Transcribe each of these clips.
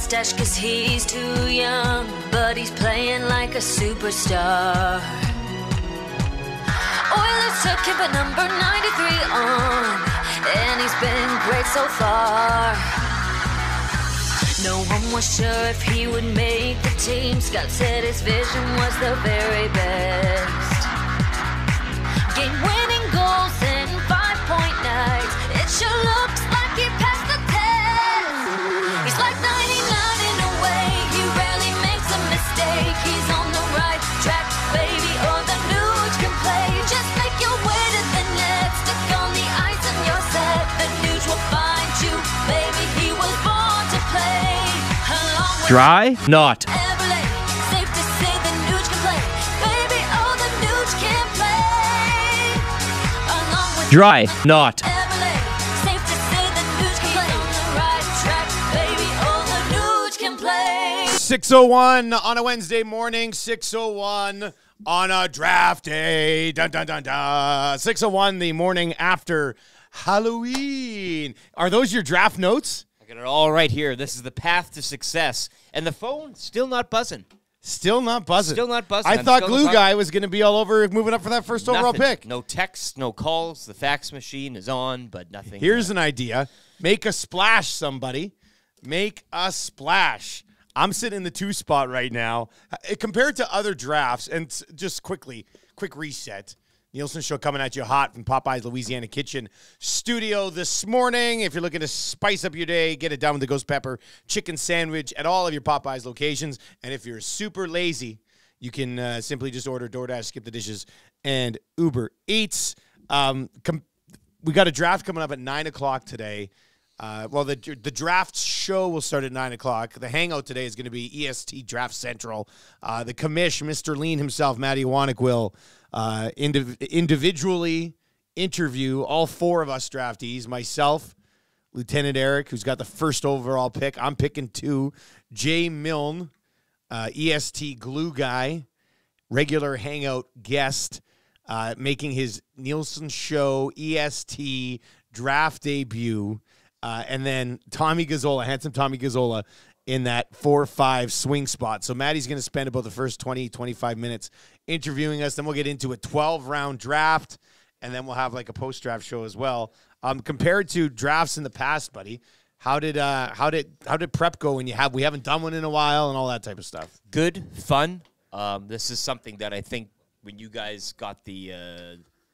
mustache cause he's too young, but he's playing like a superstar. Oilers took him at number 93 on, and he's been great so far. No one was sure if he would make the team. Scott said his vision was the very best. Game-winning goals and 5-point nights. It sure looks like he passed the test. He's like 99 in a way. He rarely makes a mistake. He's on the right track, baby, or the Nuge can play. Just make your way to the net. Stick on the ice and you're set. The Nuge will find you, baby. He was born to play. Dry? Not. Safe to say the Nuge can play. Baby, oh, the Nuge can play. Along with Dry? Not. Safe to say the Nuge can play. On the right track, baby, oh, the Nuge can play. 6:01 on a Wednesday morning, 6:01 on a draft day. Dun, dun, dun, dun. 6:01 the morning after Halloween. Are those your draft notes? Got it all right here. This is the path to success. And the phone still not buzzing. Still not buzzing. Still not buzzing. I thought Glue Guy was going to be all over moving up for that first overall pick. No texts, no calls. The fax machine is on, but nothing. Here's an idea. Make a splash, somebody. Make a splash. I'm sitting in the 2 spot right now. Compared to other drafts, and just quick reset. Nielsen Show coming at you hot from Popeye's Louisiana Kitchen studio this morning. If you're looking to spice up your day, get it done with the Ghost Pepper Chicken Sandwich at all of your Popeye's locations. And if you're super lazy, you can simply just order DoorDash, skip the dishes, and Uber Eats. We got a draft coming up at 9 o'clock today. The draft show will start at 9 o'clock. The hangout today is going to be EST Draft Central. The commish, Mr. Lean himself, Matty Wanek, will individually interview all 4 of us draftees, myself, Lieutenant Eric, who's got the first overall pick. I'm picking 2. Jay Milne, EST Glue Guy, regular hangout guest, making his Nielsen Show EST draft debut. And then Tommy Gazzola, handsome Tommy Gazzola, in that 4-5 swing spot. So Maddie's going to spend about the first 20, 25 minutes interviewing us. Then we'll get into a 12-round draft, and then we'll have like a post-draft show as well. Compared to drafts in the past, buddy, how did prep go when we haven't done one in a while and all that type of stuff? Good, fun. This is something that I think when you guys got the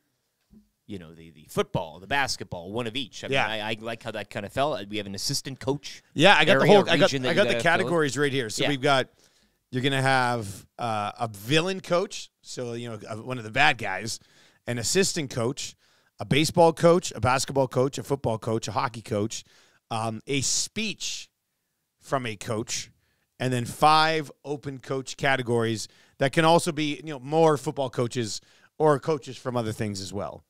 football, the basketball, one of each. I mean, I like how that kind of fell. We have an assistant coach. Yeah, I got the categories right here. So you're going to have a villain coach, so one of the bad guys, an assistant coach, a baseball coach, a basketball coach, a football coach, a hockey coach, a speech from a coach, and then 5 open coach categories that can also be more football coaches or coaches from other things as well.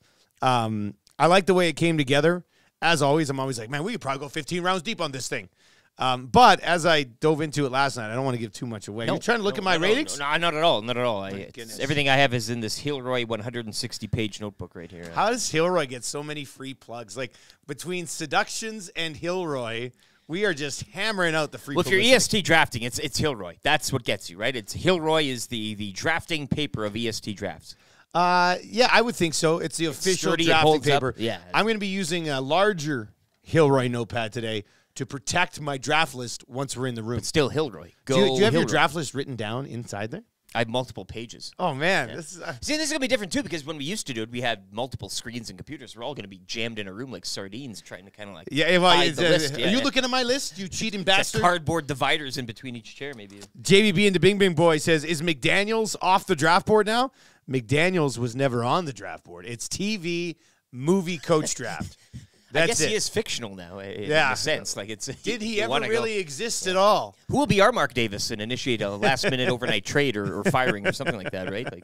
I like the way it came together. As always, I'm always like, man, we could probably go 15 rounds deep on this thing. But as I dove into it last night, I don't want to give too much away. You're trying to look at my ratings? No, not at all. Not at all. Everything I have is in this Hilroy 160-page notebook right here. How does Hilroy get so many free plugs? Like, between Seductions and Hilroy, we are just hammering out the free Well, if publicity. you're EST drafting, it's Hilroy. That's what gets you, right? It's Hilroy is the drafting paper of EST drafts. Yeah, I would think so. It's the official drafting paper. Yeah. I'm going to be using a larger Hilroy notepad today to protect my draft list once we're in the room. But still Hilroy. Do you have your draft list written down inside there? I have multiple pages. Oh, man. Yeah. This is See, this is going to be different, too, because when we used to do it, we had multiple screens and computers. We're all going to be jammed in a room like sardines trying to kind of like hide the list. Are you looking at my list, you cheating bastard? Cardboard dividers in between each chair, maybe. JVB and the Bing Bing Boy says, is McDaniels off the draft board now? McDaniels was never on the draft board. It's TV movie coach draft. I guess he is fictional now, in a sense. Like Did he ever really exist at all? Who will be our Mark Davis and initiate a last-minute overnight trade or firing or something like that, right?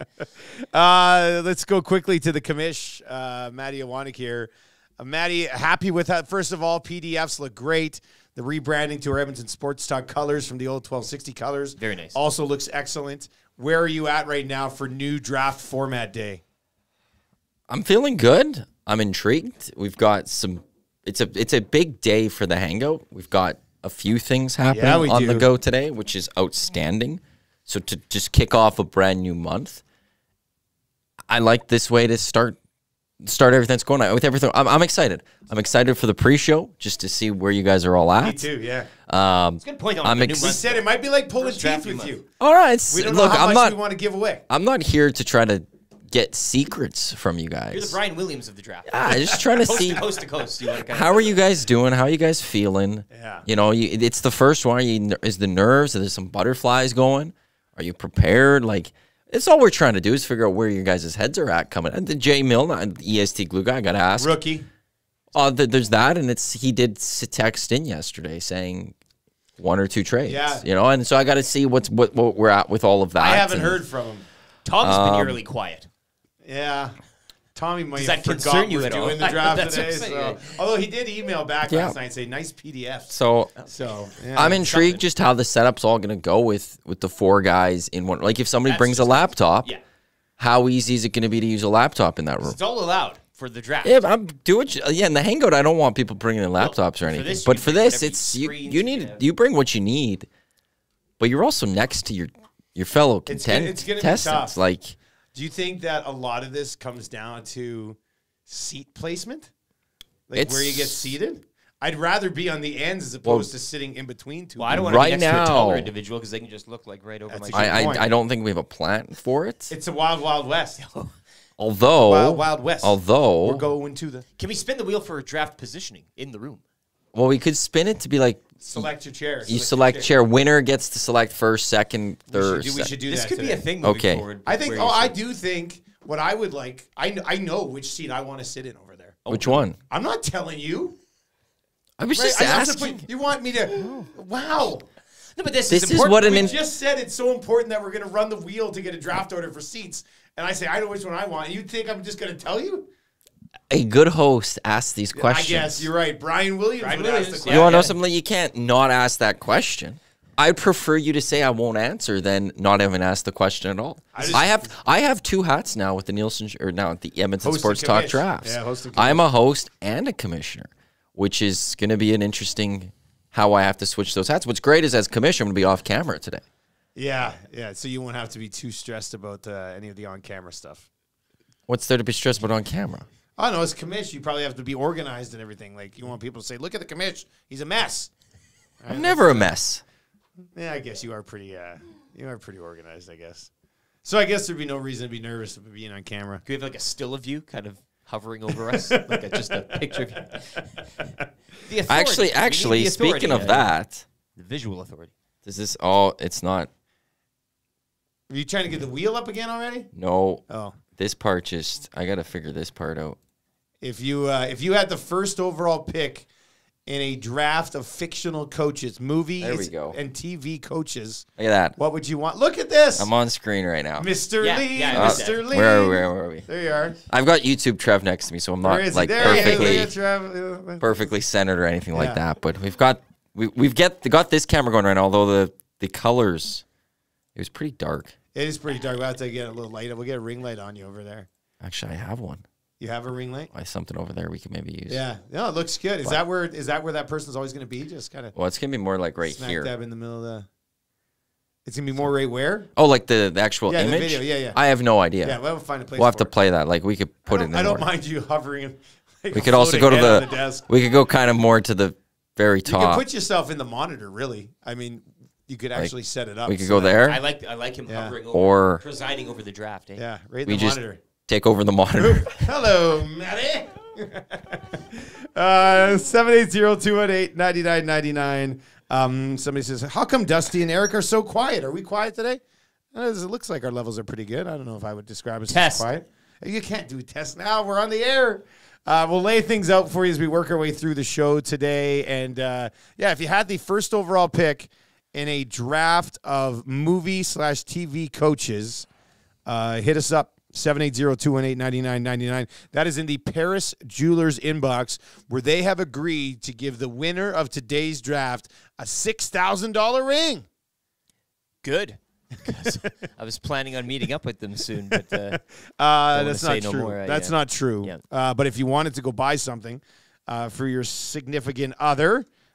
Let's go quickly to the commish. Matty Wanek here. Matty, happy with that. First of all, PDFs look great. The rebranding to our Edmonton Sports Talk colors from the old 1260 colors. Very nice. Also looks excellent. Where are you at right now for new draft format day? I'm feeling good. I'm intrigued. We've got some. It's a big day for the hangout. We've got a few things happening Yeah, we on the do. go today, which is outstanding. So to just kick off a brand new month, I like this way to start everything that's going on with everything. I'm excited. I'm excited for the pre-show just to see where you guys are all at. Me too, yeah. It's a good point on I'm the new ex- We month. said it might be like pulling First draft teeth new with month. you. All right, We don't look, know how I'm much not. we want to give away. I'm not here to try to get secrets from you guys. You're the Brian Williams of the draft. I'm just trying to Coast see to coast to coast. You want to kind how are you guys doing? How are you guys feeling? Yeah. You know, it's the first one. Is the nerves? Are there some butterflies going? Are you prepared? Like, it's all we're trying to do is figure out where your guys' heads are at coming. And the Jay Milne, EST glue guy, I got to ask. Rookie. There's that, and he did text in yesterday saying 1 or 2 trades. Yeah. You know, and so I got to see what we're at with all of that. I haven't and- heard from him. Tom's been eerily quiet. Yeah. Tommy might Does have that concern forgot you we're at all? doing the draft That's what today. I'm saying. Although he did email back Yeah. last night and say, nice PDF. So Yeah, I'm intrigued just how the setup's all going to go with the 4 guys in one. Like if somebody That's brings a just- laptop, Yeah. how easy is it going to be to use a laptop in that room? It's all allowed for the draft. Yeah, yeah. In the Hangout, I don't want people bringing in laptops or for anything. this, But you for bring this, whatever it's screens you you need have. you bring what you need, but you're also next to your fellow It's gonna be contestants. tough. Like Do you think that a lot of this comes down to seat placement? Like where you get It's- seated? I'd rather be on the ends as opposed to sitting in between two. Well, I don't people. want to Right be next to a taller now- individual because they can just look like right over That's my a shoulder. good point. I don't think we have a plan for it. It's a wild, wild west. Although Wild west. although We're going to the Can we spin the wheel for draft positioning in the room? well, we could spin it to be like select your chair. you select chair. Winner gets to select first, second, third. We should do This that could be today. a thing moving Okay. forward. I think. where Oh, you I sit. do think what I would like. I know which seat I want to sit in over there. Which one? I'm not telling you. I was Right? just I have to asking. put- you want me to? Wow. No, but this This is is important. what an We in- just said it's so important that we're going to run the wheel to get a draft order for seats. And I say, I know which one I want. And you think I'm just going to tell you? A good host asks these questions. I guess you're right. Brian Williams would ask the Williams, question. You want to know Yeah. something? You can't not ask that question. I'd prefer you to say I won't answer than not even ask the question at all. I have 2 hats now with the Nielsen or now at the Edmonton Host and Sports Talk commish. Drafts. Yeah, host and I'm a host and a commissioner, which is going to be an interesting how I have to switch those hats. What's great is as commissioner, I'm going to be off camera today. Yeah, yeah. So you won't have to be too stressed about any of the on-camera stuff. What's there to be stressed about on camera? Oh, no, as commish, you probably have to be organized and everything. Like, you want people to say, look at the commish. He's a mess. I'm never a mess. Yeah, I guess you are pretty organized, I guess. So I guess there'd be no reason to be nervous about being on camera. Could we have like a still of you kind of hovering over us? Like just a picture of you. The authority. Actually, We need the authority, speaking of that, the visual authority. does this all? It's not. Are you trying to get the wheel up again already? No, Oh. this part just. I got to figure this part out. If you had the first overall pick in a draft of fictional coaches, movies There we go. and TV coaches, Look at that. what would you want? Look at this. I'm on screen right now. Mr. Yeah, Lee, yeah, I missed Mr. that. Lee. Where are we? There you are. I've got YouTube Trev next to me, so I'm Where not is like he? There he is. perfectly Look at Trav. perfectly centered or anything Yeah. like that. But we've got this camera going right now. Although the colors, it was pretty dark. It is pretty dark. We'll have to get a little light. We'll get a ring light on you over there. Actually, I have one. You have a ring light? I have something over there we can maybe use. Yeah. No, it looks good. Is that where that person's always going to be? Just kind of Well, it's gonna be more like right smack here. dab in the middle of the. It's gonna be more right where? Oh, like the actual Yeah, the image. video. Yeah, yeah. I have no idea. Yeah, we'll find a place. We'll have for to it. play that. Like we could put it in. I don't order. mind you hovering. Like We could also go to floating head on the. desk. We could go kind of more to the very You top. can put yourself in the monitor. Really, I mean, you could actually set it up. we could so go that- there I like him Yeah. hovering over, or presiding over the draft. Eh? Yeah, right in we the just monitor. take over the monitor. Hello, Matty. 780-218-9999. Somebody says, how come Dusty and Eric are so quiet? Are we quiet today? It looks like our levels are pretty good. I don't know if I would describe us as Test. quiet. You can't do a test now. We're on the air. We'll lay things out for you as we work our way through the show today. And, yeah, if you had the first overall pick in a draft of movie/TV coaches, hit us up. 780-218-9999. That is in the Paris Jewelers inbox, where they have agreed to give the winner of today's draft a $6,000 ring. Good. 'Cause I was planning on meeting up with them soon, but wanna That's say not no true. more, That's yeah. not true. Yeah. But if you wanted to go buy something for your significant other,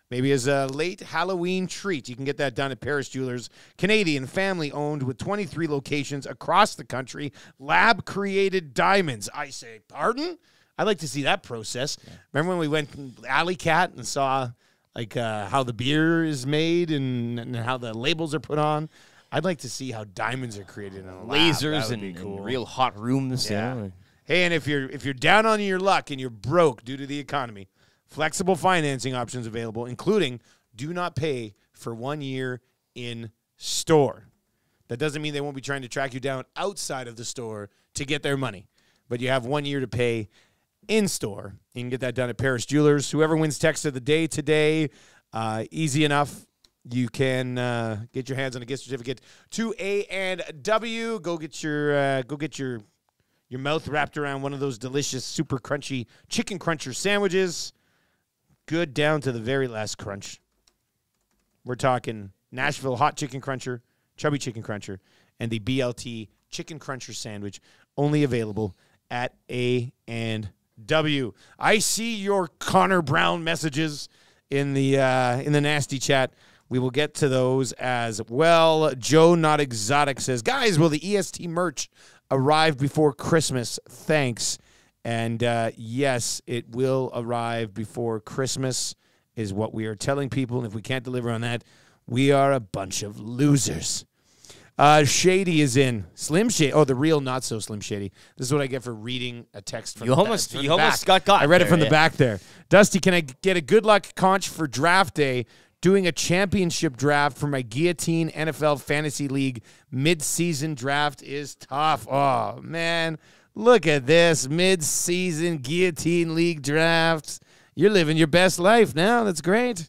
Maybe as a late Halloween treat. You can get that done at Paris Jewelers. Canadian, family-owned with 23 locations across the country. Lab-created diamonds. I say, pardon? I'd like to see that process. Yeah. Remember when we went to Alley Cat and saw how the beer is made and how the labels are put on? I'd like to see how diamonds are created in a lab. Lasers and real hot rooms. Yeah. Hey, and if you're down on your luck and you're broke due to the economy, flexible financing options available, including do not pay for 1 year in store. That doesn't mean they won't be trying to track you down outside of the store to get their money. But you have 1 year to pay in store. You can get that done at Paris Jewelers. Whoever wins text of the day today, easy enough. You can get your hands on a gift certificate to A&W. Go get your mouth wrapped around one of those delicious, super crunchy chicken cruncher sandwiches. Good down to the very last crunch. We're talking Nashville hot chicken cruncher, chubby chicken cruncher, and the BLT chicken cruncher sandwich, only available at A&W. I see your Connor Brown messages in the nasty chat. We will get to those as well. Joe Not Exotic says, guys, will the EST merch arrive before Christmas? Thanks. And yes, it will arrive before Christmas is what we are telling people. And if we can't deliver on that, we are a bunch of losers. Shady is in. Slim Shady. Oh, the real not so Slim Shady. This is what I get for reading a text from you the almost back. got I read there, it from the back there. Dusty, can I get a good luck conch for draft day? Doing a championship draft for my Guillotine NFL Fantasy League mid-season draft is tough. Oh, man. Look at this mid-season Guillotine League draft. You're living your best life now. That's great.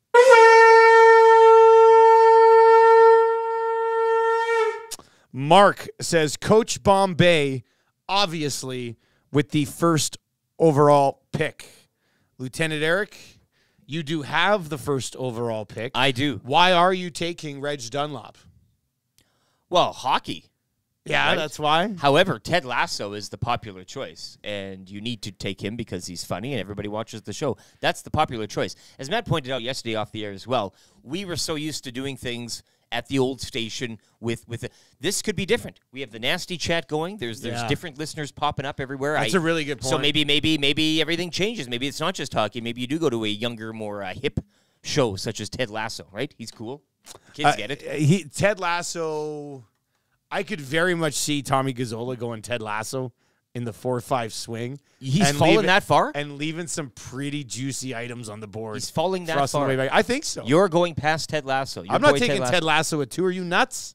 Mark says, Coach Bombay, obviously, with the first overall pick. Lieutenant Eric, you do have the first overall pick. I do. Why are you taking Reg Dunlop? Well, hockey. Yeah, right? That's why. However, Ted Lasso is the popular choice, and you need to take him because he's funny and everybody watches the show. That's the popular choice. As Matt pointed out yesterday off the air as well, we were so used to doing things at the old station with this could be different. We have the nasty chat going. There's different listeners popping up everywhere. That's a really good point. So maybe everything changes. Maybe it's not just hockey. Maybe you do go to a younger, more hip show such as Ted Lasso, right? He's cool. The kids get it. Ted Lasso, I could very much see Tommy Gazzola going Ted Lasso in the 4-5 swing. He's fallen that far? And leaving some pretty juicy items on the board. He's falling that far. I think so. You're going past Ted Lasso. I'm not taking Ted Lasso at 2. Are you nuts?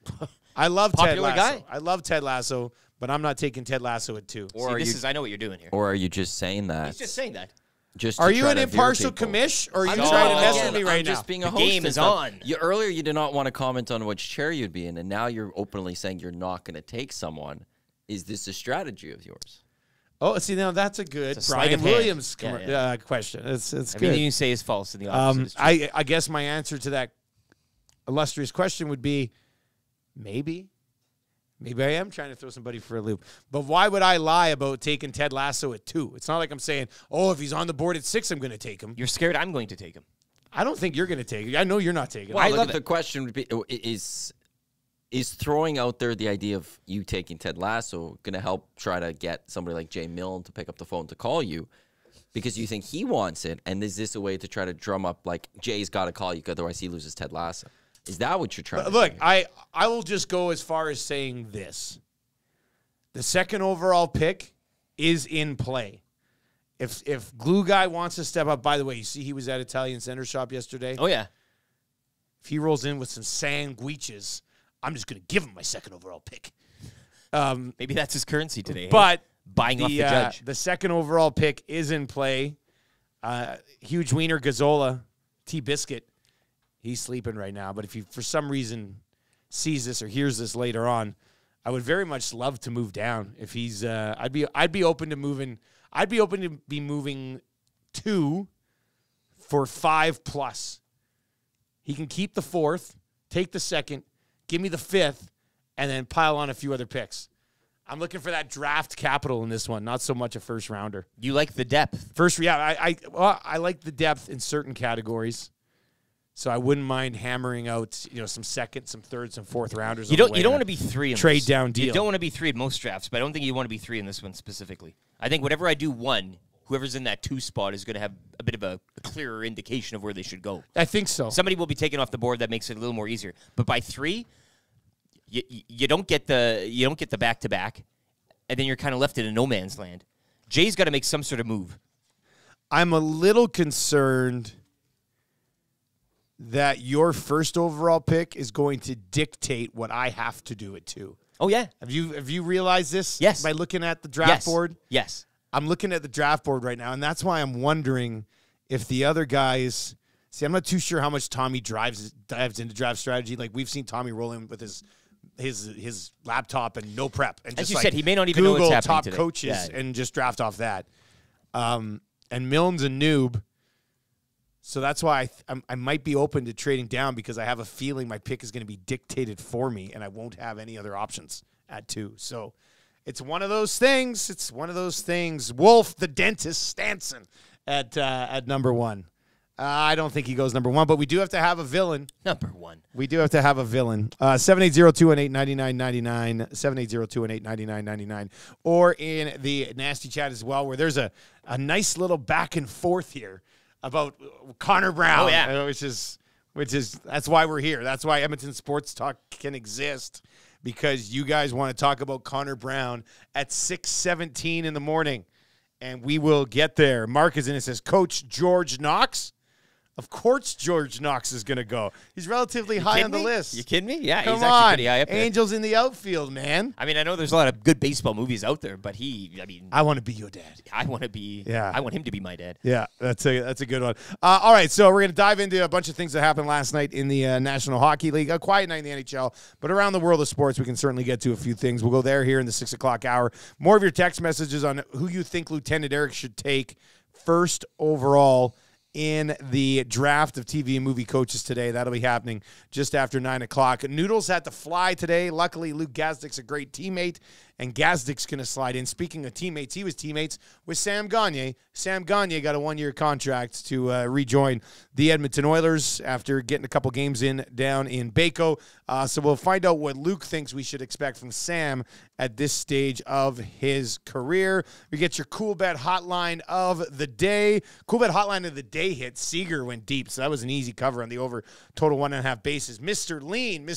I love Ted Lasso. Guy. I love Ted Lasso, but I'm not taking Ted Lasso at 2. Or I know what you're doing here. Or are you just saying that? He's just saying that. Are you an impartial commish, or are you trying to mess with me right now? Just being a the host game is on. Earlier, you did not want to comment on which chair you'd be in, and now you're openly saying you're not going to take someone. Is this a strategy of yours? Oh, see, now that's a good Brian Williams question. It's good. Everything you say is false in the office. I guess my answer to that illustrious question would be maybe. Maybe I am trying to throw somebody for a loop. But why would I lie about taking Ted Lasso at 2? It's not like I'm saying, oh, if he's on the board at 6, I'm going to take him. You're scared I'm going to take him. I don't think you're going to take him. I know you're not taking him. Well, the question would be, is throwing out there the idea of you taking Ted Lasso going to help try to get somebody like Jay Milne to pick up the phone to call you because you think he wants it? And is this a way to try to drum up, like, Jay's got to call you, otherwise he loses Ted Lasso? Is that what you're trying to Look, do? I will just go as far as saying this. The second overall pick is in play. If Glue Guy wants to step up, by the way, you see he was at Italian Center Shop yesterday? Oh, yeah. If he rolls in with some sandwiches, I'm just going to give him my second overall pick. Maybe that's his currency today. But buying off the judge. The second overall pick is in play. Huge Wiener Gazzola, T-Biscuit. He's sleeping right now, but if he, for some reason, sees this or hears this later on, I would very much love to move down. If he's, I'd be open to moving. I'd be open to be moving 2 for 5+. He can keep the 4th, take the 2nd, give me the 5th, and then pile on a few other picks. I'm looking for that draft capital in this one, not so much a first rounder. You like the depth. I like the depth in certain categories. So I wouldn't mind hammering out, some second, some third, some fourth rounders. You don't want to be 3 in trade this. down deal. You don't want to be 3 in most drafts, but I don't think you want to be 3 in this one specifically. I think whatever I do 1, whoever's in that 2 spot is going to have a bit of a clearer indication of where they should go. I think so. Somebody will be taken off the board that makes it a little more easier. But by 3, you don't get the back-to-back, and then you're kind of left in a no man's land. Jay's got to make some sort of move. I'm a little concerned that your first overall pick is going to dictate what I have to do it to. Oh, yeah. Have you realized this? Yes. By looking at the draft board? Yes. I'm looking at the draft board right now, and that's why I'm wondering if the other guys... See, I'm not too sure how much Tommy dives into draft strategy. Like, we've seen Tommy roll in with his laptop and no prep. And As just you said, he may not even know Google what's happening top today. coaches and just draft off that. And Milne's a noob. So that's why I might be open to trading down because I have a feeling my pick is going to be dictated for me and I won't have any other options at 2. So it's one of those things. Wolf, the dentist, Stanson at number 1. I don't think he goes number 1, but we do have to have a villain. Number 1. We do have to have a villain. 780-218-9999, 780-218-9999, or in the nasty chat as well, where there's a nice little back and forth here about Connor Brown. Oh, yeah. Which is that's why we're here. That's why Edmonton Sports Talk can exist, because you guys want to talk about Connor Brown at 6:17 in the morning, and we will get there. Mark is in and says, Coach George Knox. Of course George Knox is going to go. He's relatively high on the list. You kidding me? Yeah, Come he's on. actually pretty high up there. Angels in the outfield, man. I mean, I know there's a lot of good baseball movies out there, but I want to be your dad. I want him to be my dad. Yeah, that's a good one. All right, so we're going to dive into a bunch of things that happened last night in the National Hockey League. A quiet night in the NHL, but around the world of sports, we can certainly get to a few things. We'll go there here in the 6 o'clock hour. More of your text messages on who you think Lieutenant Eric should take first overall in the draft of TV and movie coaches today. That'll be happening just after 9 o'clock. Noodles had to fly today. Luckily, Luke Gazdic's a great teammate, and Gazdic's going to slide in. Speaking of teammates, he was teammates with Sam Gagner. Sam Gagner got a 1-year contract to rejoin the Edmonton Oilers after getting a couple games in down in Baco. So we'll find out what Luke thinks we should expect from Sam at this stage of his career. We get your Cool Bet Hotline of the day. Cool Bet Hotline of the day hit. Seager went deep, so that was an easy cover on the over total 1.5 bases. Mr. Lean.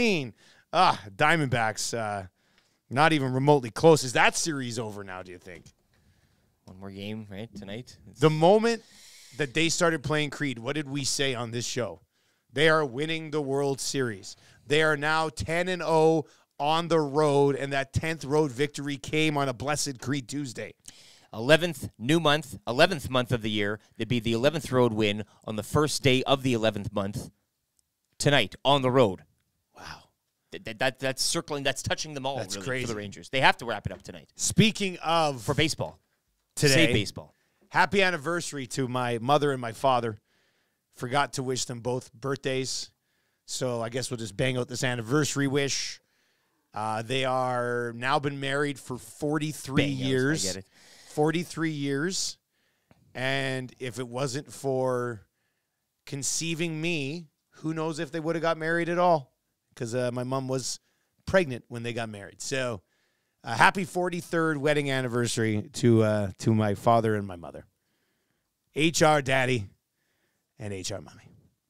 Diamondbacks, not even remotely close. Is that series over now, do you think? One more game, right, tonight? The moment that they started playing Creed, what did we say on this show? They are winning the World Series. They are now 10-0 on the road, and that 10th road victory came on a blessed Creed Tuesday. 11th month of the year. There'd be the 11th road win on the first day of the 11th month tonight on the road. Wow. That's circling. That's touching them all. That's really, crazy for the Rangers. They have to wrap it up tonight. Speaking of For baseball. today, Save baseball. happy anniversary to my mother and my father. Forgot to wish them both birthdays, so I guess we'll just bang out this anniversary wish. They are now been married for 43 years. I get it. 43 years. And if it wasn't for conceiving me, who knows if they would have got married at all, because my mom was pregnant when they got married. So happy 43rd wedding anniversary to my father and my mother. HR daddy and HR mommy.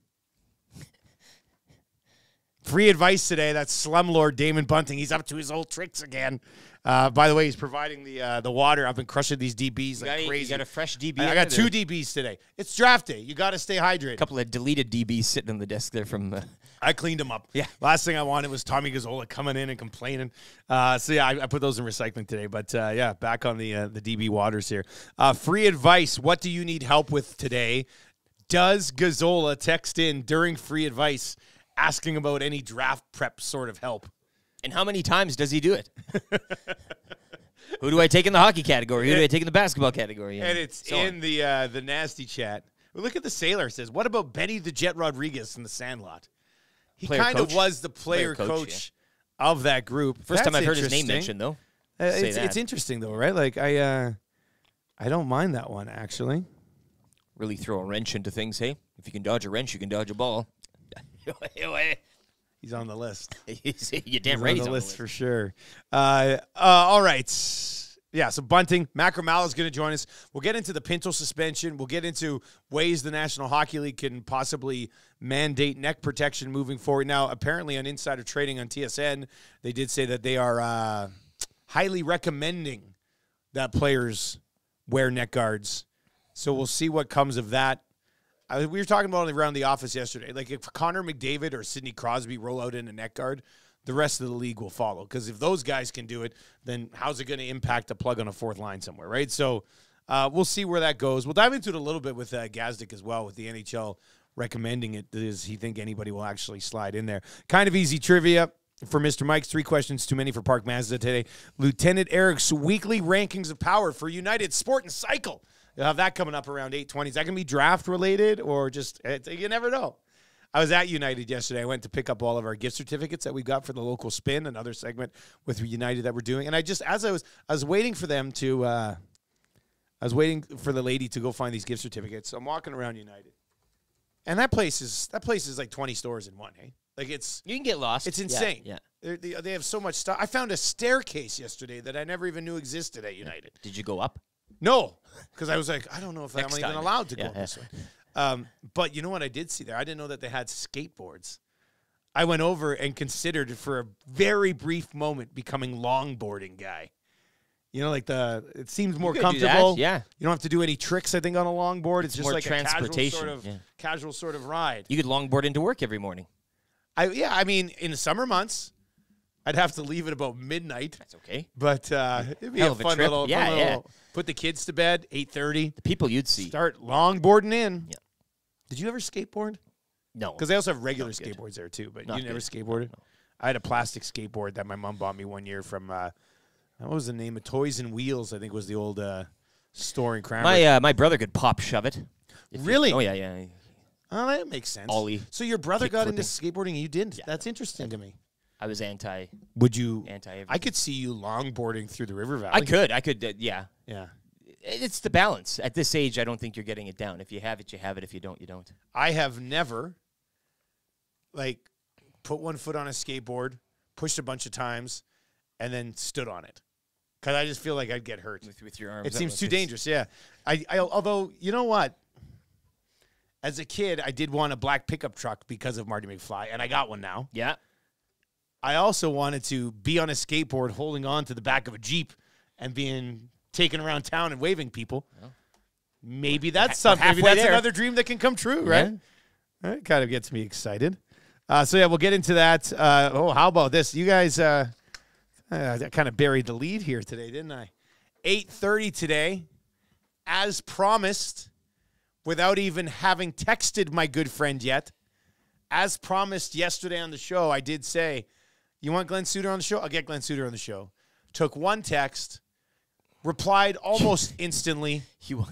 Free advice today. That's slumlord Damon Bunting. He's up to his old tricks again. By the way, he's providing the water. I've been crushing these DBs like crazy. You got a fresh DB. I got 2 DBs today. It's draft day. You got to stay hydrated. A couple of deleted DBs sitting on the desk there from... I cleaned them up. Yeah. Last thing I wanted was Tommy Gazzola coming in and complaining. So, yeah, I put those in recycling today. But, yeah, back on the DB waters here. Free advice. What do you need help with today? Does Gazzola text in during free advice asking about any draft prep sort of help? And how many times does he do it? Who do I take in the hockey category? Who do I take in the basketball category? And it's so in the nasty chat. Well, look at the sailor. Says, what about Benny the Jet Rodriguez in the Sandlot? He Player kind coach? of was the player coach of that group. First time That's I've heard his name interesting. mentioned, though. It's interesting though, right? Like I don't mind that one actually. Really throw a wrench into things, hey? If you can dodge a wrench, you can dodge a ball. He's on the list. You're damn He's right. on He's the list for sure. All right. Yeah, so bunting. Macramalla is going to join us. We'll get into the Pinto suspension. We'll get into ways the National Hockey League can possibly mandate neck protection moving forward. Now, apparently on insider trading on TSN, they did say that they are highly recommending that players wear neck guards. So we'll see what comes of that. We were talking about it around the office yesterday. Like if Connor McDavid or Sidney Crosby roll out in a neck guard, the rest of the league will follow. Because if those guys can do it, then how's it going to impact a plug on a fourth line somewhere, right? So we'll see where that goes. We'll dive into it a little bit with Gazdic as well, with the NHL recommending it. Does he think anybody will actually slide in there? Kind of easy trivia for Mr. Mike's. 3 questions too many for Park Mazda today. Lieutenant Eric's weekly rankings of power for United Sport and Cycle. You'll have that coming up around 8:20. Is that going to be draft related or just, you never know. I was at United yesterday. I went to pick up all of our gift certificates that we got for the local spin, another segment with United that we're doing. And I was waiting for them to, I was waiting for the lady to go find these gift certificates. So I'm walking around United. And that place is like 20 stores in one, hey? Like You can get lost. It's insane. Yeah. They have so much stuff. I found a staircase yesterday that I never even knew existed at United. Did you go up? No, because I was like, I don't know if I'm Next even time. allowed to go Yeah. this way. But you know what I did see there? I didn't know that they had skateboards. I went over and considered for a very brief moment becoming longboarding guy. You know, like it seems more could do that, comfortable. yeah. You don't have to do any tricks, I think, on a longboard. It's just more like transportation, a casual sort of ride. You could longboard into work every morning. I mean, in the summer months, I'd have to leave at about midnight. That's okay. But it'd be Hell a of a fun trip. little, Yeah, fun yeah. little put the kids to bed, 8:30. The people you'd see. Start longboarding in. Yeah. Did you ever skateboard? No. Because they also have regular Not good. skateboards there too. But Not you never good. skateboarded? No. I had a plastic skateboard that my mom bought me one year from, what was the name of Toys and Wheels, I think was the old store in Cranbrook. My brother could pop shove it. Really? Oh, yeah. Oh, that makes sense. Ollie. So your brother Kick got into flipping. skateboarding and you didn't? Yeah. That's interesting to me. I was anti everything. I could see you longboarding through the river valley. I could, yeah. Yeah. It's the balance. At this age, I don't think you're getting it down. If you have it, you have it. If you don't, you don't. I have never, put one foot on a skateboard, pushed a bunch of times, and then stood on it. Because I just feel like I'd get hurt. With your arms. It seems too dangerous, yeah. Although, you know what? As a kid, I did want a black pickup truck because of Marty McFly, and I got one now. Yeah. I also wanted to be on a skateboard holding on to the back of a Jeep and being taken around town and waving people. Well, maybe that's something. Maybe that's another dream that can come true, right? Yeah. That kind of gets me excited. We'll get into that. How about this? You guys, I kind of buried the lead here today, didn't I? 8:30 today, as promised, without even having texted my good friend yet. As promised yesterday on the show, I did say, you want Glen Suitor on the show? I'll get Glen Suitor on the show. Took one text, replied almost instantly.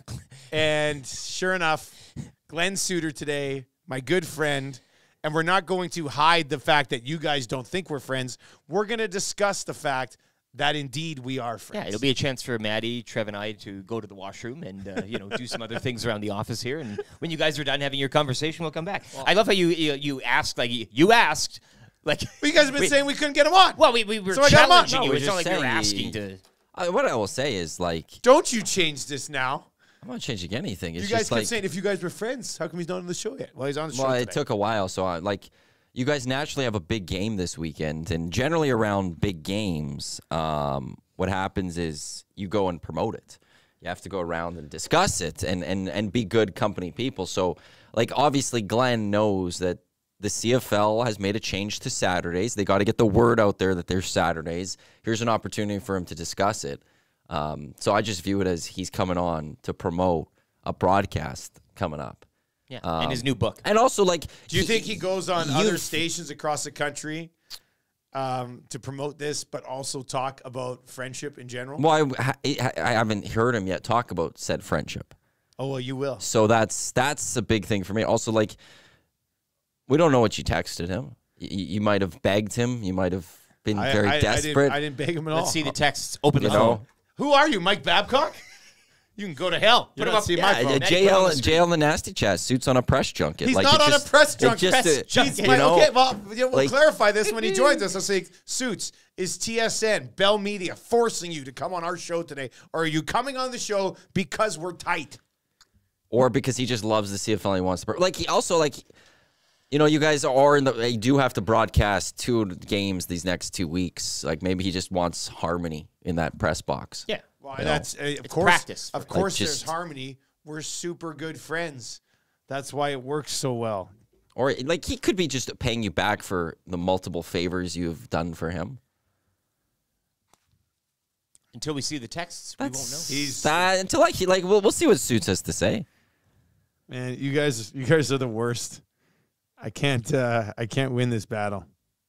And sure enough, Glen Suitor today, my good friend, and we're not going to hide the fact that you guys don't think we're friends. We're going to discuss the fact that indeed we are friends. Yeah, it'll be a chance for Maddie, Trev, and I to go to the washroom and do some other things around the office here. And when you guys are done having your conversation, we'll come back. Well, I love how you asked, you asked. Well, you guys have been saying we couldn't get him on. Well, we were so challenging you. No, it's not like we were asking to. What I will say is, don't you change this now. I'm not changing anything. It's you guys just kept saying if you guys were friends, how come he's not on the show yet? Well, he's on the show today. It took a while. So, you guys naturally have a big game this weekend. And generally around big games, what happens is you go and promote it. You have to go around and discuss it and be good company people. So, obviously, Glenn knows that the CFL has made a change to Saturdays. They got to get the word out there that they're Saturdays. Here's an opportunity for him to discuss it. So I just view it as he's coming on to promote a broadcast coming up. Yeah, and his new book. And also, do you think he goes on other stations across the country to promote this, but also talk about friendship in general? Well, I haven't heard him yet talk about said friendship. Oh, well, you will. So that's a big thing for me. Also, we don't know what you texted him. You might have begged him. You might have been very desperate. I didn't beg him at all. Let's see the texts. Open the You phone. know? Who are you, Mike Babcock? You can go to hell. Put him up. JL in the nasty chat. Suits on a press junket. He's like, not it on just- a press it junket. just, Okay, well, we'll like- clarify this when he joins us. I'll say, Suits, is TSN, Bell Media, forcing you to come on our show today? Or are you coming on the show because we're tight? or because he just loves the CFL and he wants to. Like, he also, like, you know, you guys are they do have to broadcast 2 games these next 2 weeks. Like, maybe he just wants harmony in that press box. Yeah. Well, that's of It's course. practice. Of course, Like, there's just- harmony. We're super good friends. That's why it works so well. Or, like, he could be just paying you back for the multiple favors you've done for him. Until we see the texts, we won't know. He's Until, like, we'll see what Suits has to say. man. You guys are the worst. I can't win this battle.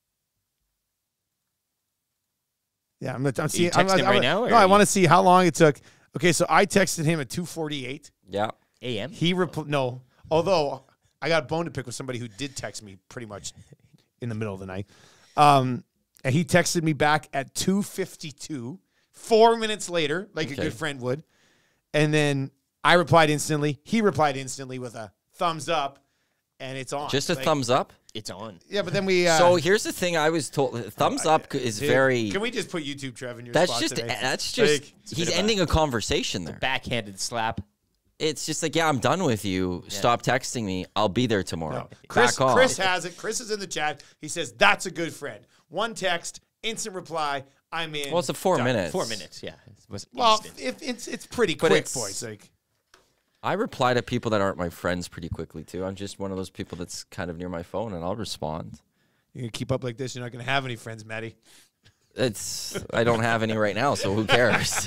Yeah, I'm seeing. text him right now, or No, I you- want to see how long it took. Okay, so I texted him at 2:48. Yeah. AM. He no. Although I got a bone to pick with somebody who did text me pretty much in the middle of the night. And he texted me back at 2:52, 4 minutes later, like a good friend would. And then I replied instantly. He replied instantly with a thumbs up, and it's on. Just a Like, thumbs up? It's on. Yeah, but then we. So here's the thing I was told. Thumbs up is dude, very. Can we just put YouTube Trev in your That's spot just. today? That's just. Like, He's ending a conversation there. Backhanded slap. It's just like, yeah, I'm done with you. Stop texting me. I'll be there tomorrow. Chris, Back off. Chris has it. Chris is in the chat. He says, that's a good friend. One text, instant reply, I'm in. Well, it's a 4 Done. minutes. 4 minutes, yeah. It was Well, instant. it's pretty But quick, it's- boys. Like, I reply to people that aren't my friends pretty quickly too. I'm just one of those people that's kind of near my phone, and I'll respond. you can keep up like this, you're not going to have any friends, Matty. I don't have any right now, so who cares?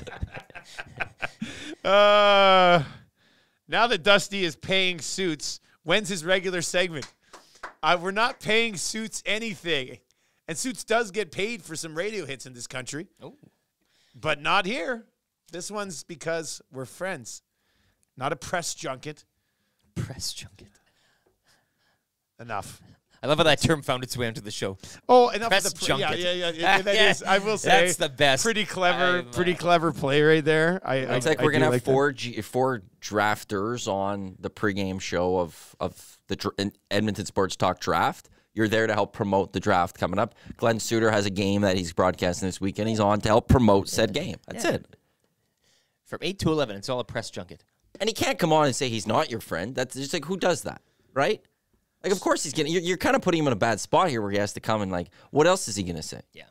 Now that Dusty is paying Suits, when's his regular segment? We're not paying Suits anything. And Suits does get paid for some radio hits in this country. Oh. But not here. This one's because we're friends. Not a press junket. Press junket. Enough. I love how that term found its way onto the show. Oh, enough Press of the junket. Yeah. That is, I will say, That's the best. Pretty clever, I'm, pretty clever play right there. It's like we're gonna have four drafters on the pregame show of the Edmonton Sports Talk Draft. You're there to help promote the draft coming up. Glen Suitor has a game that he's broadcasting this weekend. He's on to help promote said game. That's it. From 8 to 11, it's all a press junket. And he can't come on and say he's not your friend. That's just like, who does that, right? Like, of course he's getting. You're kind of putting him in a bad spot here, where he has to come and like, what else is he gonna say? Yeah.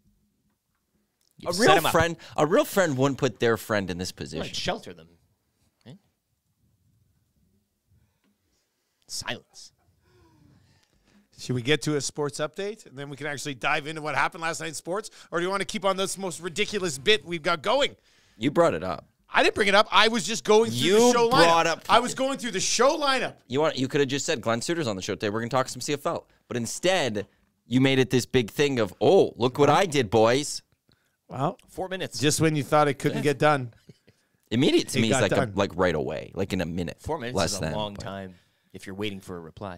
A real friend wouldn't put their friend in this Like position. shelter them. Right? Silence. Should we get to a sports update and then we can actually dive into what happened last night in sports, or do you want to keep on this most ridiculous bit we've got going? You brought it up. I didn't bring it up. I was just going through You the show brought lineup. up- I was going through the show lineup. You could have just said Glen Suitor's on the show today. We're gonna talk some CFL, but instead you made it this big thing of, oh, look what I did, boys. Well, 4 minutes. just when you thought it couldn't get done. Immediate to It me is got like done. like right away, like in a minute. 4 minutes less is a than, long but- time if you're waiting for a reply.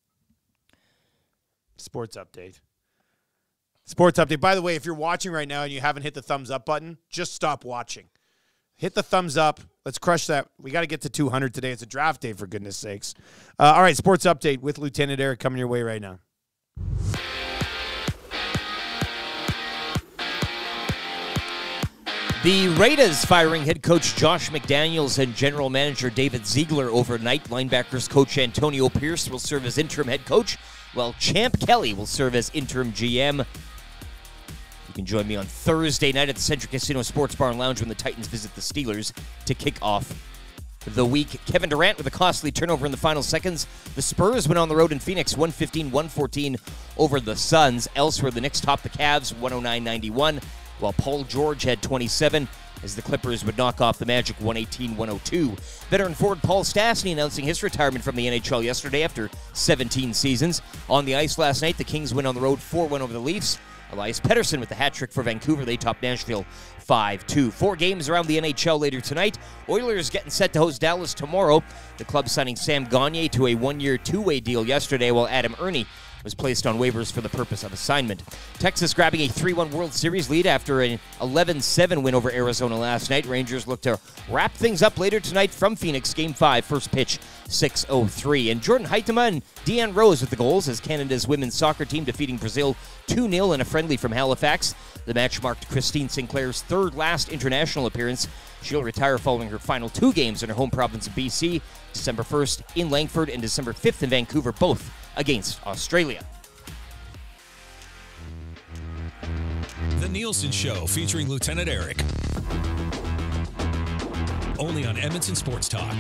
Sports update. Sports update. By the way, if you're watching right now and you haven't hit the thumbs up button, just stop watching. Hit the thumbs up. Let's crush that. We got to get to 200 today. It's a draft day, for goodness sakes. All right, sports update with Lieutenant Eric coming your way right now. The Raiders firing head coach Josh McDaniels and general manager David Ziegler overnight. Linebackers coach Antonio Pierce will serve as interim head coach, while Champ Kelly will serve as interim GM. You can join me on Thursday night at the Century Casino Sports Bar and Lounge when the Titans visit the Steelers to kick off the week. Kevin Durant with a costly turnover in the final seconds. The Spurs went on the road in Phoenix 115-114 over the Suns. Elsewhere, the Knicks topped the Cavs 109-91, while Paul George had 27 as the Clippers would knock off the Magic 118-102. Veteran forward Paul Stastny announcing his retirement from the NHL yesterday after 17 seasons. On the ice last night, the Kings win on the road 4-1 over the Leafs. Elias Pettersson with the hat trick for Vancouver. They top Nashville 5-2. 4 games around the NHL later tonight. Oilers getting set to host Dallas tomorrow. The club signing Sam Gagner to a 1-year, 2-way deal yesterday, while Adam Ernie was placed on waivers for the purpose of assignment. Texas grabbing a 3-1 World Series lead after an 11-7 win over Arizona last night. Rangers look to wrap things up later tonight from Phoenix. Game 5, first pitch, 6:03. And Jordan Huitema and Deanne Rose with the goals as Canada's women's soccer team defeating Brazil 2-0 in a friendly from Halifax. The match marked Christine Sinclair's third last international appearance. She'll retire following her final 2 games in her home province of BC, December 1st in Langford and December 5th in Vancouver, both against Australia. The Nielsen Show featuring Lieutenant Eric. Only on Edmonton Sports Talk.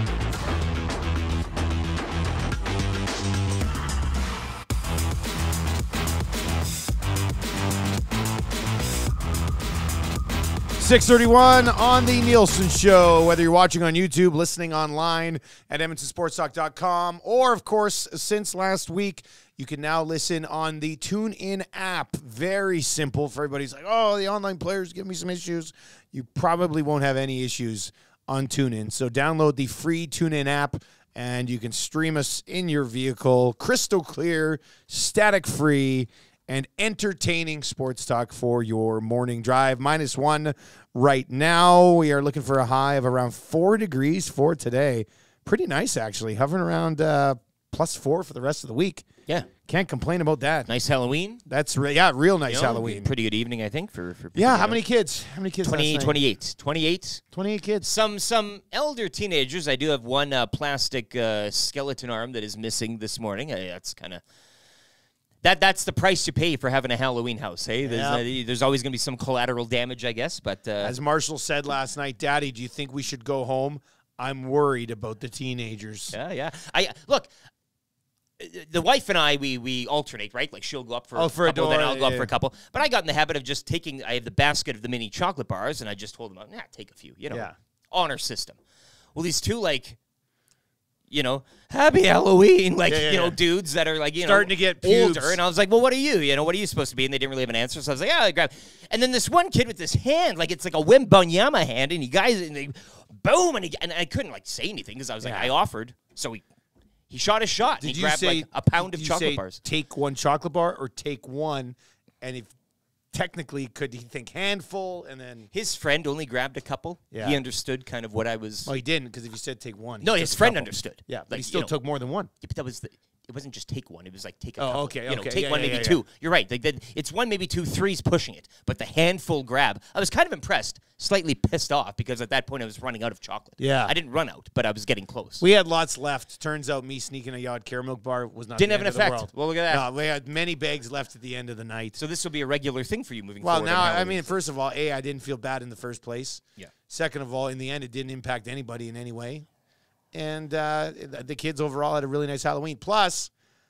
.631 on the Nielsen Show. Whether you're watching on YouTube, listening online at EdmontonSportsTalk.com, or, of course, since last week, you can now listen on the TuneIn app. Very simple for everybody who's like, oh, the online players give me some issues. You probably won't have any issues on TuneIn. So download the free TuneIn app, and you can stream us in your vehicle. Crystal clear, static-free, and entertaining sports talk for your morning drive. -1 right now. We are looking for a high of around 4 degrees for today. Pretty nice, actually. Hovering around +4 for the rest of the week. Yeah. Can't complain about that. Nice Halloween. That's real nice Halloween. Pretty good evening, I think, for people. Yeah, how many kids? How many kids? 28 kids. Some elder teenagers. I do have one plastic skeleton arm that is missing this morning. That's kind of... That's the price you pay for having a Halloween house, hey? There's always going to be some collateral damage, I guess. But as Marshall said last night, Daddy, do you think we should go home? I'm worried about the teenagers. Yeah. Look, the wife and I, we alternate, right? Like she'll go up for a couple, then I'll go up for a couple. But I got in the habit of just taking, I have the basket of the mini chocolate bars, and I just told them, take a few, honor system. Well, these two, happy Halloween, dudes that are starting to get pubes. Older. And I was like, well, what are you? What are you supposed to be? And they didn't really have an answer. So I was like, I grab. And then this one kid with this hand, it's like a Wembanyama hand, and boom, and I couldn't say anything because I was like, I offered. So he shot his shot. And he grabbed a pound of chocolate bars. Take one chocolate bar or take one, and if technically, could he think handful and then... His friend only grabbed a couple. Yeah. He understood kind of what I was... Oh, he didn't, because if you said take one... No, his friend understood. Yeah, but he still took more than one. Yeah, but that was it wasn't just take one. It was take a couple. Okay. Take one, maybe two. You're right. It's one, maybe two, three's pushing it. But the handful grab, I was kind of impressed, slightly pissed off, because at that point I was running out of chocolate. Yeah. I didn't run out, but I was getting close. We had lots left. Turns out me sneaking a Yard Caramel bar was not Didn't the have end an of effect. the world. Well, look at that. No, we had many bags left at the end of the night. So this will be a regular thing for you moving forward. Well, now, first of all, I didn't feel bad in the first place. Yeah. Second of all, in the end, it didn't impact anybody in any way. And the kids overall had a really nice Halloween. Plus...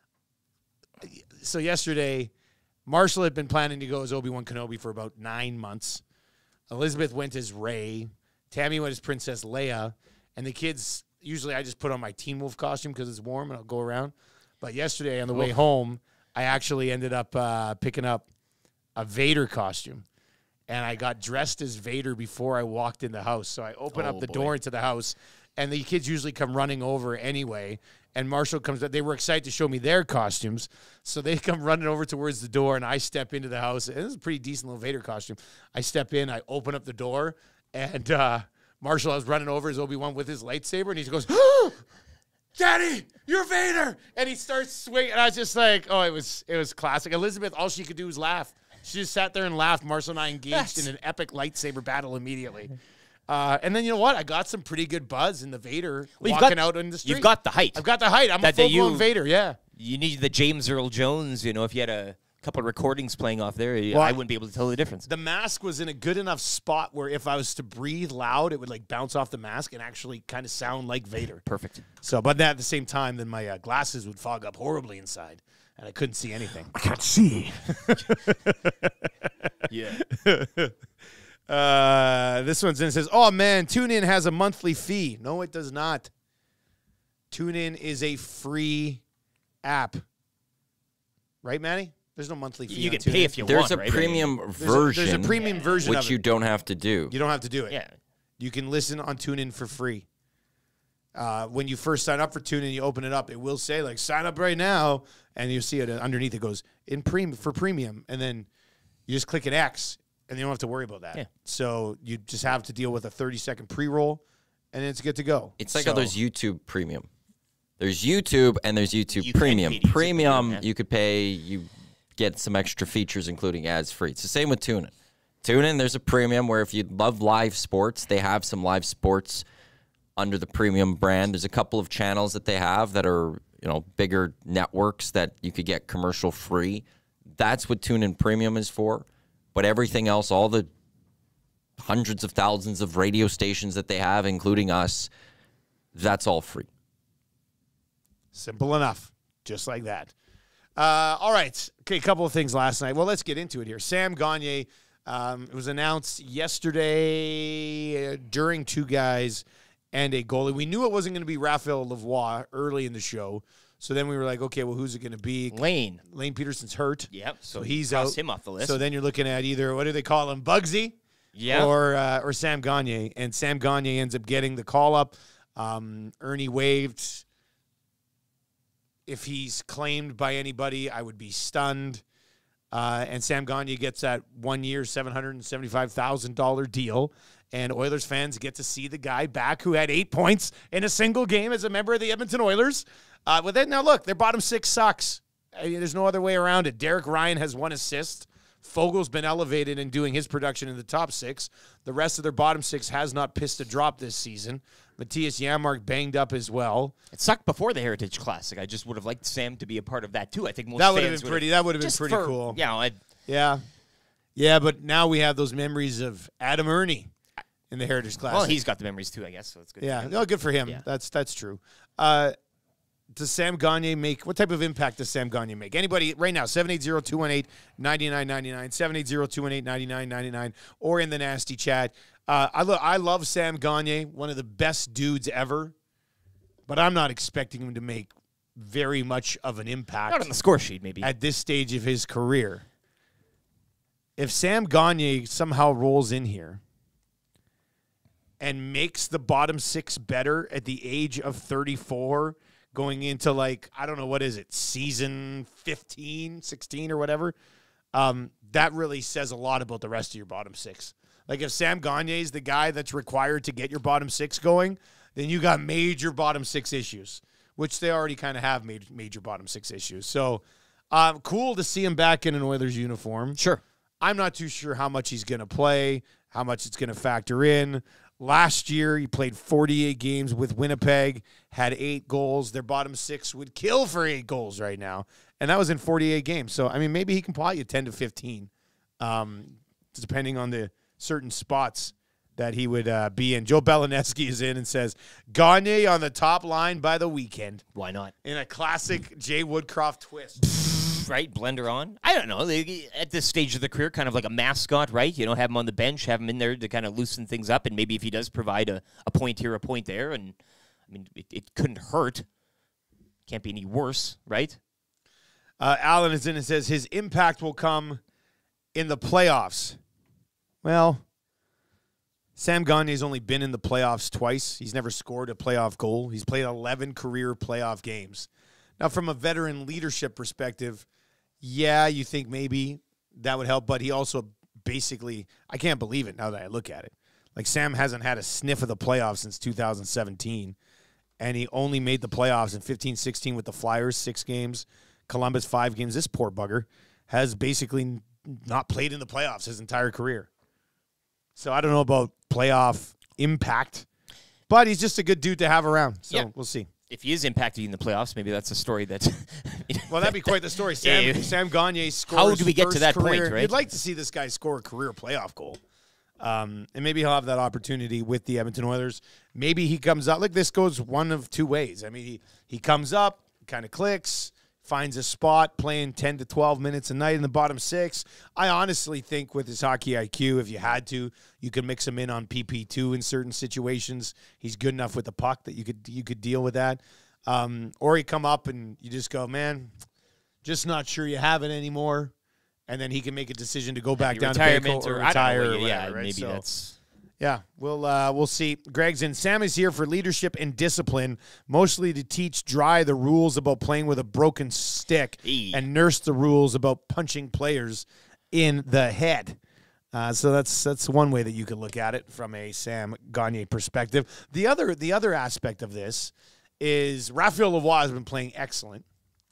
So yesterday, Marshall had been planning to go as Obi-Wan Kenobi for about 9 months. Elizabeth went as Rey. Tammy went as Princess Leia. And the kids, usually I just put on my Teen Wolf costume because it's warm and I'll go around. But yesterday on the way home, I actually ended up picking up a Vader costume. And I got dressed as Vader before I walked in the house. So I opened up the door into the house. And the kids usually come running over anyway. And Marshall comes up. They were excited to show me their costumes. So they come running over towards the door, and I step into the house. And this is a pretty decent little Vader costume. I step in. I open up the door. And Marshall, I was running over as Obi-Wan with his lightsaber. And he goes, oh, Daddy, you're Vader. And he starts swinging. And I was just like, oh, it was classic. Elizabeth, all she could do was laugh. She just sat there and laughed. Marshall and I engaged in an epic lightsaber battle immediately. And then you know what? I got some pretty good buzz in the Vader walking out in the street. You've got the height. I've got the height. I'm a full-blown Vader, yeah. You need the James Earl Jones, if you had a couple of recordings playing off there, I wouldn't be able to tell the difference. The mask was in a good enough spot where if I was to breathe loud, it would bounce off the mask and actually kind of sound like Vader. Perfect. So, but at the same time, then my glasses would fog up horribly inside, and I couldn't see anything. I can't see. Yeah. This one's in. It says, oh, man, TuneIn has a monthly fee. No, it does not. TuneIn is a free app. Right, Manny? There's no monthly fee. You can pay if you want, right? There's a premium version. There's a premium version which you don't have to do. You don't have to do it. Yeah. You can listen on TuneIn for free. when you first sign up for TuneIn, you open it up, it will say, like, sign up right now, and you see it underneath. It goes, for premium, and then you just click an X, and you don't have to worry about that. Yeah. So you just have to deal with a 30-second pre-roll, and it's good to go. It's like how there's YouTube Premium. There's YouTube and there's YouTube You Premium. can't pay Premium, YouTube, you could pay, you get some extra features, including ads-free. It's the same with TuneIn. TuneIn, there's a premium where if you love live sports, they have some live sports under the premium brand. There's a couple of channels that they have that are, bigger networks that you could get commercial-free. That's what TuneIn Premium is for. But everything else, all the hundreds of thousands of radio stations that they have, including us, that's all free. Simple enough. Just like that. All right. Okay, a couple of things last night. Well, let's get into it here. Sam Gagner, it was announced yesterday during Two Guys and a Goalie. We knew it wasn't going to be Raphael Lavoie early in the show. So then we were like, okay, well, who's it going to be? Lane Peterson's hurt. Yep. So he's cross out. him off the list. So then you're looking at either, what do they call him, Bugsy? Yeah. Or Sam Gagner. And Sam Gagner ends up getting the call-up. Ernie waived. If he's claimed by anybody, I would be stunned. And Sam Gagner gets that 1 year, $775,000 deal. And Oilers fans get to see the guy back who had 8 points in a single game as a member of the Edmonton Oilers. But then, now look, their bottom six sucks. There's no other way around it. Derek Ryan has 1 assist. Fogel's been elevated in doing his production in the top 6. The rest of their bottom 6 has not pissed a drop this season. Matthias Janmark banged up as well. It sucked before the Heritage Classic. I just would have liked Sam to be a part of that too. I think most That would fans have been pretty. That would have been pretty cool. Yeah, Yeah, but now we have those memories of Adam Ernie in the Heritage Classic. well, he's got the memories too, I guess. So it's good. Yeah, no, good for him. Yeah. That's true. Does Sam Gagner make, what type of impact does Sam Gagner make? Anybody right now, 780-218-9999, 780-218-9999, or in the nasty chat. I love Sam Gagner, one of the best dudes ever, but I'm not expecting him to make very much of an impact. Not on the score sheet, maybe. At this stage of his career. If Sam Gagner somehow rolls in here and makes the bottom 6 better at the age of 34, going into, like, I don't know, what is it, season 15, 16 or whatever, that really says a lot about the rest of your bottom 6. Like, if Sam Gagner is the guy that's required to get your bottom 6 going, then you got major bottom 6 issues, which they already kind of have major bottom 6 issues. So, cool to see him back in an Oilers uniform. Sure. I'm not too sure how much he's going to play, how much it's going to factor in. Last year, he played 48 games with Winnipeg, had 8 goals. Their bottom 6 would kill for 8 goals right now, and that was in 48 games. So, I mean, maybe he can pot you 10 to 15, depending on the certain spots that he would be in. Joe Belineski is in and says, Gagner on the top line by the weekend. Why not? In a classic Jay Woodcroft twist. Right, blender on. I don't know. At this stage of the career, kind of like a mascot, right? Have him on the bench, have him in there to kind of loosen things up, and maybe if he does provide a point here, a point there, and I mean, it couldn't hurt. Can't be any worse, right? Alan is in and says his impact will come in the playoffs. Well, Sam Gagner's only been in the playoffs twice. He's never scored a playoff goal. He's played 11 career playoff games. Now, from a veteran leadership perspective, yeah, you think maybe that would help, but he also basically, I can't believe it now that I look at it. Like, Sam hasn't had a sniff of the playoffs since 2017, and he only made the playoffs in 15-16 with the Flyers, 6 games, Columbus, 5 games. This poor bugger has basically not played in the playoffs his entire career. So I don't know about playoff impact, but he's just a good dude to have around. So We'll see. If he is impacted in the playoffs, maybe that's a story that. Well, that'd be quite the story. Sam Gagner scores. How do we get to that career. point, right? You'd like to see this guy score a career playoff goal. And maybe he'll have that opportunity with the Edmonton Oilers. Maybe he comes up. Like, this goes one of two ways. I mean, he comes up, kind of clicks, finds a spot, playing 10 to 12 minutes a night in the bottom 6. I honestly think with his hockey IQ, if you had to, you could mix him in on PP2 in certain situations. He's good enough with the puck that you could deal with that. Or you come up and you just go, man, just not sure you have it anymore. And then he can make a decision to go back down to Baco or retire or whatever, right? Maybe so that's... Yeah, we'll see. Greg's in. Sam is here for leadership and discipline, mostly to teach Dry the rules about playing with a broken stick and Nurse the rules about punching players in the head. So that's one way that you could look at it from a Sam Gagner perspective. The other aspect of this is Raphael Lavoie has been playing excellent.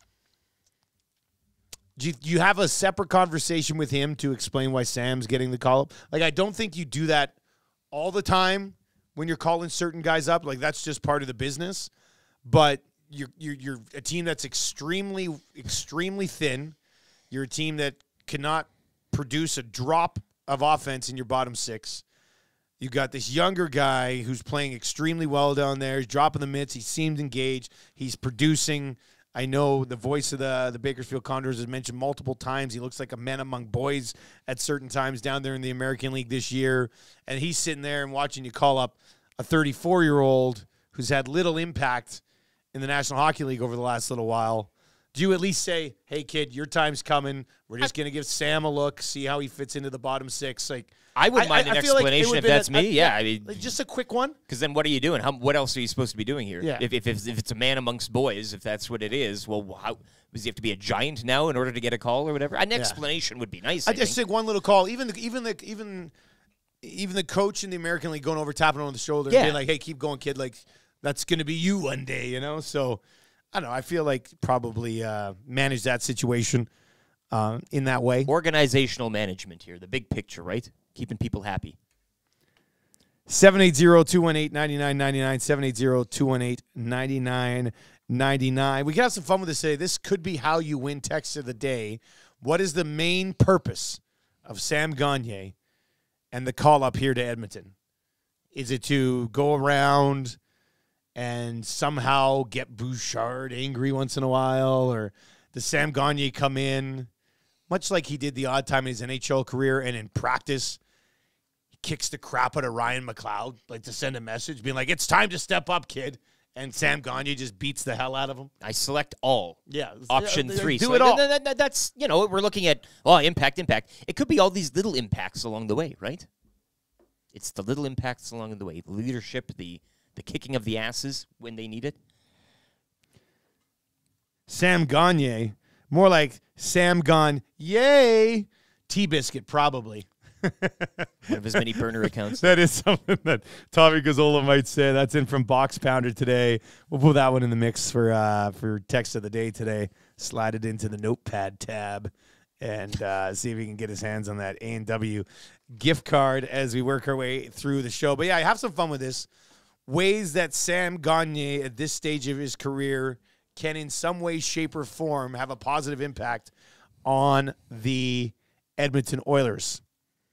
Do you have a separate conversation with him to explain why Sam's getting the call-up? Like, I don't think you do that all the time when you're calling certain guys up. Like, that's just part of the business. But you're a team that's extremely, extremely thin. You're a team that cannot produce a drop of offense in your bottom six. You got this younger guy who's playing extremely well down there. He's dropping the mitts. He seems engaged. He's producing. I know the voice of the Bakersfield Condors has mentioned multiple times. He looks like a man among boys at certain times down there in the American League this year. And he's sitting there and watching you call up a 34-year-old who's had little impact in the National Hockey League over the last little while. Do you at least say, hey, kid, your time's coming. We're just going to give Sam a look, see how he fits into the bottom six. Like, I wouldn't mind an explanation if that's me. Yeah, I mean, like just a quick one. Because then what are you doing? What else are you supposed to be doing here? Yeah. If it's a man amongst boys, if that's what it is, well, how does he have to be a giant now in order to get a call or whatever? An explanation would be nice. I just think one little call, even the coach in the American League going over, tapping him on the shoulder, and being like, "Hey, keep going, kid. Like that's going to be you one day," you know. So I don't know. I feel like probably manage that situation in that way. Organizational management here, the big picture, right? Keeping people happy. 780-218-9999, 780-218-9999. We can have some fun with this today. This could be how you win text of the day. What is the main purpose of Sam Gagner and the call-up here to Edmonton? Is it to go around and somehow get Bouchard angry once in a while? Or does Sam Gagner come in, much like he did the odd time in his NHL career, and in practice, he kicks the crap out of Ryan McLeod, like to send a message, being like, it's time to step up, kid. And Sam Gagner just beats the hell out of him. I select all. Yeah. Option 3. Do it all. That's, we're looking at, impact. It could be all these little impacts along the way, right? It's the little impacts along the way. The leadership, the kicking of the asses when they need it. Sam Gagner. More like Sam Gone, yay, T-Biscuit, probably. One of his many burner accounts. That is something that Tommy Gazzola might say. That's in from Box Pounder today. We'll put that one in the mix for text of the day today. Slide it into the notepad tab and see if he can get his hands on that A&W gift card as we work our way through the show. But, yeah, have some fun with this. Ways that Sam Gagner at this stage of his career can in some way, shape, or form have a positive impact on the Edmonton Oilers.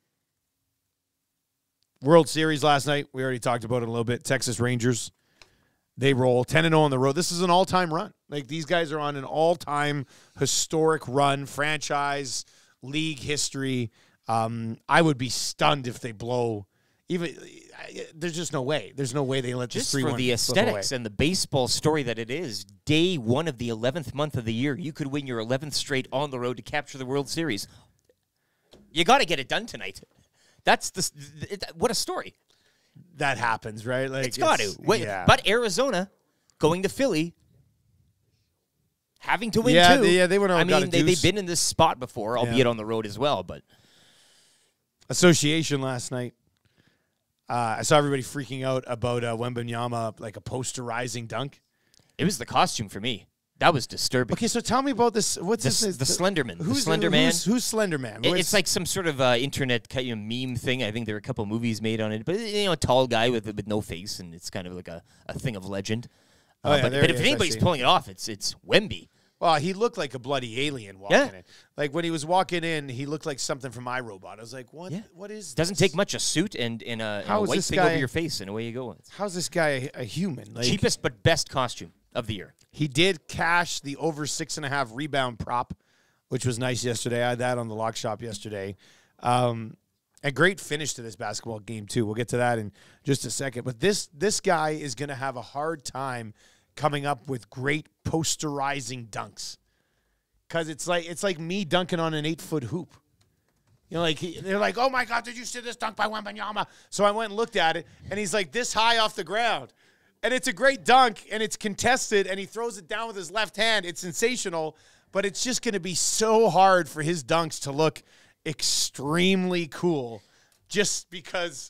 World Series last night. We already talked about it a little bit. Texas Rangers, they roll 10-0 on the road. This is an all-time run. Like, these guys are on an all-time historic run, franchise, league history. I would be stunned if they blow. There's just no way. There's no way they let this 3-1 just for the aesthetics and the baseball story that it is. Day one of the 11th month of the year, you could win your 11th straight on the road to capture the World Series. You got to get it done tonight. That's what a story. That happens, right? Like it's got to. Yeah. But Arizona going to Philly, having to win too. Yeah, they went on. I mean, they've been in this spot before, albeit on the road as well. But association last night. I saw everybody freaking out about Wembanyama, like a posterizing dunk. It was the costume for me. That was disturbing. Okay, so tell me about this. What's this? The Slenderman. The Slender Man. Who's Slenderman? It's like some sort of internet meme thing. I think there are a couple movies made on it. But, a tall guy with no face, and it's kind of like a thing of legend. But if anybody's pulling it off, it's Wemby. Well, he looked like a bloody alien walking in. Like, when he was walking in, he looked like something from iRobot. I was like, what? Yeah. What is this? Doesn't take much, a suit and a white thing over your face, and away you go. How's this guy a human? Like, cheapest but best costume of the year. He did cash the over 6.5 rebound prop, which was nice yesterday. I had that on the lock shop yesterday. A great finish to this basketball game, too. We'll get to that in just a second. But this guy is going to have a hard time coming up with great posterizing dunks, because it's like me dunking on an 8-foot hoop. You know, like they're like, oh my God, did you see this dunk by Wembanyama? So I went and looked at it, and he's like this high off the ground. And it's a great dunk, and it's contested, and he throws it down with his left hand. It's sensational, but it's just going to be so hard for his dunks to look extremely cool just because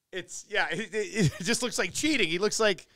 it just looks like cheating. He looks like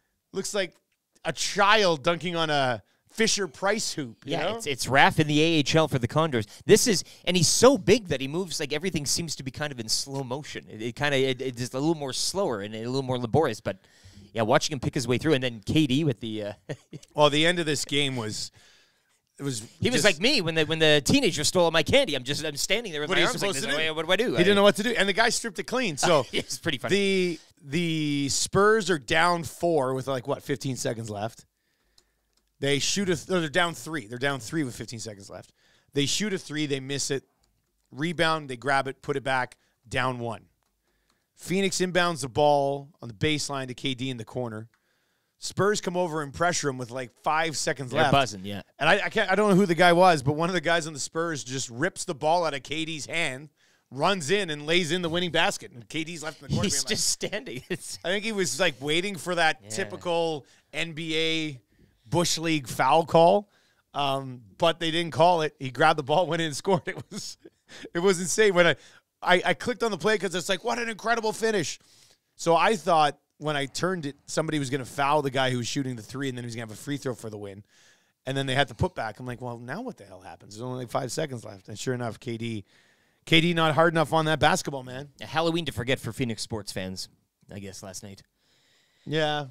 a child dunking on a Fisher-Price hoop. You know? It's Raph in the AHL for the Condors. And he's so big that he moves like everything seems to be kind of in slow motion. It's just a little more slower and a little more laborious. But yeah, watching him pick his way through, and then KD with the. Well, the end of this game was. He was like me when the teenager stole my candy. I'm standing there with my arms like this. What do I do? He didn't know what to do, and the guy stripped it clean. So it's pretty funny. The Spurs are down 4 with 15 seconds left. They shoot they're down 3. They're down 3 with 15 seconds left. They shoot a 3. They miss it. Rebound. They grab it. Put it back. Down 1. Phoenix inbounds the ball on the baseline to KD in the corner. Spurs come over and pressure him with 5 seconds left. They're buzzing, yeah. And I don't know who the guy was, but one of the guys on the Spurs just rips the ball out of KD's hand, runs in and lays in the winning basket. And KD's left in the corner. He's just standing. I think he was waiting for that typical NBA Bush League foul call, but they didn't call it. He grabbed the ball, went in and scored. It was insane. When I clicked on the play because it's what an incredible finish. So I thought when I turned it, somebody was going to foul the guy who was shooting the 3, and then he was going to have a free throw for the win. And then they had to put back. I'm like, well, now what the hell happens? There's only 5 seconds left. And sure enough, KD not hard enough on that basketball, man. A Halloween to forget for Phoenix sports fans, I guess, last night. Yeah.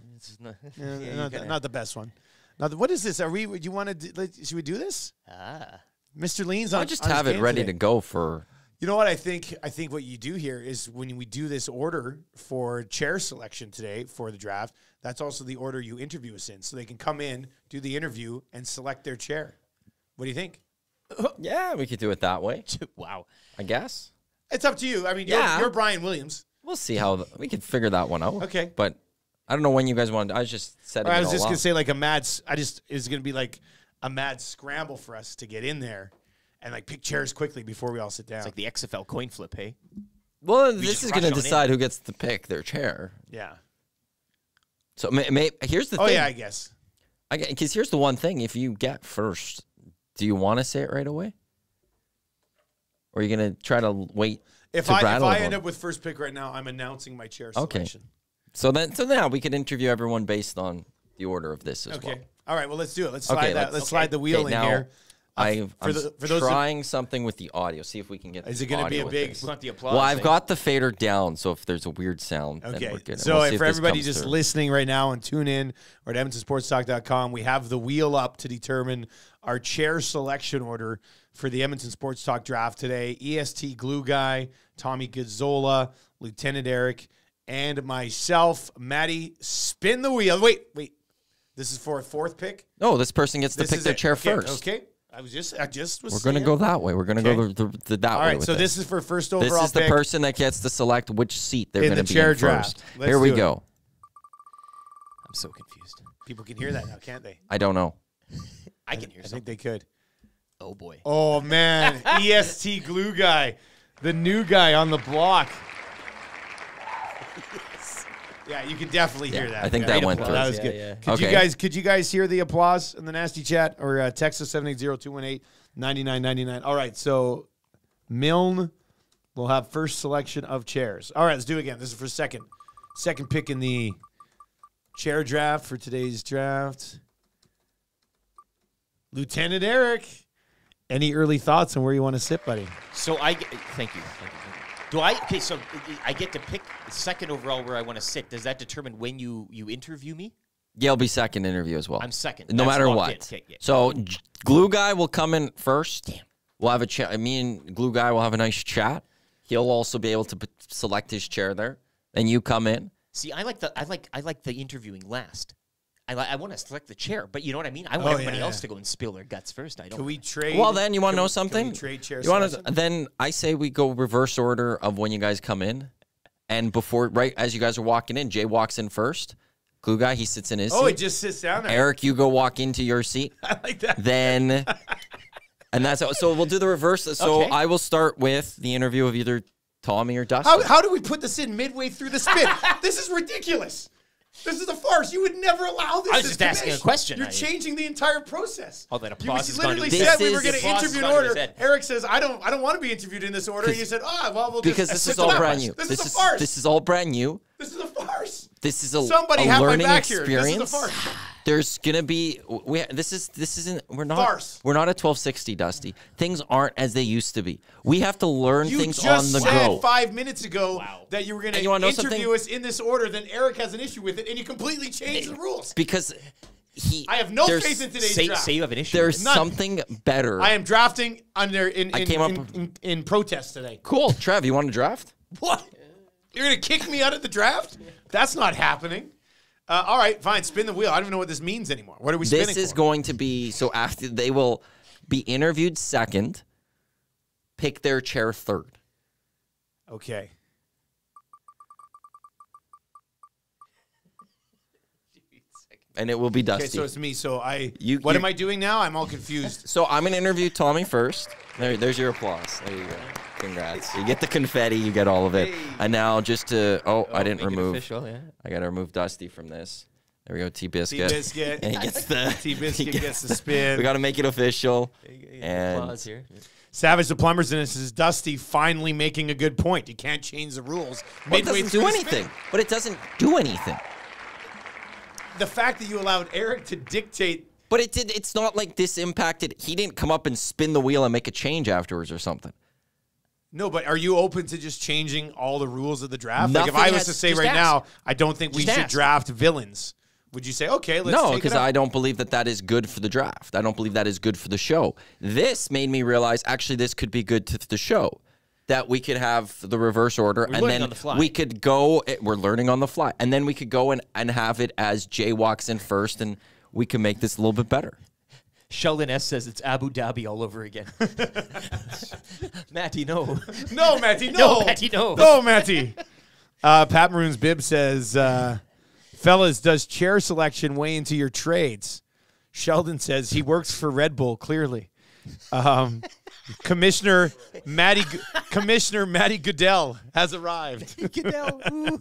Not the best one. Now, what is this? Should we do this? Mr. Lean's on. I just have it ready to go for. You know what I think? I think what you do here is when we do this order for chair selection today for the draft, that's also the order you interview us in, so they can come in, do the interview, and select their chair. What do you think? Yeah, we could do it that way. Wow. I guess. It's up to you. I mean, you're Brian Williams. We'll see how we can figure that one out. Okay. But I don't know when you guys want. I was just setting. I was just gonna say it's gonna be like a mad scramble for us to get in there and pick chairs quickly before we all sit down. It's like the XFL coin flip, hey? Well, this is gonna decide who gets to pick their chair. Yeah. So here's the thing. Oh yeah, I guess. Because here's the one thing: if you get first, do you want to say it right away, or are you gonna try to wait? If I end up with first pick right now, I'm announcing my chair selection. Okay. So now we could interview everyone based on the order of this as well. All right. Well, let's do it. Let's slide Let's slide the wheel in here. I'm trying something with the audio. See if we can get. Is it going to be a big? Want the applause? Well, I've got the fader down, so if there's a weird sound, then we're good. So for everybody just listening right now and tune in or at EdmontonSportsTalk.com, we have the wheel up to determine our chair selection order for the Edmonton Sports Talk draft today. EST Glue Guy, Tommy Gazzola, Lieutenant Eric, and myself, Maddie. Spin the wheel. Wait. This is for a fourth pick? No, this person gets to pick their chair first. Okay. I just was We're going to go that way. We're going to go that way. All right, so this is for first overall pick. This is the person that gets to select which seat they're going to be in first. Here we go. I'm so confused. People can hear that now, can't they? I don't know. I can hear something. I think they could. Oh, boy. Oh, man. EST Glue Guy, the new guy on the block. Yeah, you can definitely hear that. I think that went through. That was good. Yeah. Could you guys hear the applause in the nasty chat or text us 780-218-9999? All right, so Milne will have first selection of chairs. All right, let's do it again. This is for second pick in the chair draft for today's draft. Lieutenant Eric, any early thoughts on where you want to sit, buddy? So thank you. So I get to pick second overall where I want to sit. Does that determine when you interview me? Yeah, it'll be second interview as well. I'm second. No matter what. Okay, yeah. So Glue Guy will come in first. Damn. We'll have a chat. Me and Glue Guy will have a nice chat. He'll also be able to select his chair there. Then you come in. See, I like the interviewing last. I want to select the chair, but you know what I mean? I want everybody else to go and spill their guts first. I don't. Can we trade? Well, then you want to know something? Can we trade chair Then I say we go reverse order of when you guys come in. And right as you guys are walking in, Jay walks in first. Glue Guy, he sits in his seat. Oh, he just sits down there. Eric, you go walk into your seat. I like that. Then And that's so we'll do the reverse. So Okay. I will start with the interview of either Tommy or Dustin. How do we put this in midway through the spin? This is ridiculous. This is a farce. You would never allow this. I was as just asking commish. a question. You're changing the entire process. Oh, that applause You has gone to literally his head. said we were This going is- to applause has interview in gone to his order. head. Eric says, I don't want to be interviewed in this order. And you said, well, we'll because just this is switch it all up. brand new. This is a farce. This is all brand new. This is a farce. This is a, Somebody a have my learning back here. experience. This is a farce. There's gonna be this isn't we're not Farce. we're not at 1260, Dusty. Things aren't as they used to be. We have to learn You things just on the said go. 5 minutes ago that you were going And you wanna know to interview something? us in this order. Then Eric has an issue with it, and you completely changed the rules. Because I have no there's- faith in today's Say, draft. say you have an issue. There's None. something better. I am drafting under I came up- in protest today. Cool, Trev. You want to draft? What? You're going to kick me out of the draft? That's not happening. All right, fine. Spin the wheel. I don't even know what this means anymore. What are we spinning This is for? going to be so after they will be interviewed second, pick their chair third. Okay. And it will be Dusty. Okay, so it's me. So You- what you- am I doing now? I'm all confused. So I'm gonna interview Tommy first. There's your applause. There you go. Congrats. You get the confetti. You get all of it. And now just to I didn't make it remove. official, yeah. I gotta remove Dusty from this. There we go. T-Biscuit. T-Biscuit. And he gets the T-Biscuit he gets the spin. We gotta make it official. Applause And here. Savage the Plumbers, and this is Dusty finally making a good point. You can't change the rules well, it midway doesn't through do the anything. spin. But it doesn't do anything. The fact that you allowed Eric to dictate. But it did. It's not like this impacted. He didn't come up and spin the wheel and make a change afterwards or something. No, but are you open to just changing all the rules of the draft? Nothing like if I was has- to say just right ask. now, I don't think we Just should ask. draft villains. Would you say, okay, let's No, take it because up? I don't believe that is good for the draft. I don't believe that is good for the show. This made me realize actually this could be good to the show. That we could have the reverse order, and learning then on the fly. we could go. We're learning on the fly, and then we could go and have it as Jay walks in first, and we can make this a little bit better. Sheldon S. says it's Abu Dhabi all over again. Matty, no. No, Matty, no. No, Matty, no. No, Matty. Pat Maroon's bib says, fellas, does chair selection weigh into your trades? Sheldon says he works for Red Bull, clearly. Commissioner Matty Goodell has arrived. Goodell.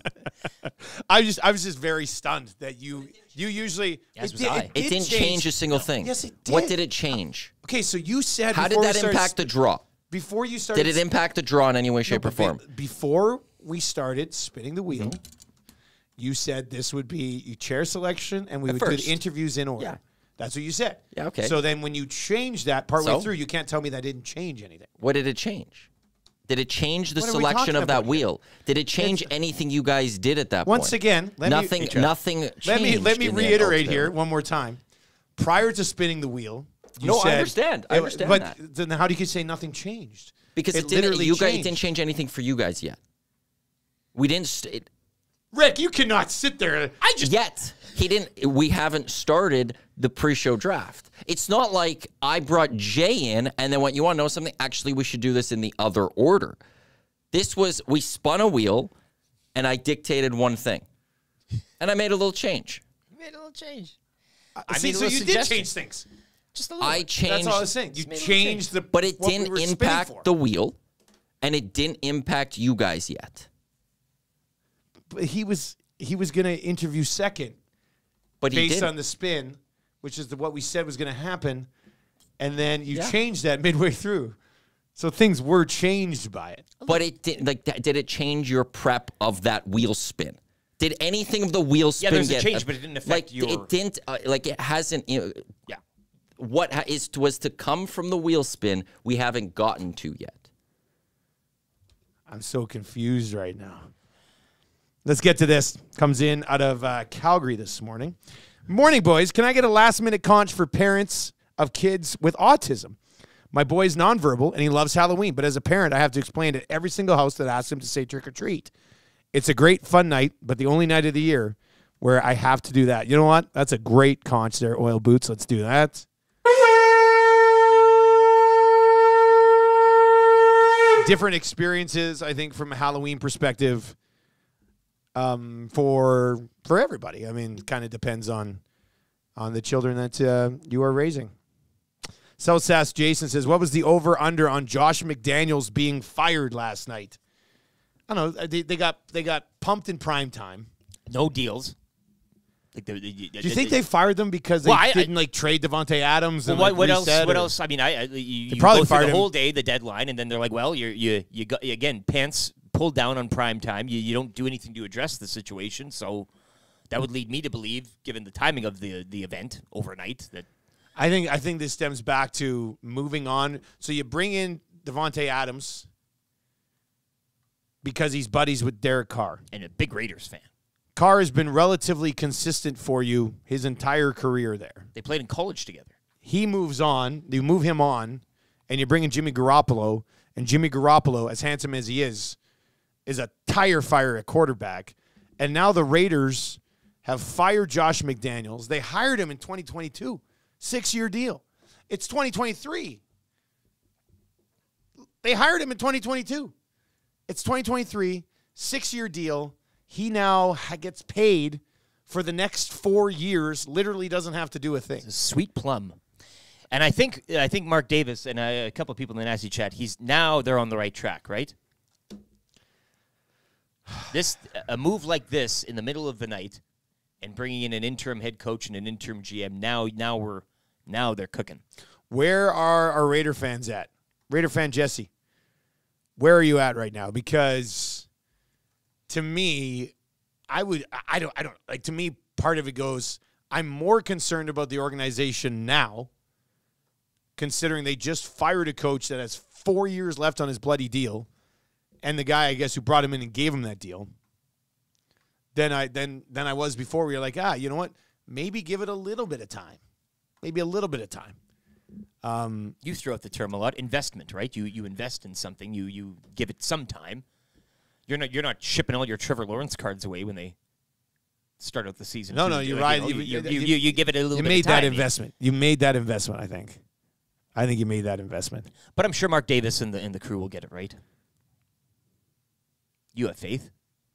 I was just very stunned that you usually As was I. It didn't change a single thing. Yes, it What did. did it change? Okay, so you said How did before we that started impact the draw? before you started Did it impact the draw in any way, shape, or form? Before we started spinning the wheel, Mm-hmm. you said this would be chair selection and we would do first. the interviews in order. Yeah. That's what you said. Yeah, okay. So then when you changed that partway So? through, you can't tell me that didn't change anything. What did it change? Did it change the What are we selection talking of that about here? wheel? Did it change anything you guys did at that Once point? again, nothing changed. let me in the reiterate adults here there. one more time. Prior to spinning the wheel, you No, I said, understand. I understand but that. then how do you say nothing changed? Because it literally didn't. changed. It didn't change anything for you guys yet. We didn't. Rick, you cannot sit there. Yet he didn't. We haven't started the pre-show draft. It's not like I brought Jay in and then went, you want to know something? Actually, we should do this in the other order. This was, we spun a wheel and I dictated one thing. And I made a little change. You made a little change. See, made a so little you did suggestion. change things. Just a little. I bit. changed. That's all I was saying. You made a little changed the, But it what we didn't were spinning impact for. the wheel and it didn't impact you guys yet. But he was going to interview second But he based didn't. on the spin, which is what we said was going to happen, and then you Yeah. changed that midway through. So things were changed by it. But it didn't. Like, did it change your prep of that wheel spin? Did anything of the wheel spin there's a get change, but it didn't affect like, your- It didn't. Like it hasn't. Yeah. What was to come from the wheel spin? We haven't gotten to yet. I'm so confused right now. Let's get to this. Comes in out of Calgary this morning. Morning, boys. Can I get a last-minute conch for parents of kids with autism? My boy's nonverbal, and he loves Halloween. But as a parent, I have to explain to every single house that asks him to say trick or treat. It's a great fun night, but the only night of the year where I have to do that. You know what? That's a great conch there, Oil Boots. Let's do that. Different experiences, I think, from a Halloween perspective for everybody. I mean, kind of depends on the children that you are raising. South Sass Jason says, what was the over-under on Josh McDaniels being fired last night? I don't know. They got pumped in prime time. No deals. Do you think they fired them because they didn't trade Devontae Adams? Well, and what else? What else? I mean, you probably go through fired the him. whole day, the deadline, and then they're like, well, you got again pants pulled down on prime time. You don't do anything to address the situation, so that would lead me to believe, given the timing of the event overnight, that I think this stems back to moving on. So you bring in Devontae Adams because he's buddies with Derek Carr. And a big Raiders fan. Carr has been relatively consistent for you his entire career there. They played in college together. He moves on. You move him on, and you bring in Jimmy Garoppolo. And Jimmy Garoppolo, as handsome as he is a tire fire at quarterback. And now the Raiders have fired Josh McDaniels. They hired him in 2022. 6-year deal. It's 2023. They hired him in 2022. It's 2023, 6-year deal. He now gets paid for the next 4 years, literally doesn't have to do a thing. It's a sweet plum. And I think Mark Davis and a couple of people in the Nasty chat, they're on the right track, right? A move like this in the middle of the night and bringing in an interim head coach and an interim GM, now they're cooking. Where are our Raider fans at? Raider fan Jesse, where are you at right now? Because to me, to me, part of it goes, I'm more concerned about the organization now, considering they just fired a coach that has 4 years left on his bloody deal, and the guy, I guess, who brought him in and gave him that deal, than I was before. We were like, you know what? Maybe give it a little bit of time. Maybe a little bit of time. You throw out the term a lot. Investment, right? You invest in something. You give it some time. You're not shipping all your Trevor Lawrence cards away when they start out the season. No, you're right. You give it a little bit of time. You made that investment. You made that investment, I think. I think you made that investment. But I'm sure Mark Davis and the crew will get it right. You have faith?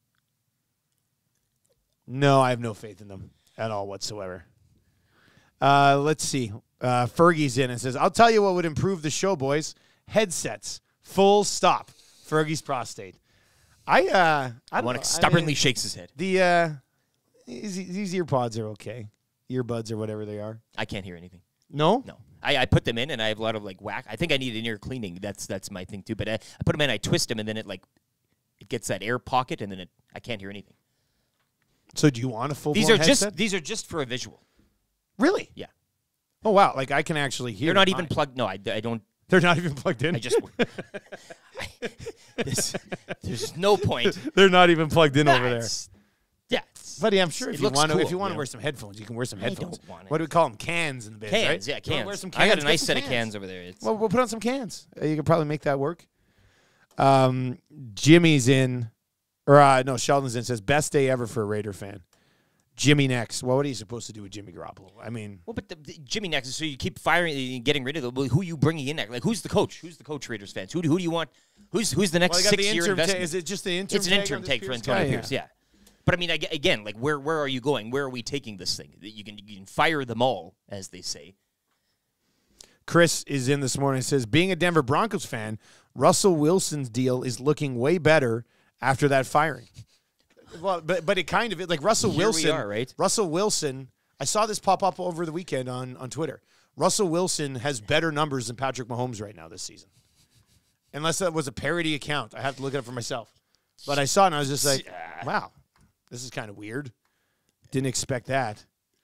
No, I have no faith in them at all whatsoever. Let's see. Fergie's in and says, I'll tell you what would improve the show, boys. Headsets. Full stop. Fergie's prostate. I stubbornly shakes his head. These ear pods are okay. Earbuds or whatever they are. I can't hear anything. No? No. I put them in, and I have a lot of, whack. I think I need an ear cleaning. That's my thing, too. But I put them in, I twist them, and then it gets that air pocket, and then I can't hear anything. So do you want a full-blown headset? These are just for a visual. Really? Yeah. Oh, wow. I can actually hear. They're not even plugged. No, I don't. They're not even plugged in? I just... there's no point. They're not even plugged in over there. Yeah. Buddy, I'm sure if you want to cool, wear some headphones, you can wear some headphones. Don't want it. What do we call them? Cans in the biz, cans, right? yeah, cans. Wear some cans. I got a nice Get set some of cans over there. Well, we'll put on some cans. You can probably make that work. Jimmy's in, no, Sheldon's in, says, best day ever for a Raider fan. Jimmy next. Well, what are you supposed to do with Jimmy Garoppolo? I mean... Well, but Jimmy next, so you keep firing and getting rid of them. Who are you bringing in next? Who's the coach? Who's the coach, Raiders fans? Who do you want? Who's the next 6-year investment? Is it just the interim? It's an interim take for Antonio Pierce, yeah. But, I mean, again, where are you going? Where are we taking this thing? You can fire them all, as they say. Chris is in this morning and says, being a Denver Broncos fan, Russell Wilson's deal is looking way better after that firing. Well, but it kind of Russell Wilson. Here we are, right? Russell Wilson. I saw this pop up over the weekend on Twitter. Russell Wilson has better numbers than Patrick Mahomes right now this season. Unless that was a parody account, I have to look it up for myself. But I saw it and I was just like, wow, this is kind of weird. Didn't expect that.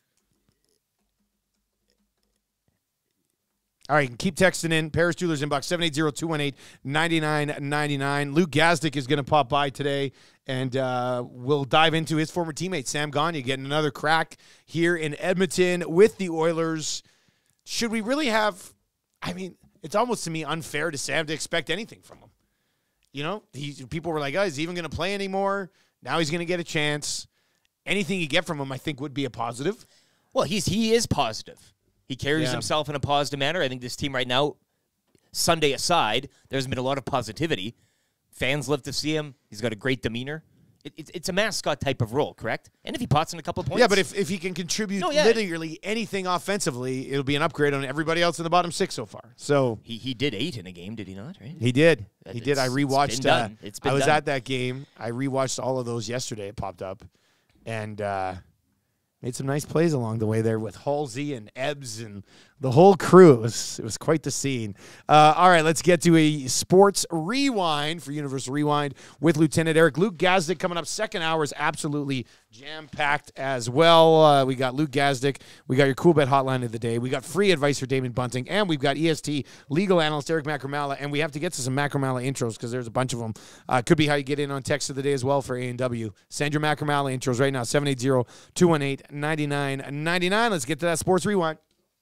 All right, keep texting in. Paris Jewelers inbox 780-218-9999. Luke Gazdic is going to pop by today, and we'll dive into his former teammate, Sam Gagner, getting another crack here in Edmonton with the Oilers. Should we really have – I mean, it's almost to me unfair to Sam to expect anything from him. You know, people were like, oh, is he even going to play anymore? Now he's going to get a chance. Anything you get from him, I think, would be a positive. Well, he is positive. He carries himself in a positive manner. I think this team right now, Sunday aside, there's been a lot of positivity. Fans love to see him. He's got a great demeanor. It's a mascot type of role, correct? And if he pots in a couple of points. Yeah, but if he can contribute literally anything offensively, it'll be an upgrade on everybody else in the bottom 6 so far. So he did 8 in a game, did he not? Right? He did. He did. I rewatched. I was at that game. I rewatched all of those yesterday. It popped up, and made some nice plays along the way there with Halsey and Ebbs and the whole crew. It was quite the scene. All right, let's get to a sports rewind for Universal Rewind with Lieutenant Eric. Luke Gazdic coming up. Second hour is absolutely jam-packed as well. We got Luke Gazdic. We got your Cool Bet hotline of the day. We got free advice for Damon Bunting. And we've got EST legal analyst Eric Macramalla. And we have to get to some Macramalla intros because there's a bunch of them. Could be how you get in on text of the day as well for A&W. Send your Macramalla intros right now, 780-218-9999. Let's get to that sports rewind.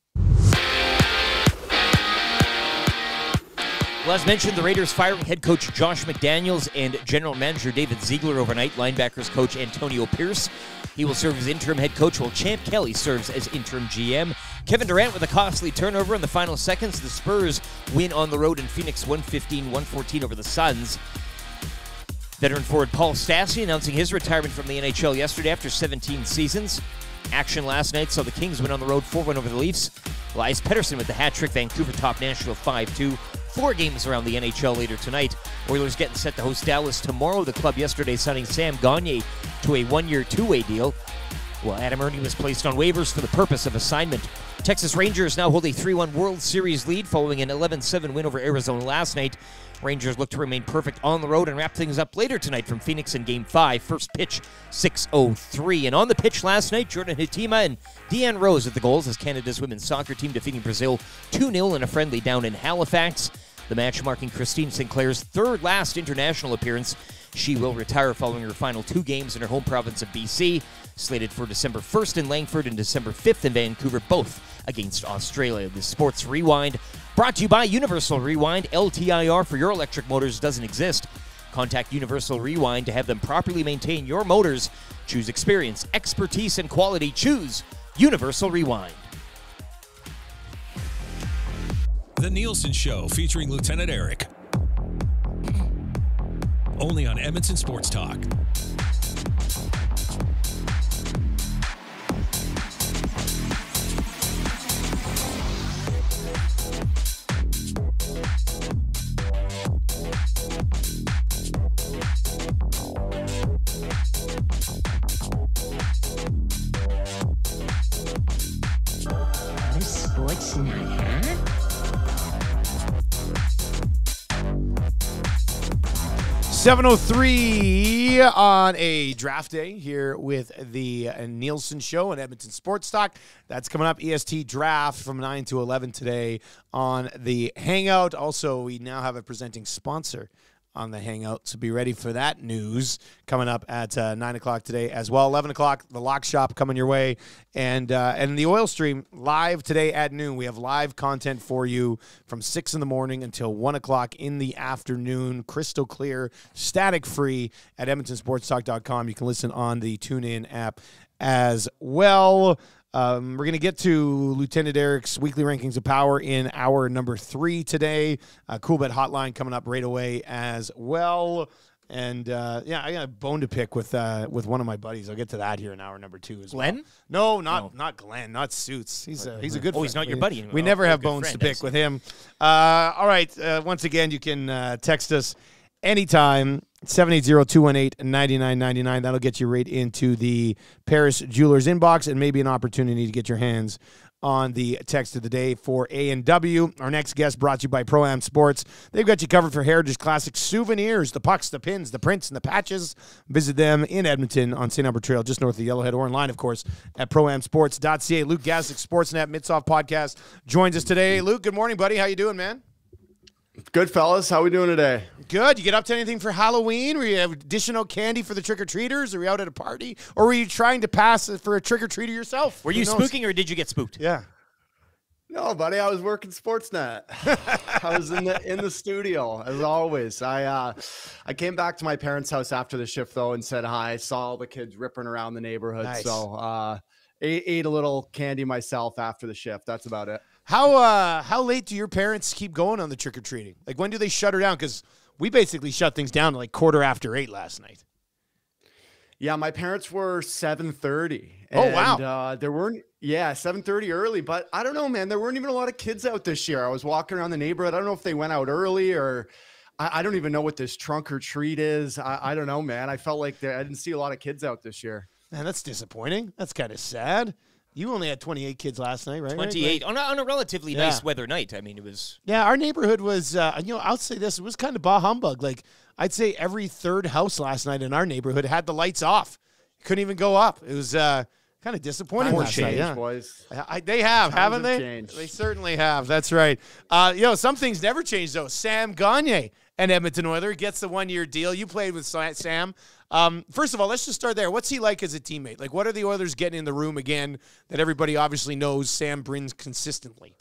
Well, as mentioned, the Raiders firing head coach Josh McDaniels and general manager David Ziegler overnight. Linebackers coach Antonio Pierce. He will serve as interim head coach while Champ Kelly serves as interim GM. Kevin Durant with a costly turnover in the final seconds. The Spurs win on the road in Phoenix 115-114 over the Suns. Veteran forward Paul Stastny announcing his retirement from the NHL yesterday after 17 seasons. Action last night saw the Kings win on the road 4-1 over the Leafs. Elias Pettersson with the hat trick. Vancouver top Nashville 5-2. 4 games around the NHL later tonight. Oilers getting set to host Dallas tomorrow. The club yesterday signing Sam Gagner to a 1-year, 2-way deal. Well, Adam Ernie was placed on waivers for the purpose of assignment. Texas Rangers now hold a 3-1 World Series lead following an 11-7 win over Arizona last night. Rangers look to remain perfect on the road and wrap things up later tonight from Phoenix in Game 5. First pitch, 6:03. And on the pitch last night, Jordan Hitima and Deanne Rose at the goals as Canada's women's soccer team defeating Brazil 2-0 in a friendly down in Halifax. The match marking Christine Sinclair's third last international appearance. She will retire following her final 2 games in her home province of BC, slated for December 1st in Langford and December 5th in Vancouver, both against Australia. The Sports Rewind brought to you by Universal Rewind. LTIR for your electric motors doesn't exist. Contact Universal Rewind to have them properly maintain your motors. Choose experience, expertise, and quality. Choose Universal Rewind. The Nielsen Show featuring Lieutenant Eric. Only on Edmonton Sports Talk. Sports Night, huh? 7:03 on a draft day here with the Nielsen Show and Edmonton Sports Talk. That's coming up, EST Draft from 9 to 11 today on the Hangout. Also, we now have a presenting sponsor on the Hangout, so be ready for that news coming up at 9 o'clock today as well. 11 o'clock, the Lock Shop coming your way, and the Oil Stream live today at noon. We have live content for you from 6 in the morning until 1 o'clock in the afternoon, crystal clear, static-free at EdmontonSportsTalk.com. You can listen on the TuneIn app as well. We're going to get to Lieutenant Eric's weekly rankings of power in hour number 3 today. Cool Bet hotline coming up right away as well. And I got a bone to pick with one of my buddies. I'll get to that here in hour number 2 as Glenn? well. No, not Glenn, not Suits. He's a good friend. Oh, he's not your buddy. We never have bones to pick with him. All right. Once again, you can text us anytime. 780-218-9999. That'll get you right into the Paris Jewelers inbox and maybe an opportunity to get your hands on the text of the day for A&W. Our next guest brought to you by Pro-Am Sports. They've got you covered for Heritage Classic souvenirs, the pucks, the pins, the prints, and the patches. Visit them in Edmonton on St. Albert Trail, just north of Yellowhead, or online, of course, at proamsports.ca. Luke Gazdic, Sportsnet Mitsoff Podcast, joins us today. Luke, good morning, buddy. How you doing, man? Good, fellas. How we doing today? Good. You get up to anything for Halloween? Were you have additional candy for the trick-or-treaters? Are you out at a party? Or were you trying to pass for a trick-or-treater yourself? Were you spooking or did you get spooked? Yeah. No, buddy. I was working Sportsnet. I was in the studio, as always. I came back to my parents' house after the shift, though, and said hi. Saw all the kids ripping around the neighborhood. Nice. So ate a little candy myself after the shift. That's about it. How late do your parents keep going on the trick-or-treating? Like, when do they shut her down? Because we basically shut things down at like 8:15 last night. Yeah, my parents were 7:30. Oh, wow. There weren't 7:30 early, but I don't know, man. There weren't even a lot of kids out this year. I was walking around the neighborhood. I don't know if they went out early or I don't even know what this trunk or treat is. I don't know, man. I felt like I didn't see a lot of kids out this year. Man, that's disappointing. That's kind of sad. You only had 28 kids last night, right? 28 on a relatively nice weather night. I mean, it was. Yeah, our neighborhood was, I'll say this, it was kind of bah humbug. Like, I'd say every third house last night in our neighborhood had the lights off. Couldn't even go up. It was kind of disappointing last night. Yeah. Boys. They have, haven't they? Changed. They certainly have. That's right. Some things never change, though. Sam Gagner, an Edmonton Oiler, gets the 1-year deal. You played with Sam. First of all, let's just start there. What's he like as a teammate? Like, what are the Oilers getting in the room again that everybody obviously knows Sam brings consistently?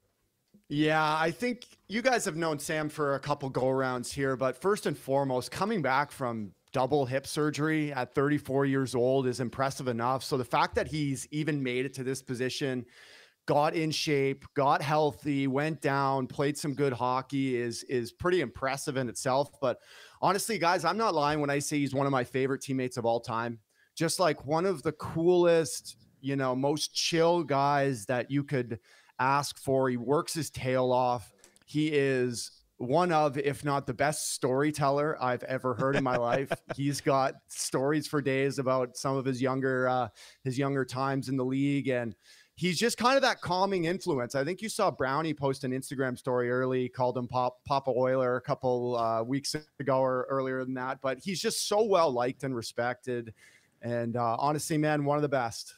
Yeah, I think you guys have known Sam for a couple go-arounds here, but first and foremost, coming back from double hip surgery at 34 years old is impressive enough. So the fact that he's even made it to this position, got in shape, got healthy, went down, played some good hockey is pretty impressive in itself. But honestly, guys, I'm not lying when I say he's one of my favorite teammates of all time. Just like one of the coolest, most chill guys that you could ask for. He works his tail off. He is one of, if not the best storyteller I've ever heard in my life. He's got stories for days about some of his younger times in the league. And he's just kind of that calming influence. I think you saw Brownie post an Instagram story early, called him Papa Oiler a couple weeks ago or earlier than that. But he's just so well liked and respected. And honestly, man, one of the best.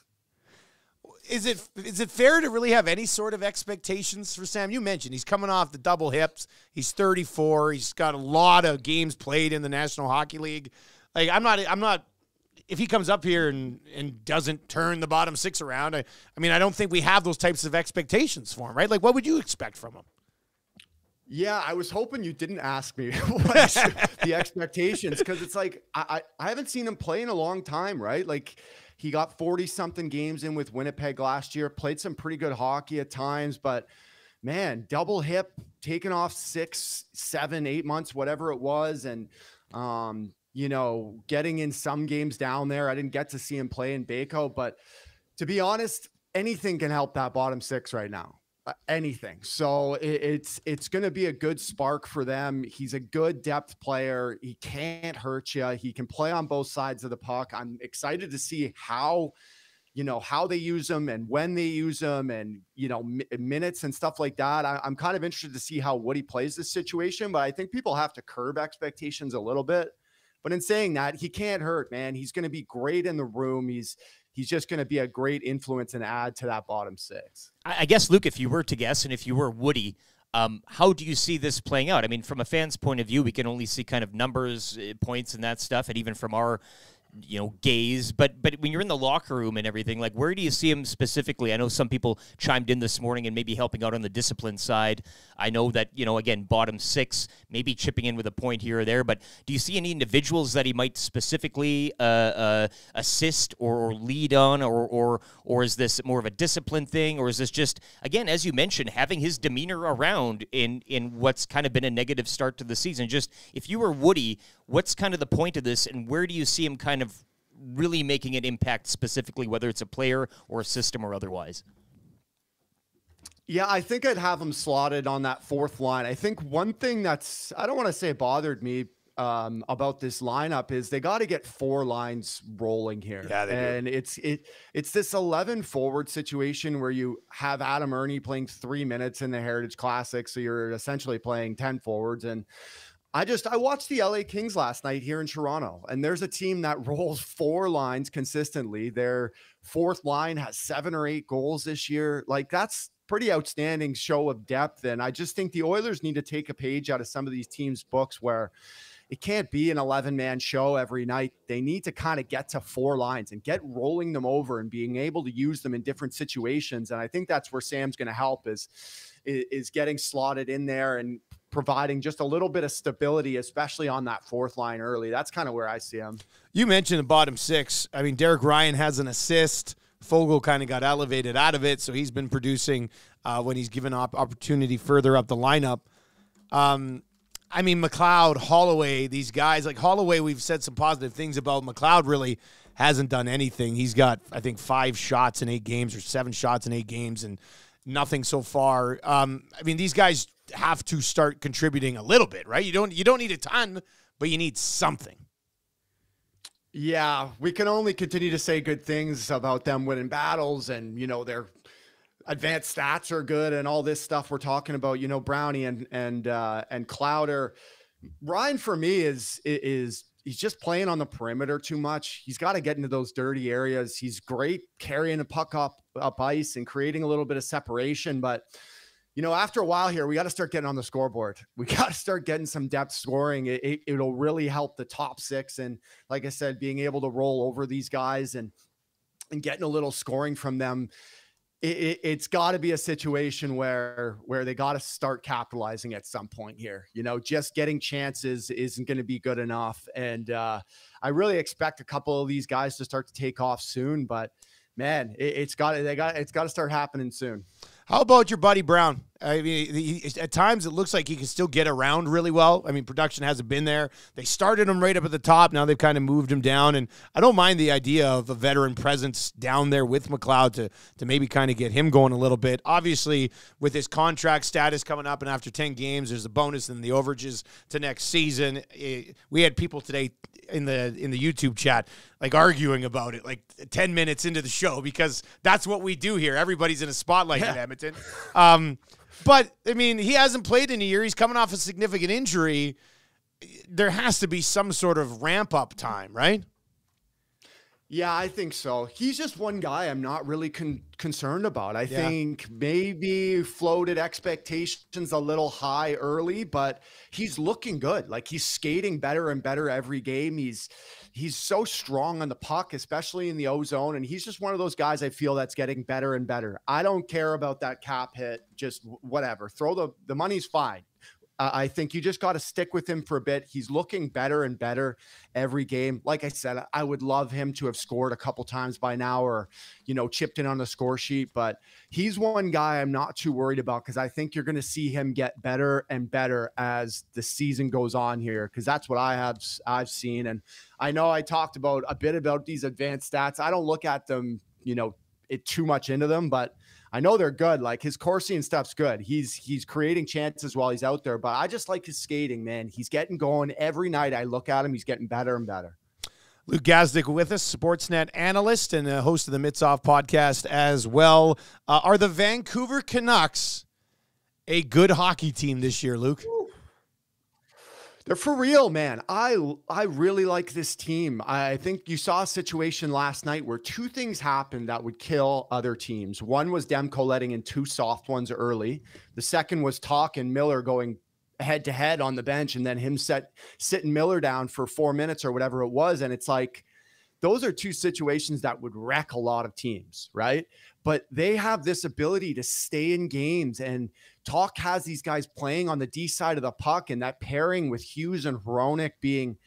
Is it fair to really have any sort of expectations for Sam? You mentioned he's coming off the double hips. He's 34. He's got a lot of games played in the National Hockey League. Like, I'm not. If he comes up here and doesn't turn the bottom six around, I don't think we have those types of expectations for him, right? Like, what would you expect from him? Yeah, I was hoping you didn't ask me what the expectations, because it's like I haven't seen him play in a long time, right? Like, he got 40-something games in with Winnipeg last year, played some pretty good hockey at times, but man, double hip, taken off 6, 7, 8 months, whatever it was, and getting in some games down there. I didn't get to see him play in Baco, but to be honest, anything can help that bottom six right now. Anything. So it's going to be a good spark for them. He's a good depth player. He can't hurt you. He can play on both sides of the puck. I'm excited to see how they use him and when they use him and, minutes and stuff like that. I'm kind of interested to see how Woody plays this situation, but I think people have to curb expectations a little bit. But in saying that, he can't hurt, man. He's going to be great in the room. He's just going to be a great influence and add to that bottom six. I guess, Luke, if you were to guess, and if you were Woody, how do you see this playing out? I mean, from a fan's point of view, we can only see kind of numbers, points, and that stuff, and even from our gaze. But when you're in the locker room and everything, like, where do you see him specifically? I know some people chimed in this morning and maybe helping out on the discipline side. I know that, again, bottom six, maybe chipping in with a point here or there. But do you see any individuals that he might specifically assist or lead on, or is this more of a discipline thing, or is this just, again, as you mentioned, having his demeanor around in what's kind of been a negative start to the season? Just, if you were Woody, what's kind of the point of this, and where do you see him kind of really making an impact specifically, whether it's a player or a system or otherwise? Yeah, I think I'd have him slotted on that fourth line. I think one thing that's, I don't want to say bothered me about this lineup is they got to get 4 lines rolling here. Yeah, they do. And it's this 11 forward situation where you have Adam Ernie playing 3 minutes in the Heritage Classic. So you're essentially playing 10 forwards. And I watched the LA Kings last night here in Toronto, and there's a team that rolls 4 lines consistently. Their fourth line has 7 or 8 goals this year. Like, that's pretty outstanding show of depth. And I just think the Oilers need to take a page out of some of these teams' books where it can't be an 11-man show every night. They need to kind of get to 4 lines and get rolling them over and being able to use them in different situations. And I think that's where Sam's going to help is getting slotted in there and providing just a little bit of stability, especially on that fourth line early. That's kind of where I see him. You mentioned the bottom six. I mean, Derek Ryan has an assist. Fogle kind of got elevated out of it, so he's been producing when he's given opportunity further up the lineup. I mean, McLeod, Holloway, these guys. Like Holloway, we've said some positive things about. McLeod really hasn't done anything. He's got, I think, 5 shots in 8 games or 7 shots in 8 games and nothing so far. I mean, these guys have to start contributing a little bit, right? You don't need a ton, but you need something. Yeah, we can only continue to say good things about them winning battles, and their advanced stats are good and all this stuff we're talking about. Brownie and Clowder. Ryan for me is he's just playing on the perimeter too much. He's got to get into those dirty areas. He's great carrying the puck up ice and creating a little bit of separation, but after a while here, we got to start getting on the scoreboard. We got to start getting some depth scoring. It'll really help the top 6. And like I said, being able to roll over these guys and getting a little scoring from them, it's got to be a situation where they got to start capitalizing at some point here. Just getting chances isn't going to be good enough. And I really expect a couple of these guys to start to take off soon, but man, it's got to start happening soon. How about your buddy Brown? I mean, at times it looks like he can still get around really well. I mean, production hasn't been there. They started him right up at the top. Now they've kind of moved him down. And I don't mind the idea of a veteran presence down there with McLeod to maybe kind of get him going a little bit. Obviously, with his contract status coming up and after 10 games, there's a bonus in the overages to next season. We had people today in the YouTube chat like arguing about it like 10 minutes into the show because that's what we do here. Everybody's in a spotlight in Edmonton. But I mean, he hasn't played in a year. He's coming off a significant injury. There has to be some sort of ramp up time, right? Yeah, I think so. He's just one guy I'm not really concerned about. I think maybe floated expectations a little high early, but he's looking good. Like he's skating better and better every game. He's so strong on the puck, especially in the O zone. And he's just one of those guys I feel that's getting better and better. I don't care about that cap hit, just whatever. Throw the money's fine. I think you just got to stick with him for a bit. He's looking better and better every game. Like I said, I would love him to have scored a couple times by now or, chipped in on the score sheet. But he's one guy I'm not too worried about because I think you're going to see him get better and better as the season goes on here because that's what I've seen. And I know I talked about a bit about these advanced stats. I don't look at them, too much into them, but I know they're good. Like his Corsi and stuff's good. He's creating chances while he's out there, but I just like his skating, man. He's getting going every night. I look at him. He's getting better and better. Luke Gazdic with us, Sportsnet analyst and a host of the Mitts Off podcast as well. Are the Vancouver Canucks a good hockey team this year, Luke? They're for real, man. I really like this team. I think you saw a situation last night where 2 things happened that would kill other teams. One was Demko letting in 2 soft ones early. The second was Talk and Miller going head-to-head on the bench and then him sitting Miller down for 4 minutes or whatever it was. And it's like, those are 2 situations that would wreck a lot of teams, right? But they have this ability to stay in games, and Talk has these guys playing on the D side of the puck, and that pairing with Hughes and Hronek being,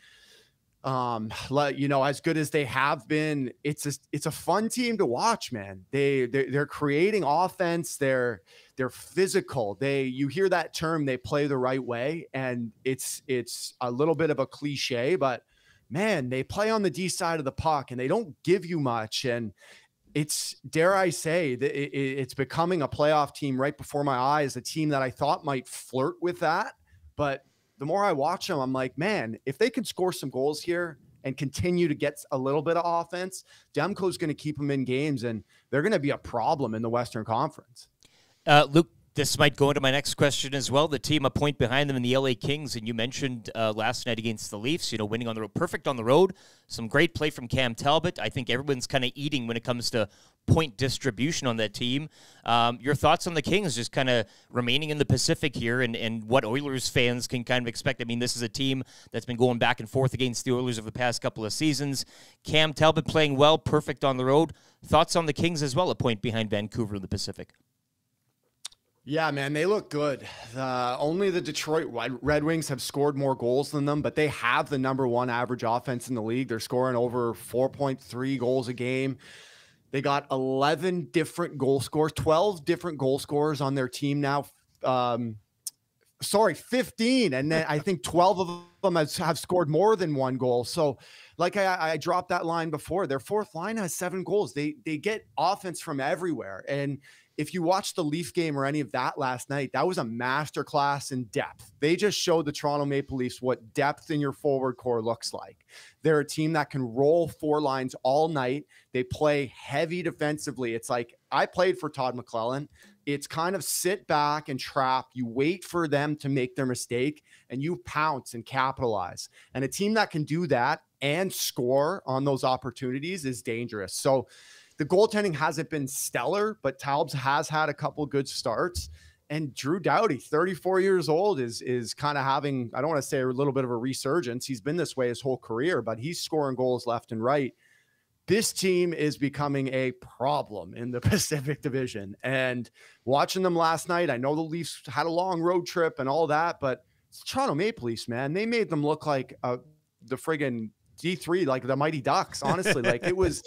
as good as they have been. It's a fun team to watch, man. They're creating offense. They're physical. You hear that term, they play the right way, and it's a little bit of a cliche, but man, they play on the D side of the puck and they don't give you much. And it's, dare I say, it's becoming a playoff team right before my eyes, a team that I thought might flirt with that. But the more I watch them, I'm like, man, if they can score some goals here and continue to get a little bit of offense, Demko's going to keep them in games and they're going to be a problem in the Western Conference. Luke, this might go into my next question as well. The team a point behind them in the LA Kings, and you mentioned last night against the Leafs, winning on the road, perfect on the road. Some great play from Cam Talbot. I think everyone's kind of eating when it comes to point distribution on that team. Your thoughts on the Kings just kind of remaining in the Pacific here and what Oilers fans can kind of expect? I mean, this is a team that's been going back and forth against the Oilers over the past couple of seasons. Cam Talbot playing well, perfect on the road. Thoughts on the Kings as well, a point behind Vancouver in the Pacific? Yeah, man, they look good. Only the Detroit Red Wings have scored more goals than them, but they have the #1 average offense in the league. They're scoring over 4.3 goals a game. They got 11 different goal scorers, 12 different goal scorers on their team now. sorry, 15. And then I think 12 of them have scored more than one goal. So like I dropped that line before, their fourth line has 7 goals. They get offense from everywhere. And if you watch the Leaf game or any of that last night, that was a masterclass in depth. They just showed the Toronto Maple Leafs what depth in your forward core looks like. They're a team that can roll 4 lines all night. They play heavy defensively. It's like I played for Todd McClellan. It's kind of sit back and trap. You wait for them to make their mistake and you pounce and capitalize. And a team that can do that and score on those opportunities is dangerous. So the goaltending hasn't been stellar, but Talbot has had a couple good starts. And Drew Doughty, 34 years old, is kind of having, I don't want to say a little bit of a resurgence. He's been this way his whole career, but he's scoring goals left and right. This team is becoming a problem in the Pacific Division. And watching them last night, I know the Leafs had a long road trip and all that, but it's Toronto Maple Leafs, man. They made them look like the friggin' D3, like the Mighty Ducks, honestly. Like it was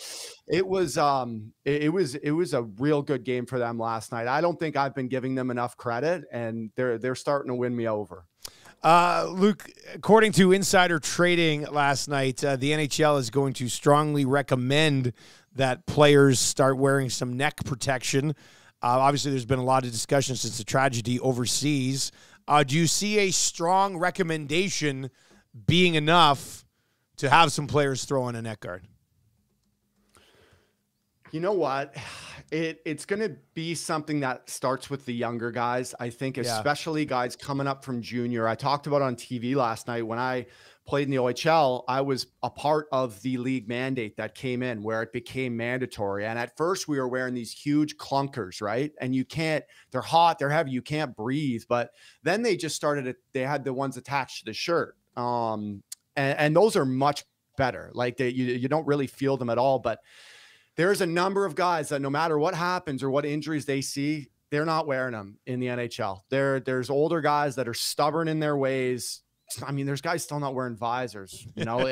a real good game for them last night. I don't think I've been giving them enough credit, and they're starting to win me over. Luke, according to insider trading last night, the NHL is going to strongly recommend that players start wearing some neck protection. Obviously, there's been a lot of discussion since the tragedy overseas. Do you see a strong recommendation being enough to have some players throw on a neck guard? You know what? It's going to be something that starts with the younger guys. I think especially guys coming up from junior. I talked about on TV last night when I played in the OHL, I was a part of the league mandate that came in where it became mandatory. And at first we were wearing these huge clunkers, right? And they're hot, they're heavy, you can't breathe. But then they just they had the ones attached to the shirt. And those are much better. Like you don't really feel them at all. But there's a number of guys that no matter what happens or what injuries they see, they're not wearing them in the NHL. There's older guys that are stubborn in their ways. I mean, there's guys still not wearing visors. You know,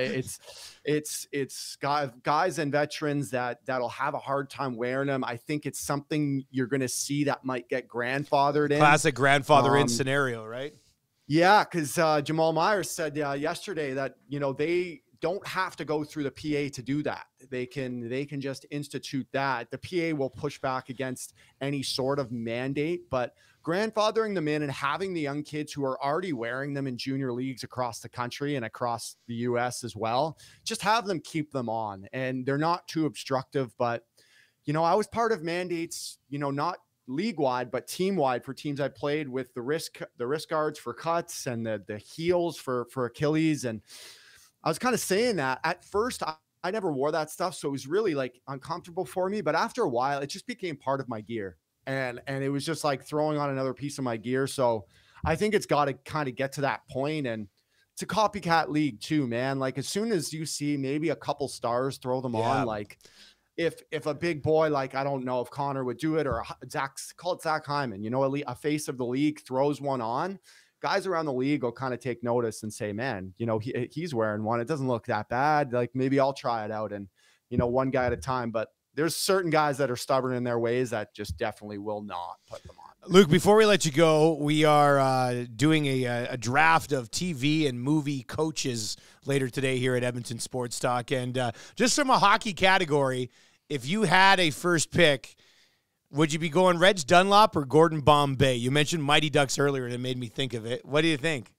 it's guys and veterans that'll have a hard time wearing them. I think it's something you're going to see that might get grandfathered in. Classic grandfather in scenario, right? Yeah, because Jamal Myers said yesterday that, you know, they don't have to go through the PA to do that. They can just institute that. The PA will push back against any sort of mandate, but grandfathering them in and having the young kids who are already wearing them in junior leagues across the country and across the US as well, just have them keep them on. And they're not too obstructive, but, you know, I was part of mandates, you know, not league-wide, but team-wide for teams I played with the wrist guards for cuts and the heels for Achilles. And I was kind of saying that at first I never wore that stuff. So it was really like uncomfortable for me, but after a while it just became part of my gear and it was just like throwing on another piece of my gear. So I think it's got to kind of get to that point, and it's a copycat league too, man. Like as soon as you see maybe a couple stars throw them on, like if a big boy, like, I don't know if Connor would do it or call it Zach Hyman, you know, a face of the league throws one on, guys around the league will kind of take notice and say, man, you know, he's wearing one. It doesn't look that bad. Like maybe I'll try it out, and, you know, one guy at a time. But there's certain guys that are stubborn in their ways that just definitely will not put them on. Luke, before we let you go, we are doing a draft of TV and movie coaches later today here at Edmonton Sports Talk. And just from a hockey category, if you had a first pick, would you be going Reg Dunlop or Gordon Bombay? You mentioned Mighty Ducks earlier, and it made me think of it. What do you think?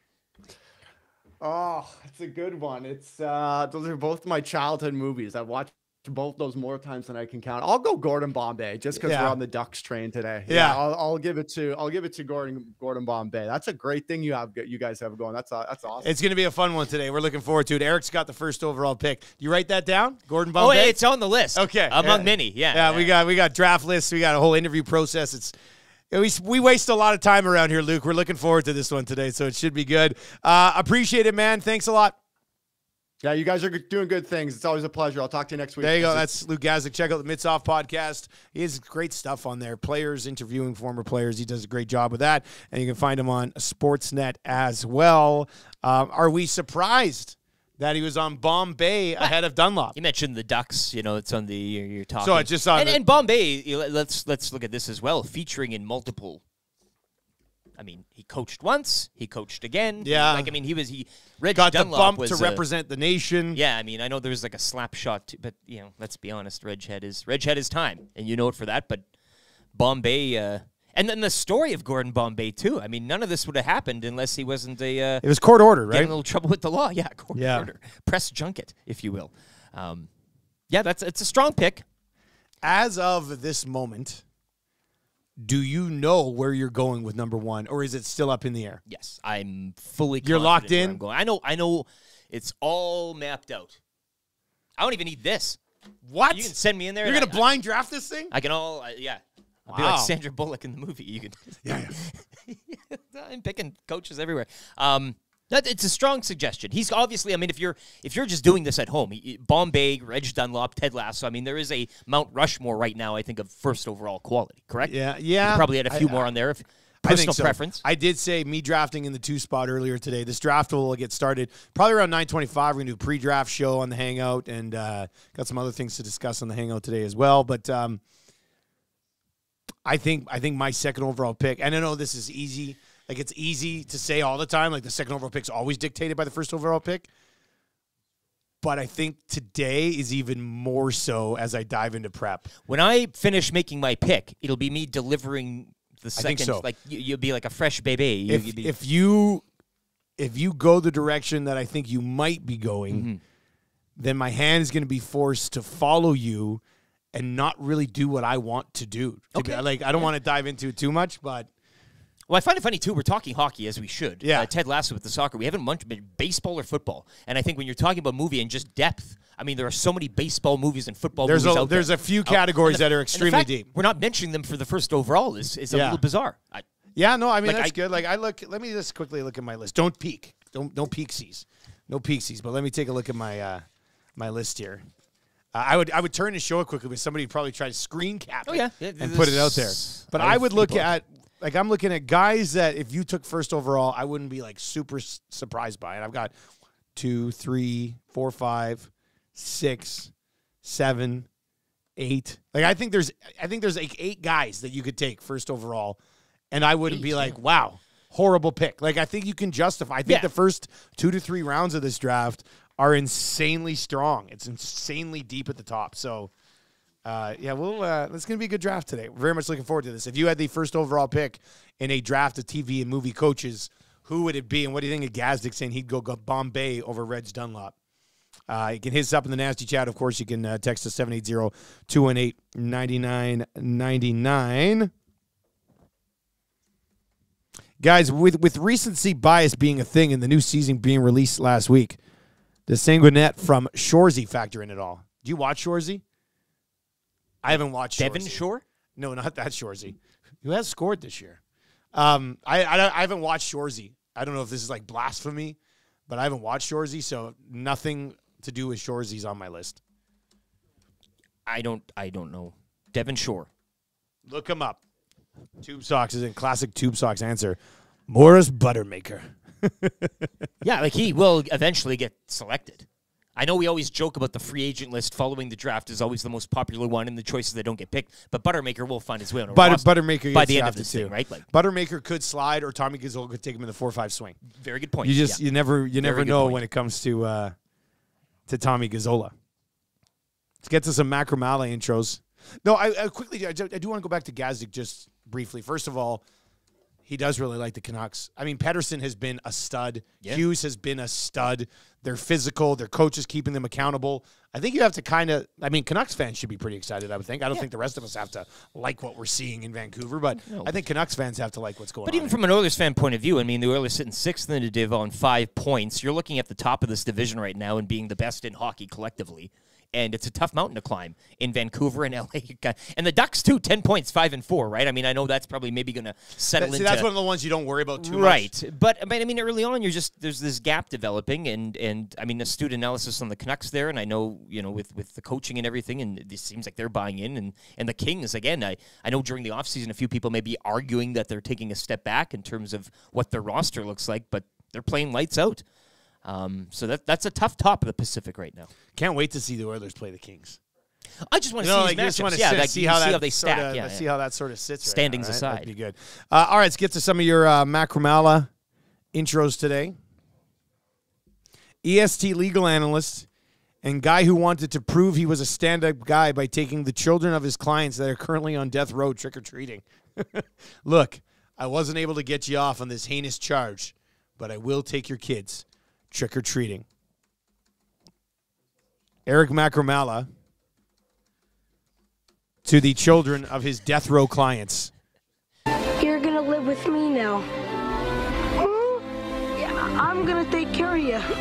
Oh, it's a good one. It's those are both my childhood movies. I've watched both those more times than I can count. I'll go Gordon Bombay just because we're on the Ducks train today. Yeah, I'll give it to Gordon Bombay. That's a great thing you guys have going. That's awesome. It's going to be a fun one today. We're looking forward to it. Eric's got the first overall pick. You write that down, Gordon Bombay? Oh, it's on the list. Okay, among many. Yeah. We got draft lists. We got a whole interview process. We waste a lot of time around here, Luke. We're looking forward to this one today, so it should be good. Appreciate it, man. Thanks a lot. Yeah, you guys are doing good things. It's always a pleasure. I'll talk to you next week. There you go. That's Luke Gazdic. Check out the Mitts Off podcast. He has great stuff on there. Players, interviewing former players. He does a great job with that. And you can find him on Sportsnet as well. Are we surprised that he was on Bombay ahead of Dunlop? You mentioned the Ducks. You know, it's on the you're talking. So it's just on and Bombay. Let's look at this as well. Featuring in multiple I mean, he coached once, he coached again. Yeah. Like, I mean, Reg Got the Dunlop bump was to represent the nation. Yeah, I mean, I know there was like a slap shot, too, but, you know, let's be honest, Reg had his time, and you know it for that, but Bombay, and then the story of Gordon Bombay, too. I mean, none of this would have happened unless he wasn't it was court ordered, right? Getting a little trouble with the law. Yeah, court order. Press junket, if you will. Yeah, it's a strong pick. As of this moment, do you know where you're going with number 1, or is it still up in the air? Yes, I'm fully You're locked confident where in? I'm going. I know it's all mapped out. I don't even need this. What? You can send me in there. You're going to blind draft this thing? I can all, yeah. I'll be like Sandra Bullock in the movie. You can. Yeah. I'm picking coaches everywhere. It's a strong suggestion. He's obviously, I mean, if you're just doing this at home, Bombay, Reg Dunlop, Ted Lasso, I mean, there is a Mount Rushmore right now, I think, of first overall quality, correct? Yeah. You probably had a few more on there. I think Personal so. preference. I did say me drafting in the 2 spot earlier today. This draft will get started probably around 9:25. We're going to do a pre-draft show on the Hangout, and got some other things to discuss on the Hangout today as well. But I think my second overall pick, and I know this is easy. Like, it's easy to say all the time, like the second overall pick's always dictated by the first overall pick. But I think today is even more so as I dive into prep. When I finish making my pick, it'll be me delivering the second. I think so. Like you'll be like a fresh baby. If you go the direction that I think you might be going, then my hand is going to be forced to follow you and not really do what I want to do. I don't want to dive into it too much, but. Well, I find it funny, too. We're talking hockey, as we should. Yeah. Ted Lasso with the soccer. We haven't much been baseball or football. And I think when you're talking about movie and just depth, I mean, there are so many baseball movies and football movies out there. There's a few categories that are extremely deep. We're not mentioning them for the first overall is a little bizarre. That's good. Like, let me just quickly look at my list. Don't peek. Don't peeksies. No peeksies. But let me take a look at my my list here. I would turn and show it quickly, but somebody would probably try to screen cap it and put it out there. But I would look at, like, I'm looking at guys that if you took first overall, I wouldn't be, like, super surprised by it. I've got 2, 3, 4, 5, 6, 7, 8. Like, I think there's like 8 guys that you could take first overall, and I wouldn't be like, wow, horrible pick. Like, I think you can justify. I think the first 2 to 3 rounds of this draft are insanely strong. It's insanely deep at the top. So, it's going to be a good draft today. We're very much looking forward to this. If you had the first overall pick in a draft of TV and movie coaches, who would it be? And what do you think of Gazdic saying he'd go Bombay over Reg Dunlop? You can hit us up in the nasty chat. Of course, you can text us 780-218-9999. Guys, with recency bias being a thing and the new season being released last week, does Sanguinet from Shoresy factor in at all? Do you watch Shoresy? I haven't watched Devon Shoresy. Shore? No, not that Shoresy. Who has scored this year? I haven't watched Shoresy. I don't know if this is like blasphemy, but I haven't watched Shoresy, so nothing to do with Shoresy's on my list. I don't know. Devon Shore. Look him up. Tube Socks is in classic Tube Socks answer. Morris Buttermaker. Yeah, like he will eventually get selected. I know we always joke about the free agent list following the draft is always the most popular one and the choices that don't get picked, but Buttermaker will find his way on a roster Buttermaker by gets the end of drafted this too. thing, right? Like, Buttermaker could slide, or Tommy Gazzola could take him in the 4-5 swing. very good point. You never know point. when it comes to Tommy Gazzola. Let's get to some Macramalla intros. No, I quickly I do want to go back to Gazdic just briefly. First of all, he does really like the Canucks. I mean, Pettersson has been a stud. Yeah. Hughes has been a stud. They're physical. Their coach is keeping them accountable. I think you have to Canucks fans should be pretty excited, I would think. I don't think the rest of us have to like what we're seeing in Vancouver, but I think Canucks fans have to like what's going on. But even from an Oilers fan point of view, I mean, the Oilers sitting 6th in the div on 5 points. You're looking at the top of this division right now and being the best in hockey collectively. And it's a tough mountain to climb in Vancouver and LA. And the Ducks, too, 10 points, 5-4, right? I mean, I know that's probably maybe going to settle into... That's one of the ones you don't worry about too much. Right. But, I mean, early on, there's this gap developing. And I mean, astute analysis on the Canucks there. And I know, with the coaching and everything, and it seems like they're buying in. And the Kings, again, I know during the offseason, a few people may be arguing that they're taking a step back in terms of what their roster looks like. But they're playing lights out. So that's a tough top of the Pacific right now. Can't wait to see the Oilers play the Kings. I just want to You know, see like, you his just want matchups. to Yeah, sit, like, see you how see that how they stack. sorta, Yeah, see yeah. how that sort of sits. Standings right now, right? aside. That'd be good. All right, let's get to some of your Macramalla intros today. EST legal analyst and guy who wanted to prove he was a stand-up guy by taking the children of his clients that are currently on death row trick-or-treating. Look, I wasn't able to get you off on this heinous charge, but I will take your kids trick-or-treating. Eric Macramalla to the children of his death row clients. You're gonna live with me now. Yeah, I'm gonna take care of you.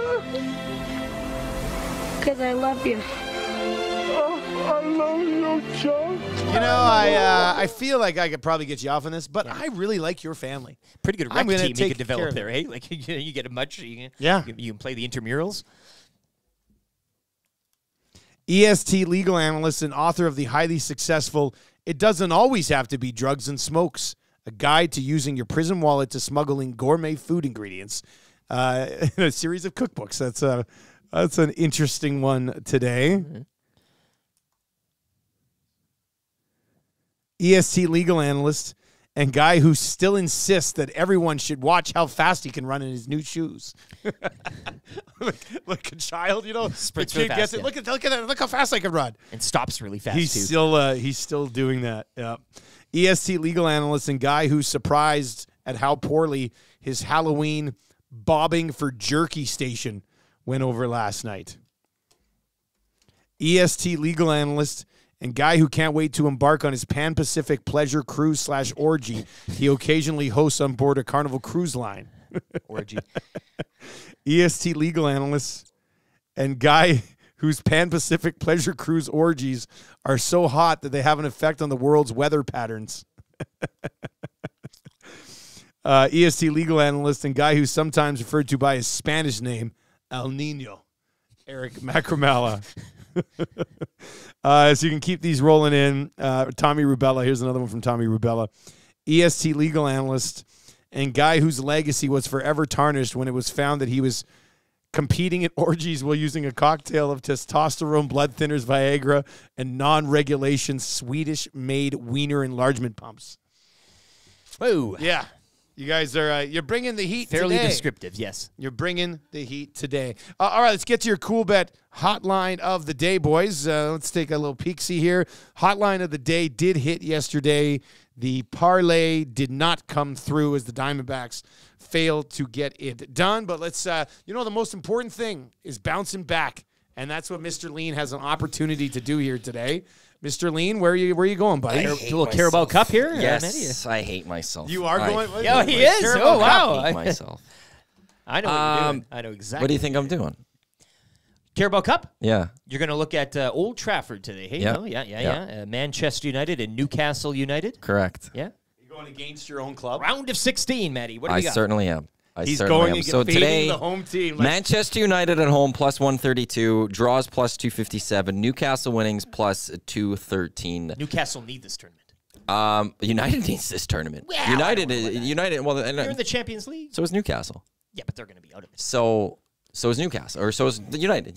Because I love you. I love you, John. You know, I feel like I could probably get you off on this, but I really like your family. Pretty good I'm rec gonna team you take could develop care of there, eh? Like you get a much. You can play the intramurals. EST legal analyst and author of the highly successful It Doesn't Always Have to Be Drugs and Smokes, a guide to using your prison wallet to smuggle in gourmet food ingredients, in a series of cookbooks. That's an interesting one today. Mm-hmm. EST legal analyst and guy who still insists that everyone should watch how fast he can run in his new shoes. like a child, you know, Sprints the kid really gets fast, it. Look how fast I can run. And stops really fast He's too. he's still doing that. Yeah. EST legal analyst and guy who's surprised at how poorly his Halloween bobbing for jerky station went over last night. EST legal analyst and guy who can't wait to embark on his Pan-Pacific pleasure cruise / orgy he occasionally hosts on board a Carnival cruise line. Orgy. EST legal analyst and guy whose Pan-Pacific pleasure cruise orgies are so hot that they have an effect on the world's weather patterns. EST legal analyst and guy who's sometimes referred to by his Spanish name, El Nino, Eric Macramalla. So you can keep these rolling in. Tommy Rubella. Here's another one from Tommy Rubella. EST legal analyst and guy whose legacy was forever tarnished when it was found that he was competing in orgies while using a cocktail of testosterone, blood thinners, Viagra, and non-regulation Swedish-made wiener enlargement pumps. Whoa. Yeah. You guys are, you're bringing the heat Fairly today. descriptive, yes. You're bringing the heat today. All right, let's get to your Cool Bet hotline of the day, boys. Let's take a little peek-see here. Hotline of the day did hit yesterday. The parlay did not come through as the Diamondbacks failed to get it done. But let's, the most important thing is bouncing back, and that's what Mr. Lean has an opportunity to do here today. Mr. Lean, where are you going, buddy? A little Carabao Cup here? Yes, I hate myself. You are going? Yeah, he is. Oh, wow. I hate myself. I know what you're doing. I know exactly. What do you think I'm doing? Carabao Cup? Yeah. You're going to look at Old Trafford today. Hey, Yeah. no? Yeah. Manchester United and Newcastle United. Correct. Yeah. You're going against your own club? Round of 16, Matty. What do I we got? certainly am. He's certainly going am. against So today, the home team. Manchester United at home plus 132, draws plus 257, Newcastle winnings plus 213. Newcastle need this tournament. United needs this tournament. Well, United. Well, They're in the Champions League. So is Newcastle. Yeah, but they're going to be out of it. So is Newcastle, or so is the United.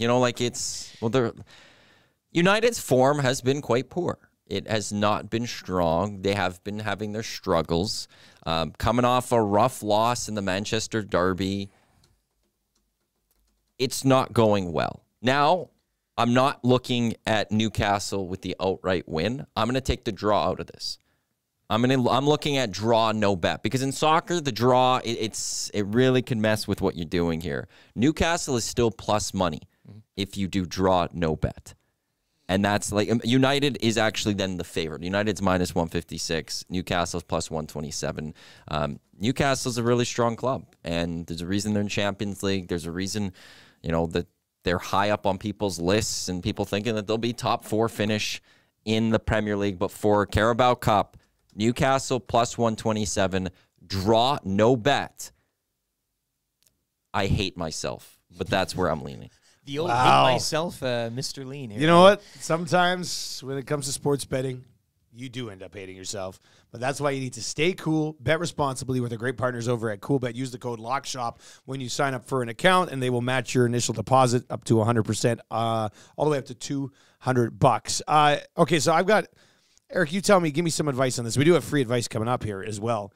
United's form has been quite poor. It has not been strong. They have been having their struggles. Coming off a rough loss in the Manchester Derby. It's not going well. Now, I'm not looking at Newcastle with the outright win. I'm going to take the draw out of this. I'm looking at draw no bet, because in soccer the draw it really can mess with what you're doing here. Newcastle is still plus money if you do draw no bet. And that's like United is actually then the favorite. United's minus 156. Newcastle's plus 127. Newcastle's a really strong club, and there's a reason they're in Champions League. There's a reason, that they're high up on people's lists and people thinking that they'll be top 4 finish in the Premier League. But for Carabao Cup, Newcastle plus 127, draw no bet. I hate myself, but that's where I'm leaning. The old hate myself, Mr. Lean here. You know what? Sometimes when it comes to sports betting, you do end up hating yourself. But that's why you need to stay cool, bet responsibly with our great partners over at CoolBet. Use the code LOCKSHOP when you sign up for an account, and they will match your initial deposit up to 100%, all the way up to $200. Okay, so I've got, Eric, you tell me, give me some advice on this. We do have free advice coming up here as well.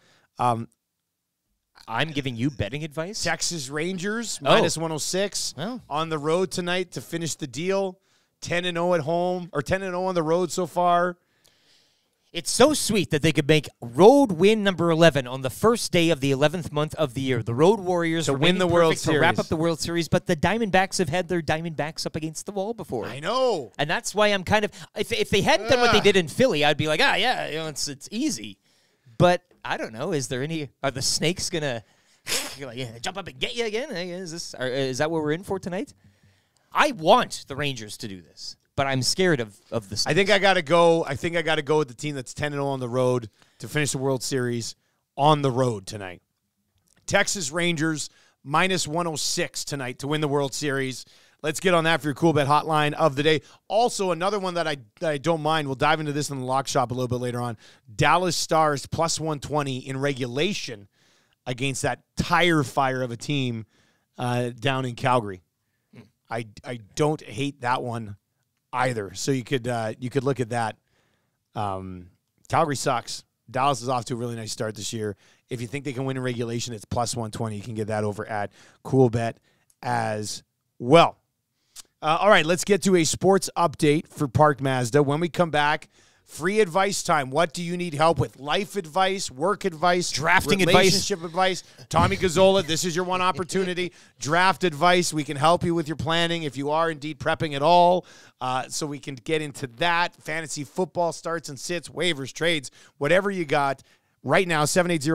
I'm giving you betting advice? Texas Rangers, minus 106 on the road tonight to finish the deal. 10-0 at home, or 10-0 on the road so far. It's so sweet that they could make road win number 11 on the first day of the 11th month of the year. The Road Warriors to win the World Series, to wrap up the World Series, but the Diamondbacks have had their Diamondbacks up against the wall before. I know, and that's why I'm kind of, if they hadn't done what they did in Philly, I'd be like, yeah, it's easy. But I don't know. Is there any? Are the Snakes gonna jump up and get you again? Is that what we're in for tonight? I want the Rangers to do this, but I'm scared of the Snakes. I think I got to go with the team that's 10-0 on the road to finish the World Series on the road tonight. Texas Rangers minus 106 tonight to win the World Series. Let's get on that for your cool bet hotline of the day. Also, another one that I don't mind. We'll dive into this in the lock shop a little bit later on. Dallas Stars plus 120 in regulation against that tire fire of a team down in Calgary. I don't hate that one either. So you could look at that. Calgary sucks. Dallas is off to a really nice start this year. If you think they can win in regulation, it's plus 120. You can get that over at CoolBet as well. All right, let's get to a sports update for Park Mazda. When we come back, free advice time. What do you need help with? Life advice, work advice, drafting relationship advice. Tommy Gazzola, this is your one opportunity. Draft advice. We can help you with your planning if you are indeed prepping at all. So we can get into that. Fantasy football starts and sits, waivers, trades, whatever you got. Right now,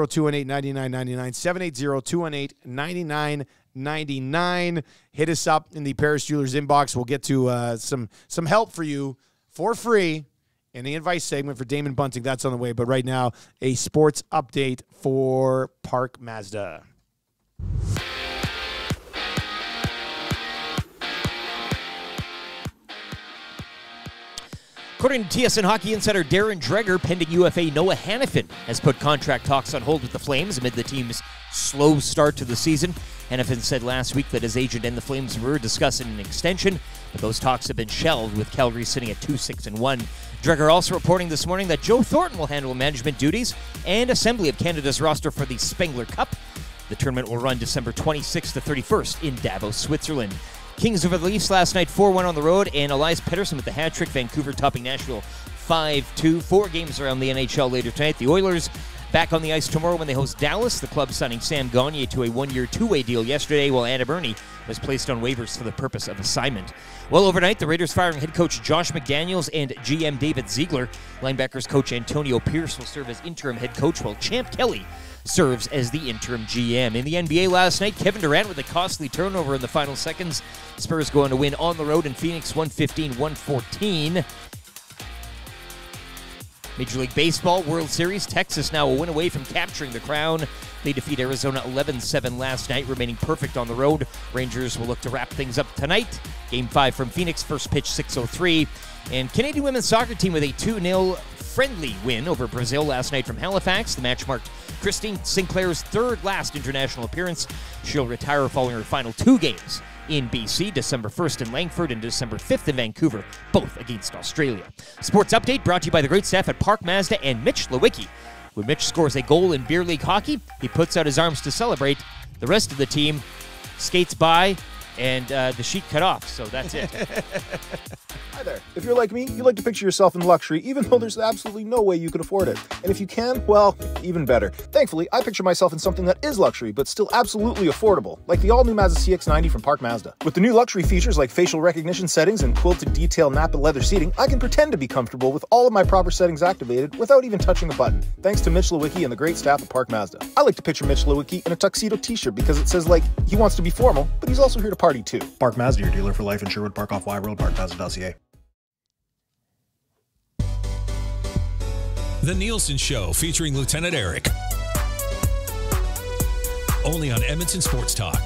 780-218-9999, 780-218-9999. Hit us up in the Paris Jewelers inbox. We'll get to some help for you for free in the advice segment for Damon Bunting. That's on the way. But right now, a sports update for Park Mazda. According to TSN Hockey insider Darren Dreger, pending UFA Noah Hannafin has put contract talks on hold with the Flames amid the team's slow start to the season. Hannafin said last week that his agent and the Flames were discussing an extension, but those talks have been shelved, with Calgary sitting at 2-6-1. Dreger also reporting this morning that Joe Thornton will handle management duties and assembly of Canada's roster for the Spengler Cup. The tournament will run December 26th to 31st in Davos, Switzerland. Kings over the Leafs last night, 4-1 on the road, and Elias Pettersson with the hat-trick. Vancouver topping Nashville 5-2. 4 games around the NHL later tonight. The Oilers back on the ice tomorrow when they host Dallas. The club signing Sam Gagner to a 1-year, 2-way deal yesterday, while Anna Burney was placed on waivers for the purpose of assignment. Well, overnight, the Raiders firing head coach Josh McDaniels and GM David Ziegler. Linebackers coach Antonio Pierce will serve as interim head coach, while Champ Kelly serves as the interim GM. In the NBA last night, Kevin Durant with a costly turnover in the final seconds. Spurs going to win on the road in Phoenix 115-114. Major League Baseball, World Series, Texas now a win away from capturing the crown. They defeat Arizona 11-7 last night, remaining perfect on the road. Rangers will look to wrap things up tonight. Game 5 from Phoenix, first pitch 6:03. And Canadian women's soccer team with a 2-0 friendly win over Brazil last night from Halifax. The match marked Christine Sinclair's third last international appearance. She'll retire following her final 2 games in BC, December 1st in Langford and December 5th in Vancouver, both against Australia. Sports update brought to you by the great staff at Park Mazda and Mitch Lewicki. When Mitch scores a goal in beer league hockey, he puts out his arms to celebrate. The rest of the team skates by and the sheet cut off, so that's it. Hi there. If you're like me, you like to picture yourself in luxury, even though there's absolutely no way you could afford it. And if you can, well, even better. Thankfully, I picture myself in something that is luxury, but still absolutely affordable, like the all-new Mazda CX-90 from Park Mazda. With the new luxury features like facial recognition settings and quilted detail Napa leather seating, I can pretend to be comfortable with all of my proper settings activated without even touching a button, thanks to Mitch Lewicki and the great staff at Park Mazda. I like to picture Mitch Lewicki in a tuxedo t-shirt because it says, like, he wants to be formal, but he's also here to party too. Park Mazda, your dealer for life in Sherwood Park off Y Road, parkmazda.ca. The Nielsen Show, featuring Lieutenant Eric. Only on Edmonton Sports Talk.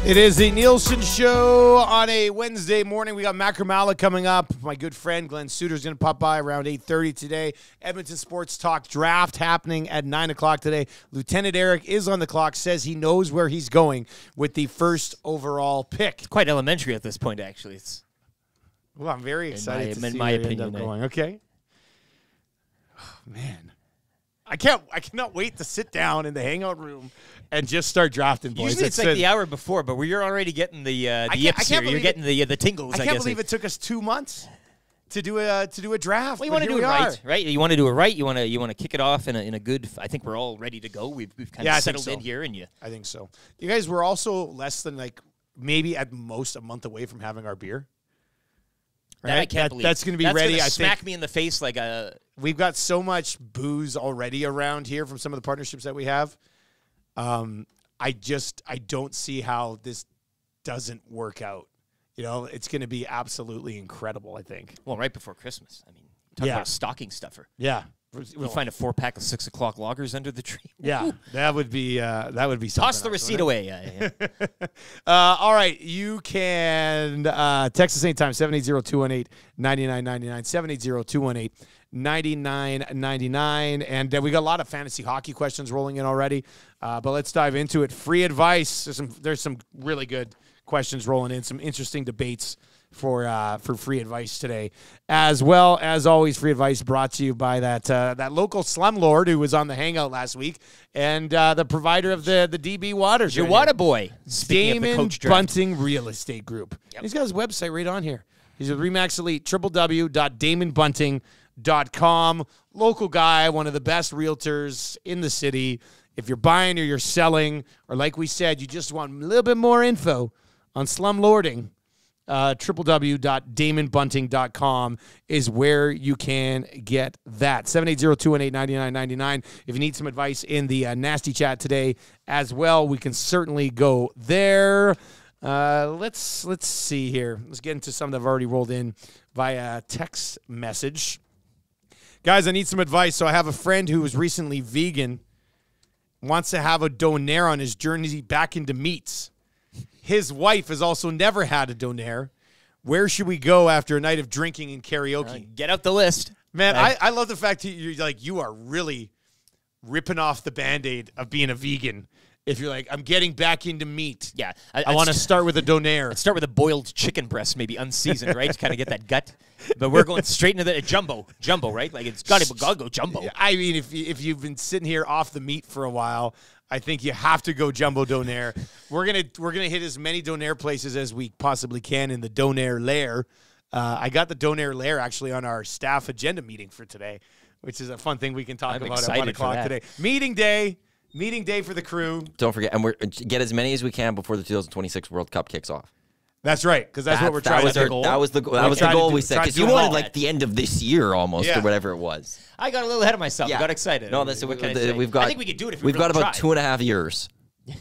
It is the Nielsen Show on a Wednesday morning. We got Macramalla coming up. My good friend Glen Suitor is going to pop by around 8:30 today. Edmonton Sports Talk Draft happening at 9 o'clock today. Lieutenant Eric is on the clock, says he knows where he's going with the first overall pick. It's quite elementary at this point, actually. Well, I'm very excited to see my where you opinion, end up going. Okay. Oh, man. I cannot wait to sit down in the hangout room and just start drafting, boys. Usually it's like the hour before, but you're already getting the yips here. You're getting the tingles. I can't believe it took us 2 months to do a draft. Well, you want to do it right? You want to do it right. You want to kick it off in a good. I think we're all ready to go. We've kind of settled in here, and I think so. You guys were also less than maybe at most a month away from having our beer. Right? That I can't believe. That's going to be ready. I smack me in the face like a. We've got so much booze already around here from some of the partnerships that we have. I don't see how this doesn't work out. You know, it's going to be absolutely incredible, I think. Well, right before Christmas. I mean, talk about a stocking stuffer. Yeah. You find a 4-pack of 6 o'clock loggers under the tree. Yeah, that would be something. Toss the receipt away. Yeah. All right, you can text us anytime, 780-218-9999, 780-218-9999. And we got a lot of fantasy hockey questions rolling in already, but let's dive into it. Free advice. There's some really good questions rolling in, some interesting debates for free advice today, as well as always. Free advice brought to you by that local slumlord who was on the hangout last week, and the provider of the DB Waters, your water boy, Damon Bunting Real Estate Group. Yep. He's got his website right on here. He's with Remax Elite, www.damonbunting.com. Local guy, one of the best realtors in the city. If you're buying or you're selling, or like we said, you just want a little bit more info on slumlording, www.damonbunting.com is where you can get that. 780-218-9999. If you need some advice in the nasty chat today as well, we can certainly go there. Let's see here. Let's get into some that have already rolled in via text message. Guys, I need some advice. So I have a friend who was recently vegan, wants to have a donair on his journey back into meats. His wife has also never had a donair. Where should we go after a night of drinking and karaoke? Get out the list. Man, I love the fact that you are really ripping off the Band-Aid of being a vegan. If you're like, I'm getting back into meat. Yeah. I want to start with a donair. Start with a boiled chicken breast, maybe unseasoned, right? To kind of get that gut. But we're going straight into the jumbo, right? Like it's got to go jumbo. I mean, if you've been sitting here off the meat for a while, I think you have to go jumbo donair. We're gonna hit as many donair places as we possibly can in the donair lair. I got the donair lair actually on our staff agenda meeting for today, which is a fun thing we can talk about at 1 o'clock today. Meeting day for the crew. Don't forget, and get as many as we can before the 2026 World Cup kicks off. That's right, because that's what we're trying to do. That was the goal we set. Because you wanted like the end of this year almost, or whatever it was. I got a little ahead of myself. I got excited. No, I think we could do it if we've got about 2.5 years. 2.5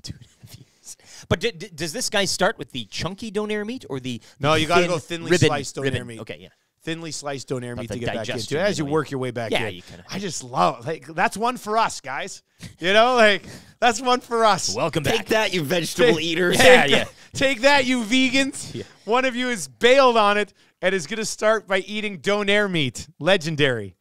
years. But does this guy start with the chunky donair meat or the No, you got to go thinly sliced donair meat. Okay, yeah. Thinly sliced donair meat to get back into as you work your way back in. I just love that's one for us, guys. You know, that's one for us. Welcome back. Take that, you vegetable eaters. Take that, you vegans. Yeah. One of you has bailed on it and is going to start by eating donair meat. Legendary.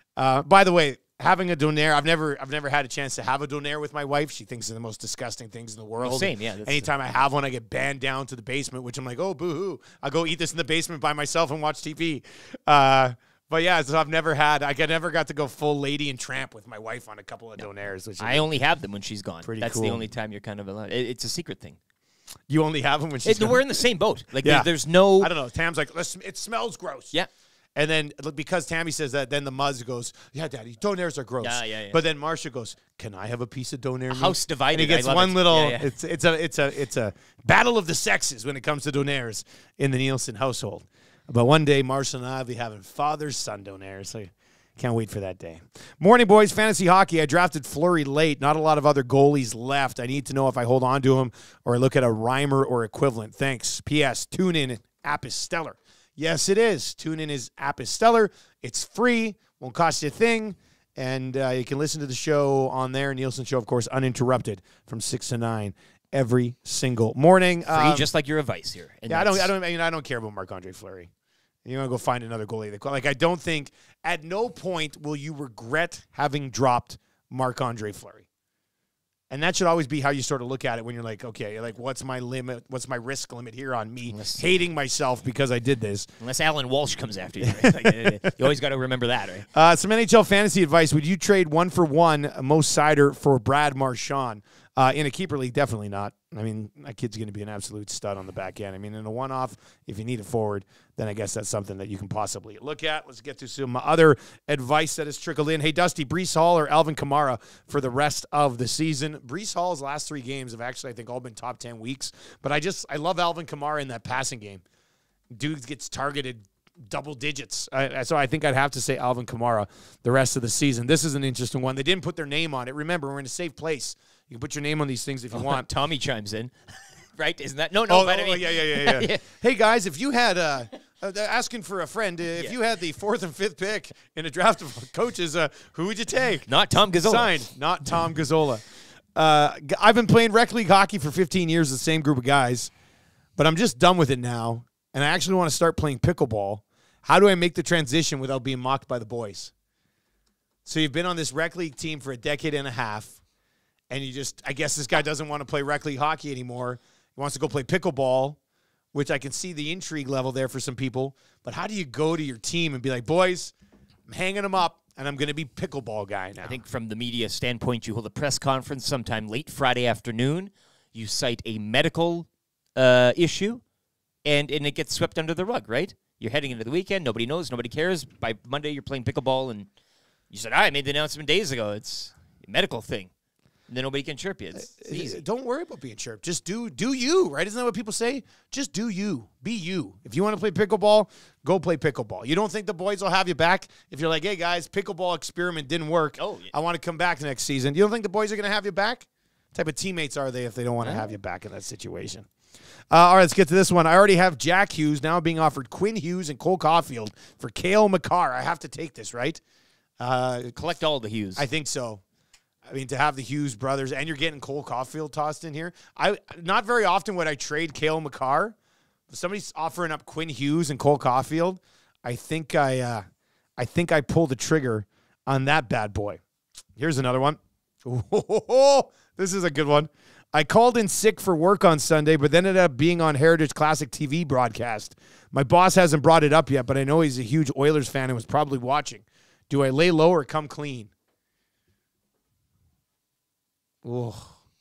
By the way, having a donair, I've never had a chance to have a donair with my wife. She thinks they're the most disgusting things in the world. Well, same, yeah. Anytime I have one, I get banned down to the basement, which I'm like, oh, boo-hoo. I'll go eat this in the basement by myself and watch TV. But yeah, so I never got to go full lady and tramp with my wife on a couple of donairs. I only have them when she's gone. That's cool. The only time you're kind of allowed. It's a secret thing. You only have them when she's gone? We're in the same boat. There's no... I don't know. Tam's like, it smells gross. Yeah. And then, because Tammy says that, then the Muzz goes, yeah, Daddy, donairs are gross. Yeah. But then Marcia goes, can I have a piece of donair meat? House divided. And he gets one little, it's a battle of the sexes when it comes to donairs in the Nielsen household. But one day, Marcia and I will be having father-son donairs. So can't wait for that day. Morning, boys. Fantasy hockey. I drafted Fleury late. Not a lot of other goalies left. I need to know if I hold on to him or look at a Reimer or equivalent. Thanks. P.S. Tune in. App is stellar. Yes, it is. Tune in. His app is stellar. It's free. Won't cost you a thing. And you can listen to the show on there. Nielsen Show, of course, uninterrupted from 6 to 9 every single morning. Free, just like your advice here. And yeah, I don't care about Marc-Andre Fleury. You're going to go find another goalie. Like, I don't think at no point will you regret having dropped Marc-Andre Fleury. And that should always be how you sort of look at it when you're like, okay, like what's my limit? What's my risk limit here on me hating myself because I did this? Unless Alan Walsh comes after you. Right? Like, you always got to remember that, right? Some NHL fantasy advice. Would you trade 1-for-1 Mo Seider for Brad Marchand? In a keeper league, definitely not. I mean, that kid's going to be an absolute stud on the back end. I mean, in a one-off, if you need a forward, then I guess that's something that you can possibly look at. Let's get to some other advice that has trickled in. Hey, Dusty, Breece Hall or Alvin Kamara for the rest of the season? Breece Hall's last 3 games have actually, I think, all been top 10 weeks. But I love Alvin Kamara in that passing game. Dude gets targeted double digits. So I think I'd have to say Alvin Kamara the rest of the season. This is an interesting one. They didn't put their name on it. Remember, we're in a safe place. You can put your name on these things if you want. Tommy chimes in. Right? Isn't that? No. Yeah. Hey, guys, if you had, asking for a friend, if you had the 4th and 5th pick in a draft of coaches, who would you take? Not Tom Gazzola. Signed, not Tom Gazzola. I've been playing rec league hockey for 15 years, the same group of guys, but I'm just done with it now, and I actually want to start playing pickleball. How do I make the transition without being mocked by the boys? So you've been on this rec league team for a decade and a half, and I guess this guy doesn't want to play rec league hockey anymore. He wants to go play pickleball, which I can see the intrigue level there for some people. But how do you go to your team and be like, boys, I'm hanging them up, and I'm going to be pickleball guy now? I think from the media standpoint, you hold a press conference sometime late Friday afternoon. You cite a medical issue, and it gets swept under the rug, right? You're heading into the weekend. Nobody knows. Nobody cares. By Monday, you're playing pickleball, and you said, I made the announcement days ago. It's a medical thing. And then nobody can chirp you. It's easy. Don't worry about being chirped. Just do you, right? Isn't that what people say? Just do you. Be you. If you want to play pickleball, go play pickleball. You don't think the boys will have you back if you're like, hey, guys, pickleball experiment didn't work. Oh, yeah. I want to come back next season. You don't think the boys are going to have you back? What type of teammates are they if they don't want to have you back in that situation? All right, let's get to this one. I already have Jack Hughes now being offered Quinn Hughes and Cole Caulfield for Cale Makar. I have to take this, right? Collect all the Hughes. I think so. I mean, to have the Hughes brothers, and you're getting Cole Caulfield tossed in here. Not very often would I trade Cale Makar. If somebody's offering up Quinn Hughes and Cole Caulfield, I think I pulled the trigger on that bad boy. Here's another one. This is a good one. I called in sick for work on Sunday, but then ended up being on Heritage Classic TV broadcast. My boss hasn't brought it up yet, but I know he's a huge Oilers fan and was probably watching. Do I lay low or come clean? Oh.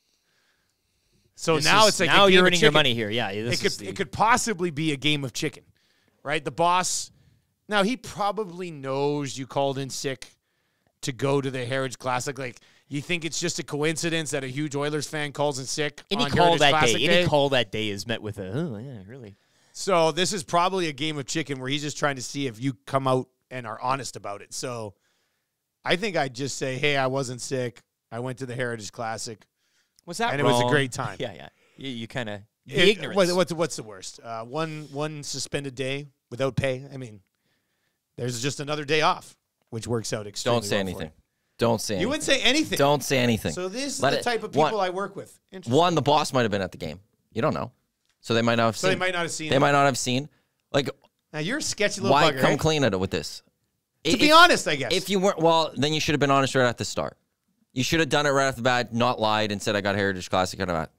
So now it's like now you're winning your chicken. money here. Yeah, it could possibly be a game of chicken, right? The boss. Now he probably knows you called in sick to go to the Heritage Classic. Like, you think it's just a coincidence that a huge Oilers fan calls in sick any on call Heritage that Classic day? Any call that day is met with a oh yeah, really. So this is probably a game of chicken where he's just trying to see if you come out and are honest about it. So I think I'd just say, hey, I wasn't sick. I went to the Heritage Classic. Was that and wrong? It was a great time. Yeah. You kind of ignorance. What's the worst? One suspended day without pay. I mean, there's just another day off, which works out extremely well. Don't say anything. Don't say anything. You wouldn't say anything. Don't say anything. So this is the type of people I work with. One, the boss might have been at the game. You don't know. So they might not have seen. They might not have seen. They might not have seen. Like, now you're a sketchy little why bugger. come clean at it with this? To be honest, I guess. If you weren't, well, then you should have been honest right at the start. You should have done it right off the bat, not lied and said, I got Heritage Classic.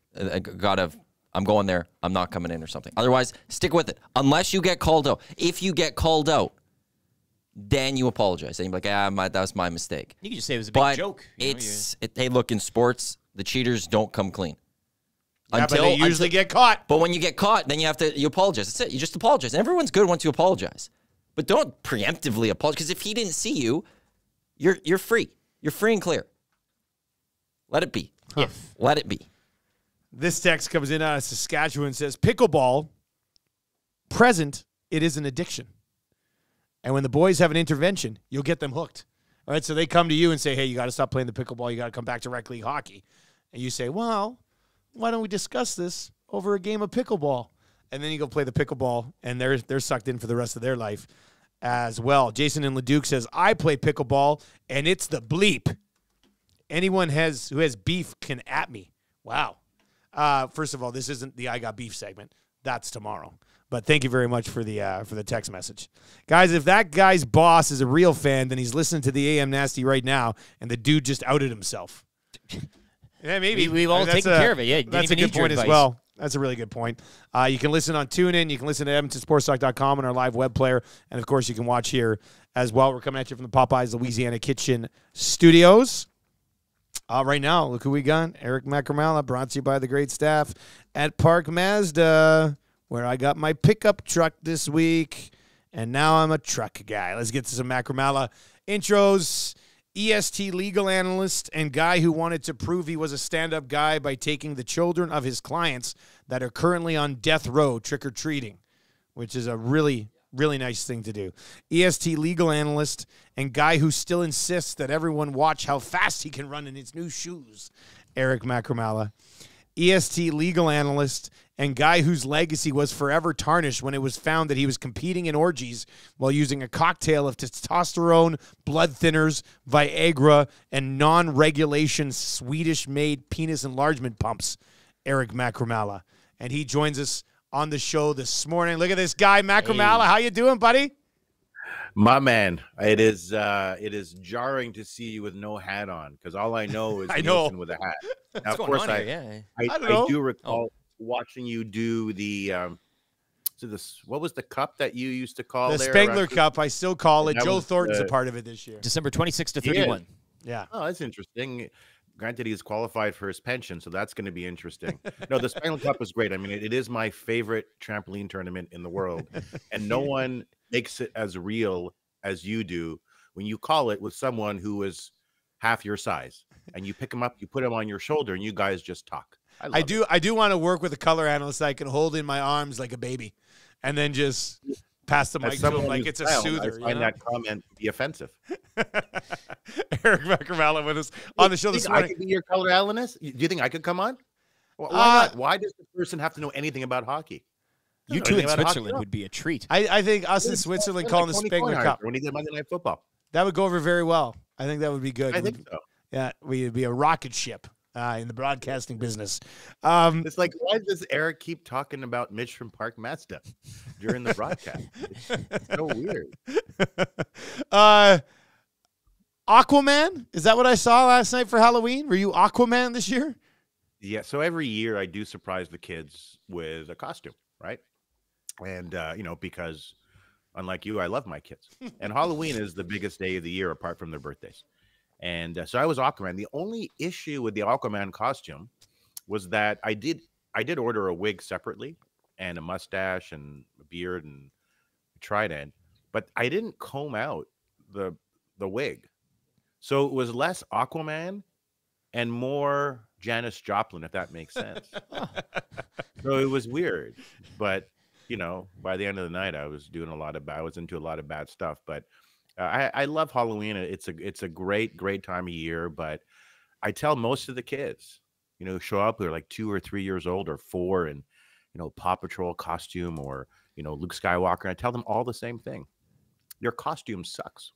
I'm going there. I'm not coming in or something. Otherwise, stick with it. Unless you get called out. If you get called out, then you apologize. And you're like, that was my mistake. You can just say it was a big joke. Hey, look, in sports, the cheaters don't come clean. Yeah, but they usually get caught. But when you get caught, then you apologize. That's it. You just apologize. Everyone's good once you apologize. But don't preemptively apologize, because if he didn't see you, you're free. You're free and clear. Let it be. Huh. Let it be. This text comes in out of Saskatchewan and says, pickleball, present, it is an addiction. And when the boys have an intervention, you'll get them hooked. All right, so they come to you and say, hey, you got to stop playing the pickleball. You got to come back to rec league hockey. And you say, well, why don't we discuss this over a game of pickleball? And then you go play the pickleball, and they're sucked in for the rest of their life as well. Jason in Leduc says, I play pickleball, and it's the bleep. Anyone who has beef can at me. Wow. First of all, this isn't the I Got Beef segment. That's tomorrow. But thank you very much for the text message. Guys, if that guy's boss is a real fan, then he's listening to the AM Nasty right now, and the dude just outed himself. Yeah, maybe. We've all taken care of it. Yeah, that's a good point as well. That's a really good point. You can listen on TuneIn. You can listen to EdmontonSportsTalk.com on our live web player. And, of course, you can watch here as well. We're coming at you from the Popeyes Louisiana Kitchen Studios. Right now, look who we got. Eric Macramalla, brought to you by the great staff at Park Mazda, where I got my pickup truck this week. And now I'm a truck guy. Let's get to some Macramalla intros. EST legal analyst and guy who wanted to prove he was a stand-up guy by taking the children of his clients that are currently on death row trick-or-treating, which is a really, really nice thing to do. EST legal analyst and guy who still insists that everyone watch how fast he can run in his new shoes, Eric Macramalla. EST legal analyst and guy whose legacy was forever tarnished when it was found that he was competing in orgies while using a cocktail of testosterone, blood thinners, Viagra, and non-regulation Swedish-made penis enlargement pumps, Eric Macramalla. And he joins us on the show this morning. Look at this guy, Macramalla. Hey. How you doing, buddy? My man, it is jarring to see you with no hat on because all I know is Nielsen with a hat. Now, of course, I do recall watching you do the what was the cup that you used to call the Spengler Cup? I still call it. Joe Thornton's a part of it this year. December 26 to 31. Yeah. Oh, that's interesting. Granted, he's qualified for his pension, so that's going to be interesting. No, the Spengler Cup is great. I mean, it is my favorite trampoline tournament in the world, and no one makes it as real as you do when you call it with someone who is half your size, and you pick him up, you put him on your shoulder, and you guys just talk. I do want to work with a color analyst that I can hold in my arms like a baby, and then just pass the mic to him like it's a soother. I find that comment to be offensive. Eric Macramalla with us on the show this morning. I could be your color analyst? Do you think I could come on? Why not? Why does the person have to know anything about hockey? You two in Switzerland would be a treat. I think us in Switzerland calling the Spengler Cup. When he did Monday Night Football. That would go over very well. I think that would be good. I think so. Yeah, we'd be a rocket ship in the broadcasting business. It's like, why does Eric keep talking about Mitch from Park Mazda during the broadcast? It's so weird. Aquaman? Is that what I saw last night for Halloween? Were you Aquaman this year? Yeah, so every year I do surprise the kids with a costume, right? And, because unlike you, I love my kids. And Halloween is the biggest day of the year apart from their birthdays. And so I was Aquaman. The only issue with the Aquaman costume was that I did order a wig separately and a mustache and a beard and a trident, but I didn't comb out the wig. So it was less Aquaman and more Janis Joplin, if that makes sense. So it was weird, but by the end of the night, I was into a lot of bad stuff. But I love Halloween. It's a great time of year. But I tell most of the kids, show up, they're like 2 or 3 years old or 4, and Paw Patrol costume or Luke Skywalker. And I tell them all the same thing: your costume sucks.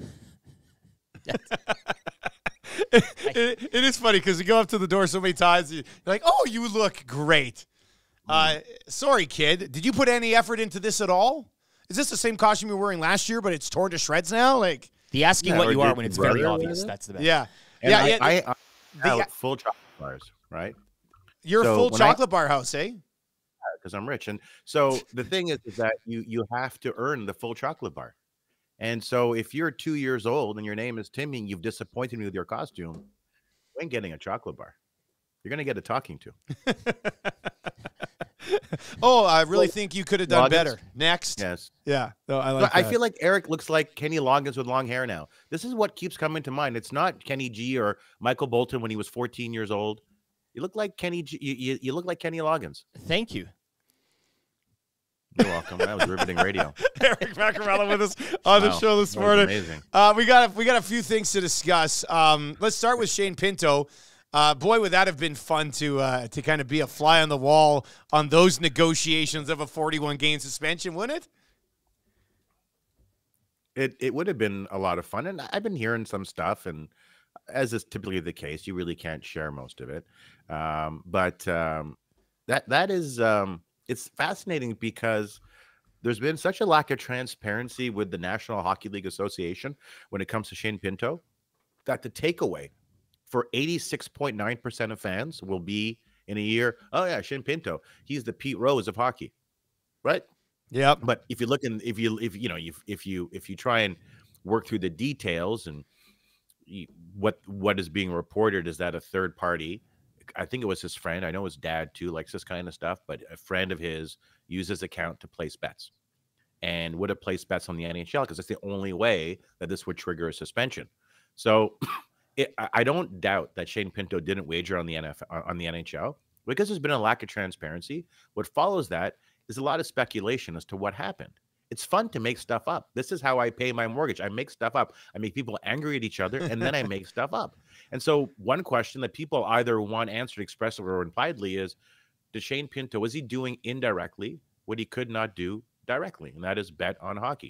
It is funny because you go up to the door so many times, you're like, "Oh, you look great." Sorry, kid. Did you put any effort into this at all? Is this the same costume you were wearing last year, but it's torn to shreds now? Like the asking what you are when it's very obvious. That's the best. Yeah. And I have full chocolate bars, right? You're a full chocolate bar house, eh? Because I'm rich. And so the thing is that you have to earn the full chocolate bar. And so if you're 2 years old and your name is Timmy and you've disappointed me with your costume, you ain't getting a chocolate bar. You're going to get a talking to. Oh, I really think you could have done better. Next. Yes. Yeah. No, I feel like Eric looks like Kenny Loggins with long hair now. This is what keeps coming to mind. It's not Kenny G or Michael Bolton when he was 14 years old. You look like Kenny G. You look like Kenny Loggins. Thank you. You're welcome. That was riveting radio. Eric Macramalla with us on the show this morning. Amazing. We got a few things to discuss. Let's start with Shane Pinto. Boy, would that have been fun to kind of be a fly on the wall on those negotiations of a 41-game suspension, wouldn't it? It would have been a lot of fun, and I've been hearing some stuff, and as is typically the case, you really can't share most of it. That is it's fascinating because there's been such a lack of transparency with the National Hockey League Association when it comes to Shane Pinto that the takeaway for 86.9% of fans will be in a year, oh yeah, Shane Pinto, he's the Pete Rose of hockey, right? Yep. But if you look in, if you try and work through the details and what is being reported is that a third party, I think it was his friend, I know his dad too likes this kind of stuff, but a friend of his used his account to place bets and would have placed bets on the NHL because that's the only way that this would trigger a suspension. So I don't doubt that Shane Pinto didn't wager on the NHL because there's been a lack of transparency. What follows that is a lot of speculation as to what happened. It's fun to make stuff up. This is how I pay my mortgage. I make stuff up. I make people angry at each other, and then I make stuff up. And so one question that people either want answered expressly or impliedly is, did Shane Pinto, was he doing indirectly what he could not do directly? And that is bet on hockey.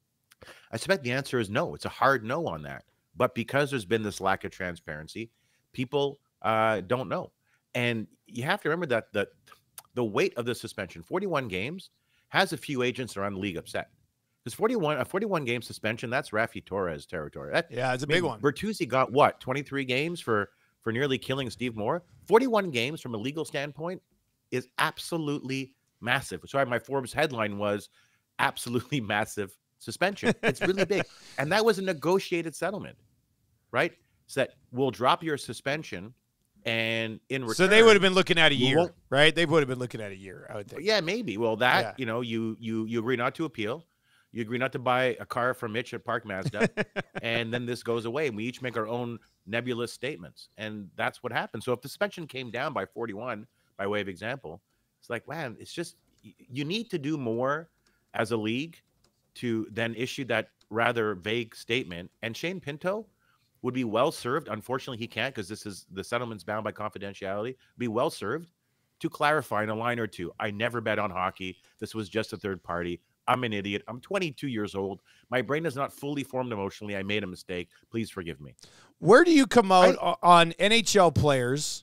I suspect the answer is no. It's a hard no on that. But because there's been this lack of transparency, people don't know. And you have to remember that the weight of the suspension, 41 games, has a few agents around the league upset. Because 41 game suspension, that's Rafi Torres territory. It's a big one. Bertuzzi got what, 23 games for nearly killing Steve Moore? 41 games from a legal standpoint is absolutely massive. Sorry, my Forbes headline was absolutely massive suspension. It's really big. And that was a negotiated settlement, right? So that we'll drop your suspension, and in return, so they would have been looking at a year, right? They would have been looking at a year, I would think. Yeah, maybe. Well, you agree not to appeal. You agree not to buy a car from Mitch at Park Mazda, and then this goes away, and we each make our own nebulous statements, and that's what happened. So if the suspension came down by 41, by way of example, it's like, man, it's just you need to do more as a league to then issue that rather vague statement. And Shane Pinto would be well served. Unfortunately, he can't because the settlement's bound by confidentiality. Be well served to clarify in a line or two. I never bet on hockey. This was just a third party. I'm an idiot. I'm 22 years old. My brain is not fully formed emotionally. I made a mistake. Please forgive me. Where do you come out on NHL players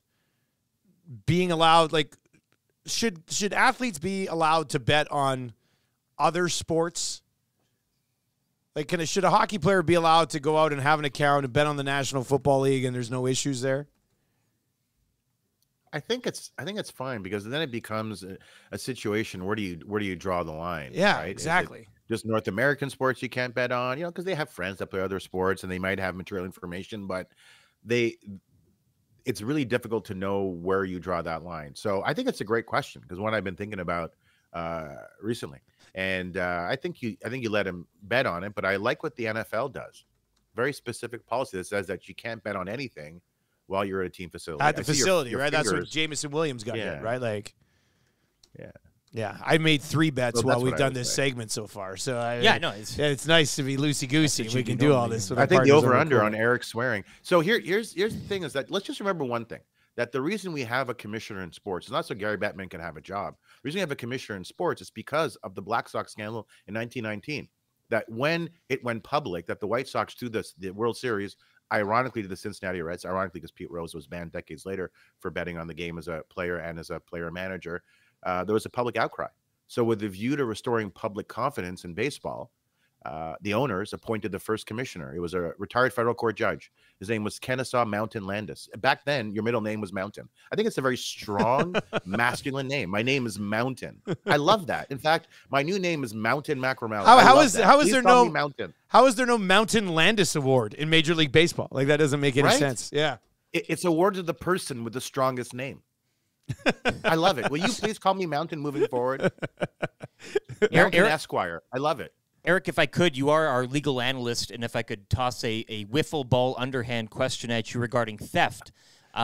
being allowed? Like, should athletes be allowed to bet on other sports? Like, should a hockey player be allowed to go out and have an account and bet on the National Football League and there's no issues there? I think it's fine because then it becomes a situation. Where do you draw the line? Yeah, right? exactly. Just North American sports you can't bet on, because they have friends that play other sports and they might have material information, but it's really difficult to know where you draw that line. So I think it's a great question because one I've been thinking about recently, and I think you let him bet on it. But I like what the NFL does. Very specific policy that says that you can't bet on anything while you're at a team facility. At the facility, right? That's what Jamison Williams got hit, right? Like, yeah. I made 3 bets while we've done this segment so far. So it's nice to be loosey goosey. We can do all this. I think the over under on Eric swearing. So here's the thing: is that let's just remember one thing. That the reason we have a commissioner in sports is not so Gary Bettman can have a job. The reason we have a commissioner in sports is because of the Black Sox scandal in 1919. That when it went public, that the White Sox threw the World Series, ironically, to the Cincinnati Reds, ironically because Pete Rose was banned decades later for betting on the game as a player and as a player manager, there was a public outcry. So with the view to restoring public confidence in baseball, the owners appointed the first commissioner. It was a retired federal court judge. His name was Kennesaw Mountain Landis. Back then, your middle name was Mountain. I think it's a very strong masculine name. My name is Mountain. I love that. In fact, my new name is Mountain Macramalla. How is there no Mountain Landis Award in Major League Baseball? Like, that doesn't make any sense. Yeah. It's awarded to the person with the strongest name. I love it. Will you please call me Mountain moving forward? Mountain Esquire. I love it. Eric, if I could, you are our legal analyst, and if I could toss a wiffle ball underhand question at you regarding theft.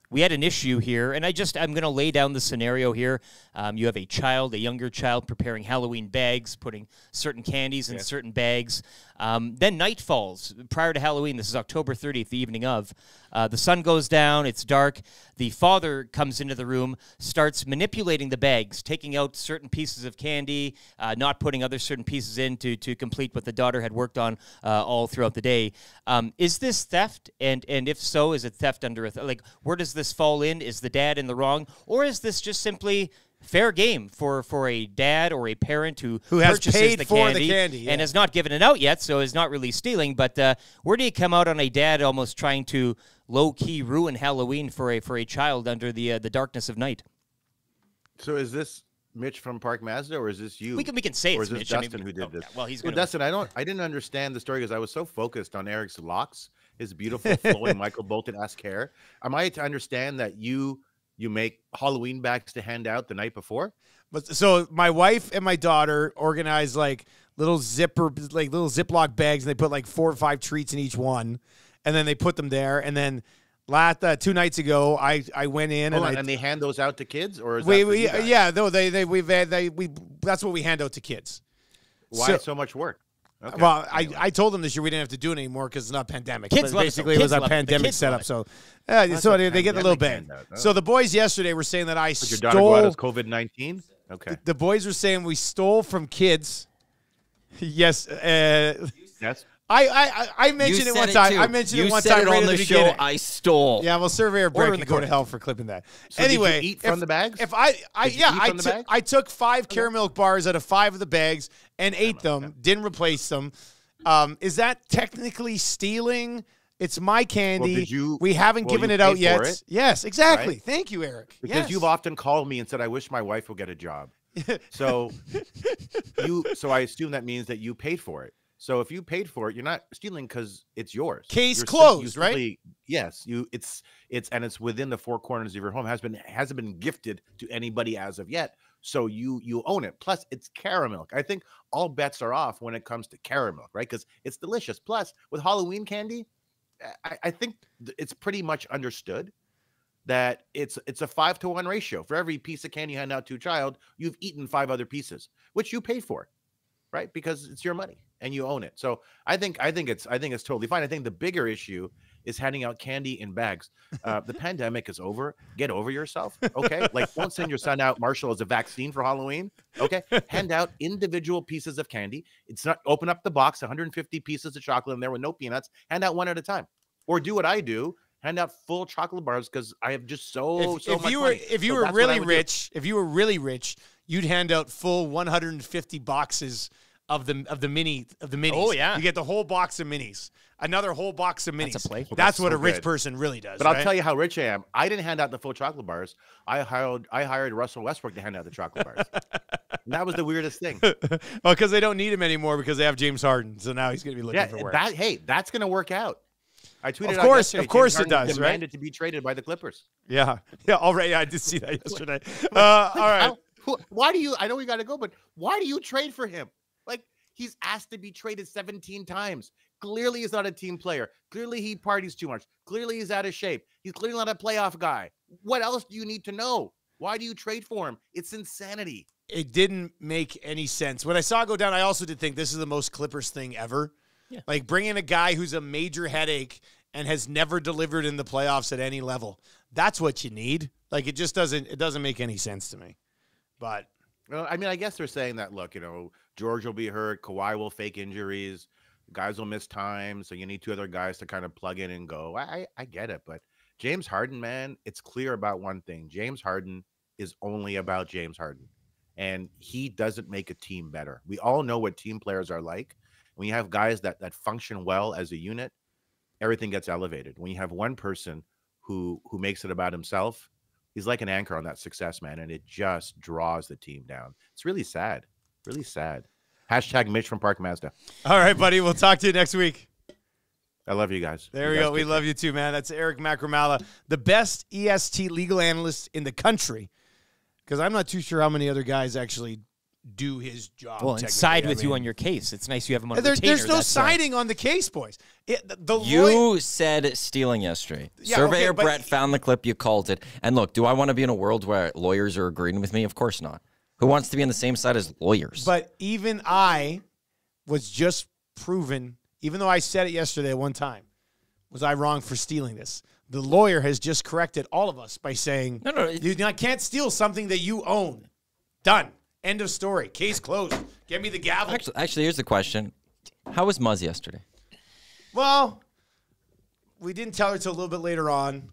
we had an issue here, and I'm going to lay down the scenario here. You have a younger child, preparing Halloween bags, putting certain candies in certain bags. Then night falls prior to Halloween. This is October 30th, the evening of. The sun goes down. It's dark. The father comes into the room, starts manipulating the bags, taking out certain pieces of candy, not putting other certain pieces in to complete what the daughter had worked on all throughout the day. Is this theft? And if so, is it theft under where does this fall in? Is the dad in the wrong? Or is this just simply fair game for a dad or a parent who has purchases paid the for candy the candy and has not given it out yet, so is not really stealing? But where do you come out on a dad almost trying to low-key ruin Halloween for a child under the darkness of night? So is this Mitch from Park Mazda, or is this you? We can say or it's is this Mitch. Dustin who did this? Yeah, well, he's well, going Dustin, I didn't understand the story because I was so focused on Eric's locks, his beautiful flowing Michael Bolton-esque hair. Am I to understand that you make Halloween bags to hand out the night before? But so my wife and my daughter organize little Ziploc bags, and they put 4 or 5 treats in each one, and then they put them there. And then 2 nights ago, I went in and they hand those out to kids, or is that's what we hand out to kids. Why so much work? Okay. Well, I told them this year we didn't have to do it anymore because it's not pandemic. Kids but basically, it was a pandemic setup. So, so they get a little bag. So the boys yesterday were saying that I stole. Your daughter go out as COVID-19? Okay. The boys were saying we stole from kids. Yes. Yes. I mentioned it one time. I mentioned it one time. You said it on the show. I stole. Yeah, well, Surveyor Brett can go to hell for clipping that. So anyway, did you eat from the bags? I took 5 caramel bars out of 5 of the bags and ate them. Didn't replace them. Is that technically stealing? It's my candy. We haven't given it out yet. Yes, exactly. Right? Thank you, Eric. Because you've often called me and said, "I wish my wife would get a job." So I assume that means that you paid for it. So if you paid for it, you're not stealing because it's yours. Case closed, right? Yes, it's within the 4 corners of your home. Hasn't been gifted to anybody as of yet. So you own it. Plus, it's caramel. I think all bets are off when it comes to caramel, right? Because it's delicious. Plus, with Halloween candy, I think it's pretty much understood that it's a 5-to-1 ratio. For every piece of candy you hand out to a child, you've eaten 5 other pieces, which you paid for, right? Because it's your money and you own it. So I think it's totally fine. I think the bigger issue is handing out candy in bags. The pandemic is over. Get over yourself. Okay. Don't send your son out, Marshall, as a vaccine for Halloween. Okay. Hand out individual pieces of candy. It's not open up the box, 150 pieces of chocolate in there with no peanuts. Hand out 1 at a time. Or do what I do. Hand out full chocolate bars because I have just so much money. If you were really rich, you'd hand out full 150 boxes of the minis. Oh yeah, you get the whole box of minis. Another whole box of minis. That's a play. That's what a rich person really does. But I'll tell you how rich I am. I didn't hand out the full chocolate bars. I hired Russell Westbrook to hand out the chocolate bars. And that was the weirdest thing. Well, because they don't need him anymore because they have James Harden. So now he's going to be looking for work. That's going to work out. I tweeted of course it does, right? Demanded to be traded by the Clippers. Yeah. All right. I did see that yesterday. All right. Why do you? I know we got to go, but why do you trade for him? He's asked to be traded 17 times. Clearly, he's not a team player. Clearly, he parties too much. Clearly, he's out of shape. He's clearly not a playoff guy. What else do you need to know? Why do you trade for him? It's insanity. It didn't make any sense. When I saw it go down, I also did think this is the most Clippers thing ever. Yeah. Bringing a guy who's a major headache and has never delivered in the playoffs at any level. That's what you need. It just doesn't make any sense to me. But well, I mean, I guess they're saying that, look, George will be hurt. Kawhi will fake injuries. Guys will miss time. So you need 2 other guys to kind of plug in and go. I get it. But James Harden, man, it's clear about one thing. James Harden is only about James Harden. And he doesn't make a team better. We all know what team players are like. When you have guys that function well as a unit, everything gets elevated. When you have one person who makes it about himself, he's like an anchor on that success, man, and it just draws the team down. It's really sad. Really sad. # Mitch from Park Mazda. All right, buddy. We'll talk to you next week. I love you guys. There we go. We love you too, man. That's Eric Macramalla, the best EST legal analyst in the country, because I'm not too sure how many other guys actually do his job. Well, and side with you on your case. It's nice you have him on retainer. There's no siding on the case, boys. You said stealing yesterday. Yeah, Surveyor okay, Brett found the clip. You called it. And look, do I want to be in a world where lawyers are agreeing with me? Of course not. Who wants to be on the same side as lawyers? But even I was just proven, even though I said it yesterday one time, was I wrong for stealing this? The lawyer has just corrected all of us by saying, No. You can't steal something that you own. Done. End of story. Case closed. Get me the gavel. Actually, here's the question. How was Muzz yesterday? Well, we didn't tell her till a little bit later on.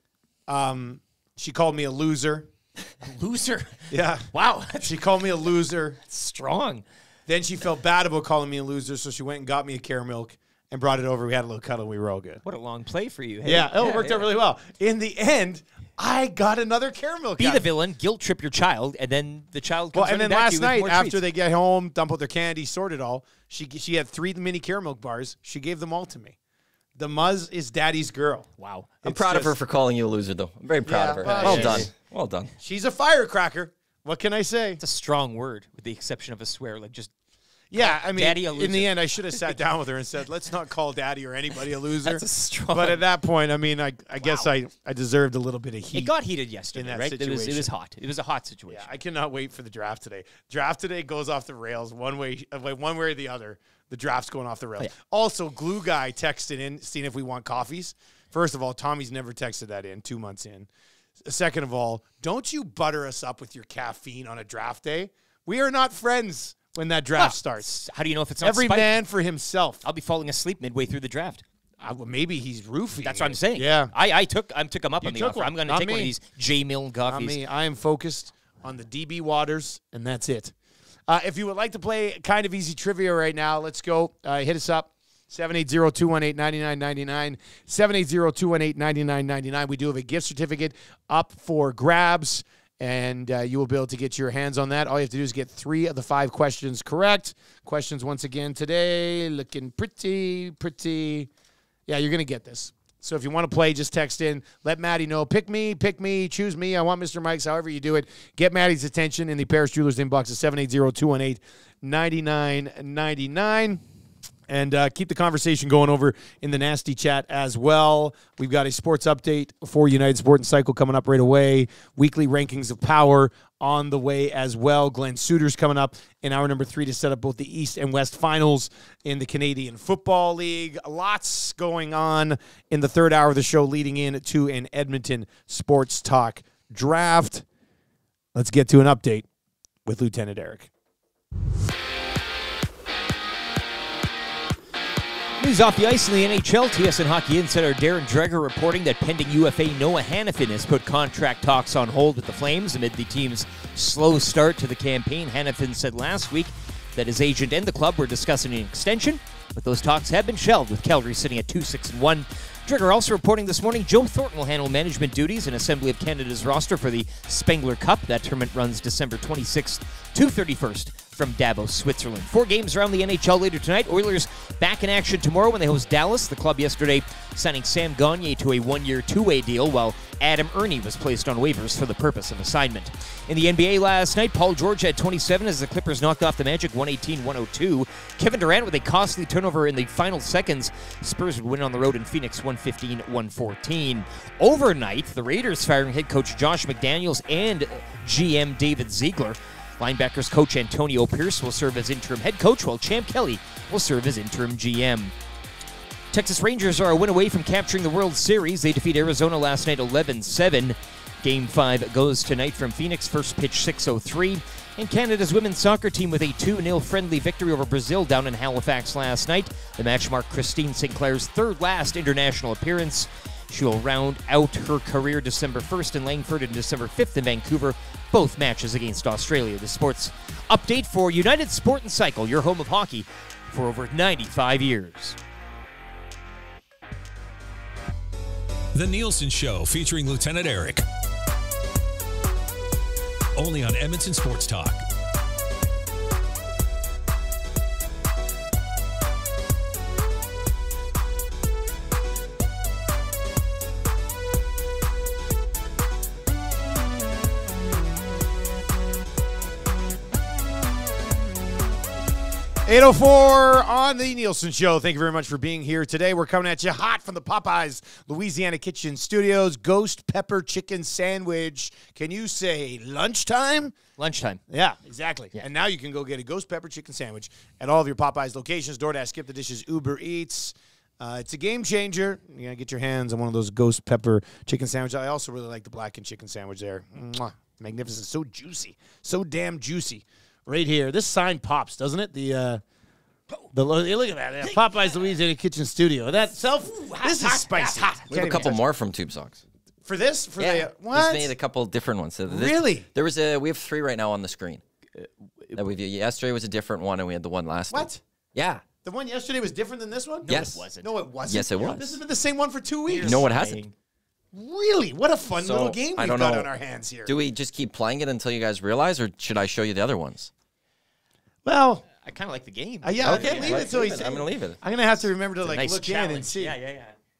She called me a loser. Loser? Yeah. Wow. She called me a loser. Strong. Then she felt bad about calling me a loser, so she went and got me a Care Milk and brought it over. We had a little cuddle. We were all good. What a long play for you. Hey? Yeah. It worked out really well. In the end, I got another Care Milk. Be the villain, guilt trip your child, and then the child comes and then back to last you with night, more after treats. they get home, dump out their candy, sort it all, she had 3 mini Care Milk bars. She gave them all to me. The Muzz is daddy's girl. Wow. I'm proud of her for calling you a loser, though. I'm very proud of her. Well done. Well done. She's a firecracker. What can I say? It's a strong word, with the exception of a swear. Like, just yeah, I mean, daddy a loser. In the end, I should have sat down with her and said, let's not call daddy or anybody a loser. That's a strong. But at that point, I mean, I guess I deserved a little bit of heat. It got heated yesterday, in that right? situation. It was hot. It was a hot situation. Yeah, I cannot wait for the draft today. Draft today goes off the rails one way or the other. The draft's going off the rails. Oh, yeah. Also, Glue Guy texted in, seeing if we want coffees. First of all, Tommy's never texted that in 2 months in. Second of all, don't you butter us up with your caffeine on a draft day. We are not friends when that draft starts. How do you know if it's not Every spiked? man for himself. I'll be falling asleep midway through the draft. Well, maybe he's roofing. That's what I'm saying. Yeah. I took him up on the took offer. one. I'm going to Not take one of me. these J. Milne Not coffees. me. I am focused on the DB Waters, and that's it. If you would like to play kind of easy trivia right now, let's go. Hit us up. 780-218-9999. 780-218-9999. We do have a gift certificate up for grabs, and you will be able to get your hands on that. All you have to do is get 3 of the 5 questions correct. Questions, once again, today, looking pretty. Yeah, you're going to get this. So if you want to play, just text in. Let Maddie know. Pick me, choose me. I want Mr. Mike's, however you do it. Get Maddie's attention in the Paris Jewelers inbox at 780-218-9999. And keep the conversation going over in the nasty chat as well. We've got a sports update for United Sport and Cycle coming up right away. Weekly rankings of power on the way as well. Glen Suitor's coming up in hour number 3 to set up both the East and West finals in the Canadian Football League. Lots going on in the third hour of the show leading in to an Edmonton Sports Talk draft. Let's get to an update with Lieutenant Eric. News off the ice in the NHL. TSN Hockey Insider Darren Dreger reporting that pending UFA Noah Hanifin has put contract talks on hold with the Flames amid the team's slow start to the campaign. Hanifin said last week that his agent and the club were discussing an extension, but those talks have been shelved with Calgary sitting at 2-6-1. Dreger also reporting this morning Joe Thornton will handle management duties and assembly of Canada's roster for the Spengler Cup. That tournament runs December 26th to 31st from Davos, Switzerland. 4 games around the NHL later tonight. Oilers back in action tomorrow when they host Dallas. The club yesterday signing Sam Gagner to a 1-year, 2-way deal, while Adam Ernie was placed on waivers for the purpose of assignment. In the NBA last night, Paul George had 27 as the Clippers knocked off the Magic 118-102. Kevin Durant with a costly turnover in the final seconds. Spurs would win on the road in Phoenix 115-114. Overnight, the Raiders firing head coach Josh McDaniels and GM David Ziegler. Linebackers coach Antonio Pierce will serve as interim head coach, while Champ Kelly will serve as interim GM. Texas Rangers are a win away from capturing the World Series. They defeat Arizona last night 11-7. Game 5 goes tonight from Phoenix. First pitch 6:03. And Canada's women's soccer team with a 2-0 friendly victory over Brazil down in Halifax last night. The match marked Christine Sinclair's third last international appearance. She will round out her career December 1st in Langford and December 5th in Vancouver, both matches against Australia. The sports update for United Sport and Cycle, your home of hockey for over 95 years. The Nielsen Show featuring Lieutenant Eric. Only on Edmonton Sports Talk. 8:04 on the Nielsen Show. Thank you very much for being here today. We're coming at you hot from the Popeyes Louisiana Kitchen Studios. Ghost pepper chicken sandwich. Can you say lunchtime? Lunchtime. Yeah, exactly. Yeah. And now you can go get a ghost pepper chicken sandwich at all of your Popeyes locations. DoorDash, Skip the Dishes, Uber Eats. It's a game changer. You gotta get your hands on one of those ghost pepper chicken sandwiches. I also really like the blackened chicken sandwich there. Mwah. Magnificent. So juicy. So damn juicy. Right here. This sign pops, doesn't it? Look at that. Popeyes Louisiana Kitchen Studio. This is spicy. We have a couple more from Tube Socks. For this? What? He's made a couple different ones. So really? We have 3 right now on the screen. Yesterday was a different one, and we had the one last week. What? Yeah. The one yesterday was different than this one? Yes. No, it wasn't. No, it wasn't. Yes, it was. This has been the same one for 2 weeks. No, it hasn't. Really? What a fun little game we've got on our hands here. Do we just keep playing it until you guys realize, or should I show you the other ones? Well, I kind of like the game. Yeah, okay. Leave it. So I'm going to leave it. I'm going to have to remember to nice look challenge. in and see. Yeah.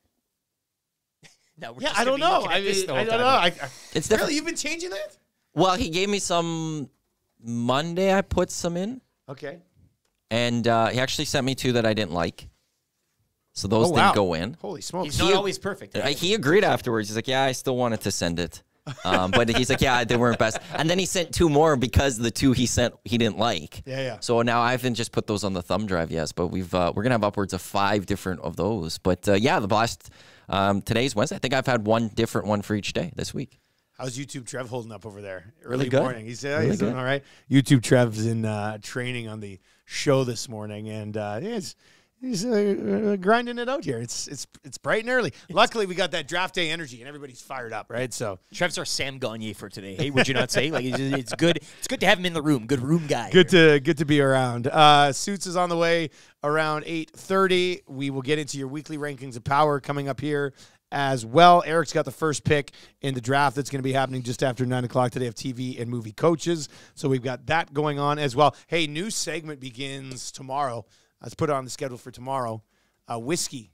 No, we're I don't know. I don't know. It's different. Really? You've been changing that? Well, he gave me some Monday. I put some in. Okay. And he actually sent me 2 that I didn't like. So those didn't go in. Holy smokes. He's not always perfect. He agreed afterwards. He's like, yeah, I still wanted to send it. But he's like, yeah, they weren't best. And then he sent 2 more because the 2 he sent he didn't like. Yeah. So now I haven't just put those on the thumb drive, yes. But we're gonna have upwards of 5 different of those. But the blast. Today's Wednesday. I think I've had one different one for each day this week. How's YouTube Trev holding up over there? Really good. Morning. He's doing all right. YouTube Trev's in training on the show this morning, and he's grinding it out here. It's bright and early. Luckily, we got that draft day energy, and everybody's fired up, right? So Trev's our Sam Gagner for today. Hey, would you not say? Like it's good. It's good to have him in the room. Good room guy. Good to be around. Suits is on the way around 8:30. We will get into your weekly rankings of power coming up here as well. Eric's got the first pick in the draft that's going to be happening just after 9 o'clock today of TV and movie coaches. So we've got that going on as well. Hey, new segment begins tomorrow. Let's put it on the schedule for tomorrow. Whiskey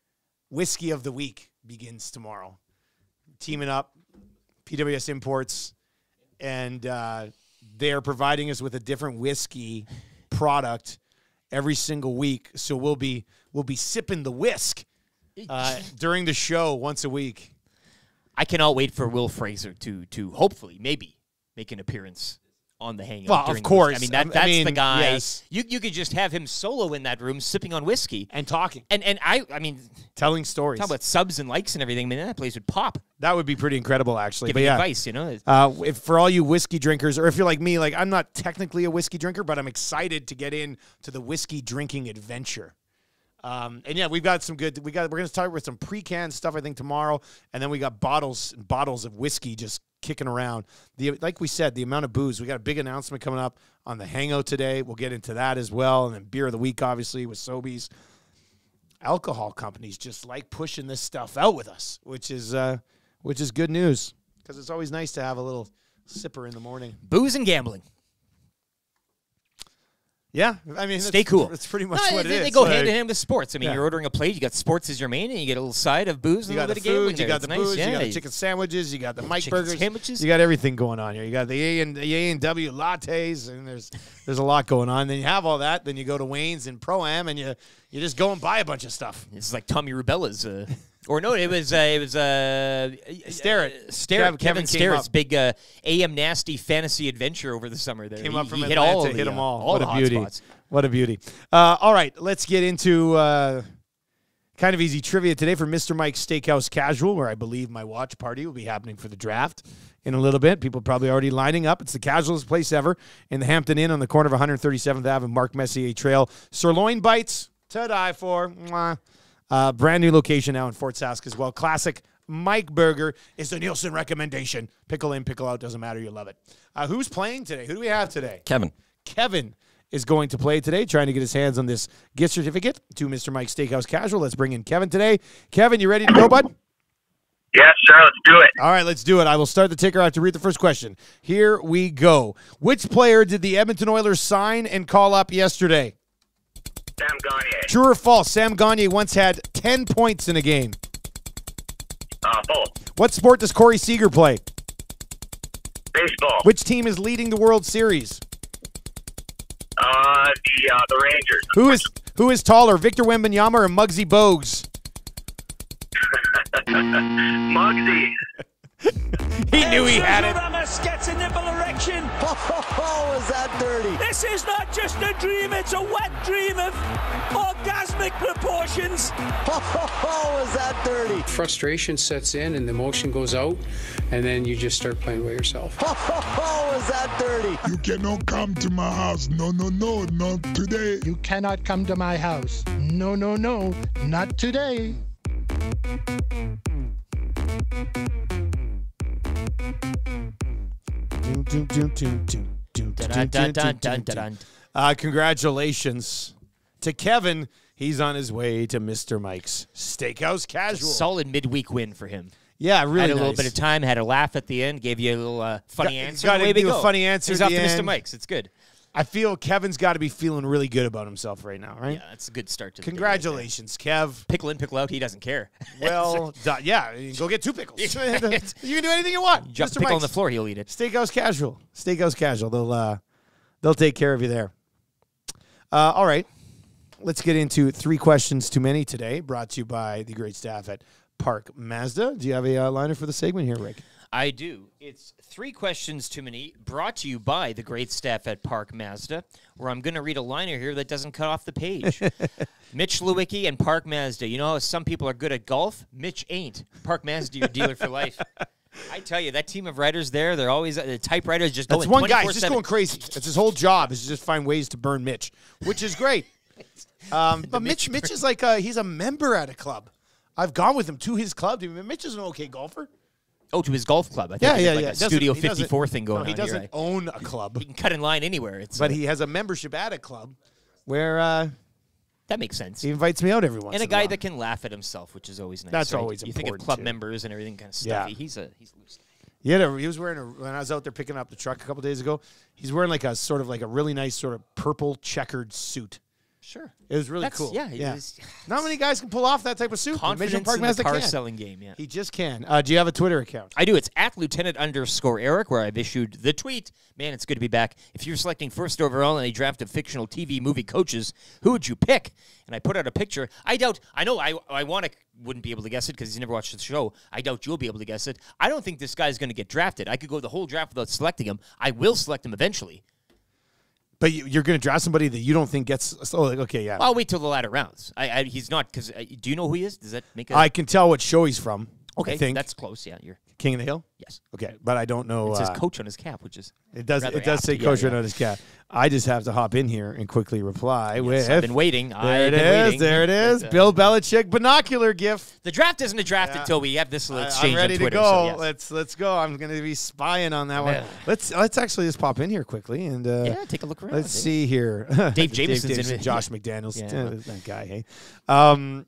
of the week begins tomorrow. Teaming up, PWS Imports, and they are providing us with a different whiskey product every single week. So we'll be sipping the whisk during the show once a week. I cannot wait for Will Fraser to hopefully maybe make an appearance on the hangout. Well, of course. I mean, that's the guy. Yes. You could just have him solo in that room sipping on whiskey. And talking. And I mean... telling stories. Talk about subs and likes and everything. I mean, that place would pop. That would be pretty incredible, actually. Giving advice, you know? If for all you whiskey drinkers, or if you're like me, like I'm not technically a whiskey drinker, but I'm excited to get into the whiskey drinking adventure. And yeah, we've got some good. We're going to start with some pre-canned stuff, I think, tomorrow, and then we got bottles of whiskey just kicking around. Like we said, the amount of booze. We got a big announcement coming up on the Hangout today. We'll get into that as well, and then beer of the week, obviously, with Sobeys. Alcohol companies just like pushing this stuff out with us, which is good news because it's always nice to have a little sipper in the morning. Booze and gambling. Yeah, I mean, stay cool. That's pretty much what it is. They go hand in hand with sports. I mean, you're ordering a plate. You got sports as your main, and you get a little side of booze and a little bit of gambling. You got the booze. You got the chicken sandwiches. You got the Mike burgers. Sandwiches. You got everything going on here. You got the A&W lattes, and there's a lot going on. Then you have all that. Then you go to Wayne's and Pro-Am, and you just go and buy a bunch of stuff. It's like Tommy Rubella's. Or no, it was Kevin Starrett's big AM Nasty fantasy adventure over the summer. There came up from hit Atlanta, all hit them all. What a beauty! spots. What a beauty! All right, let's get into kind of easy trivia today for Mr. Mike's Steakhouse Casual, where I believe my watch party will be happening for the draft in a little bit. People probably already lining up. It's the casualest place ever in the Hampton Inn on the corner of 137th Ave and Mark Messier Trail. Sirloin bites to die for. Mwah. Brand new location now in Fort Sask as well. Classic Mike Burger is the Nielsen recommendation. Pickle in, pickle out, doesn't matter. You love it. Who's playing today? Who do we have today? Kevin. Kevin is going to play today, trying to get his hands on this gift certificate to Mr. Mike's Steakhouse Casual. Let's bring in Kevin today. Kevin, you ready to go, bud? Yes, sir. Let's do it. All right, let's do it. I will start the ticker after read the first question. Here we go. Which player did the Edmonton Oilers sign and call up yesterday? Sam Gagner. True or false? Sam Gagner once had 10 points in a game. False. What sport does Corey Seager play? Baseball. Which team is leading the World Series? the Rangers. Who is taller, Victor Wembanyama or Muggsy Bogues? Muggsy. He knew he had it. Ramos gets a nipple erection. Oh, is that dirty? This is not just a dream, it's a wet dream of orgasmic proportions. Oh, is that dirty? Frustration sets in and the emotion goes out, and then you just start playing by yourself. Oh, is that dirty? You cannot come to my house. No, not today. You cannot come to my house. No, not today. Congratulations to Kevin. He's on his way to Mr. Mike's Steakhouse Casual. Solid midweek win for him. Yeah, really had a nice. little bit of time, had a laugh at the end, gave you a little funny answer. Got to Way to do go. a funny answer. He's at off the to Mr. end. Mike's. It's good. I feel Kevin's got to be feeling really good about himself right now, right? Yeah, that's a good start to the Congratulations, Kev. Pickle in, pickle out. He doesn't care. Well, yeah, you can go get 2 pickles. You can do anything you want. Drop Mr. the pickle on Mike's. the floor, he'll eat it. Steakhouse Casual. Steakhouse Casual. They'll take care of you there. All right. Let's get into 3 questions too many today, brought to you by the great staff at Park Mazda. Do you have a liner for the segment here, Rick? I do. It's 3 questions too many, brought to you by the great staff at Park Mazda, where I'm going to read a liner here that doesn't cut off the page. Mitch Lewicki and Park Mazda. You know how some people are good at golf? Mitch ain't. Park Mazda, your dealer for life. I tell you, that team of writers there, they're always, the typewriters just That's going 24/7. one guy. He's just going crazy. That's his whole job is to just find ways to burn Mitch, which is great. But Mitch is like he's a member at a club. I've gone with him to his club. Mitch is an okay golfer. Oh, to his golf club. I think Yeah. a Studio 54 thing going on. He doesn't here. own a club. He can cut in line anywhere. But he has a membership at a club where that makes sense. He invites me out every once in And a a guy while. that can laugh at himself, which is always nice. That's right? always You think of important, club too. members and everything kind of Yeah. stuffy. He's loose. He was wearing when I was out there picking up the truck a couple days ago. He's wearing like a sort of like a really nice sort of purple checkered suit. Sure. It was really That's- cool. yeah, Not many guys can pull off that type of suit. Confidence Park in the Mazda car can. selling game, yeah. He just can. Do you have a Twitter account? I do. It's at Lieutenant_Eric, where I've issued the tweet. Man, it's good to be back. If you're selecting first overall in a draft of fictional TV movie coaches, who would you pick? And I put out a picture. I wouldn't be able to guess it because he's never watched the show. I doubt you'll be able to guess it. I don't think this guy's going to get drafted. I could go the whole draft without selecting him. I will select him eventually. But you're going to draft somebody that you don't think gets. Oh, okay, yeah. I'll wait till the latter rounds. He's not because. Do you know who he is? Does that make? I can tell what show he's from. Okay, I think that's close. Yeah, you're King of the Hill. Yes. Okay, but I don't know. It says coach on his cap, which is it does. rather It does apt. say Yeah, coach yeah. right on his cap. I just have to hop in here and quickly reply with. I've been waiting. There I've it been is. waiting. There it is. But, Bill Belichick binocular gif. The draft isn't a draft until we have this little exchange I'm ready on Twitter. to go. So yes. Let's go. I'm going to be spying on that one. Yeah. Let's actually just pop in here quickly and take a look around. Let's see here. Dave Jameson's in it. Josh McDaniels, Yeah. that guy. Hey,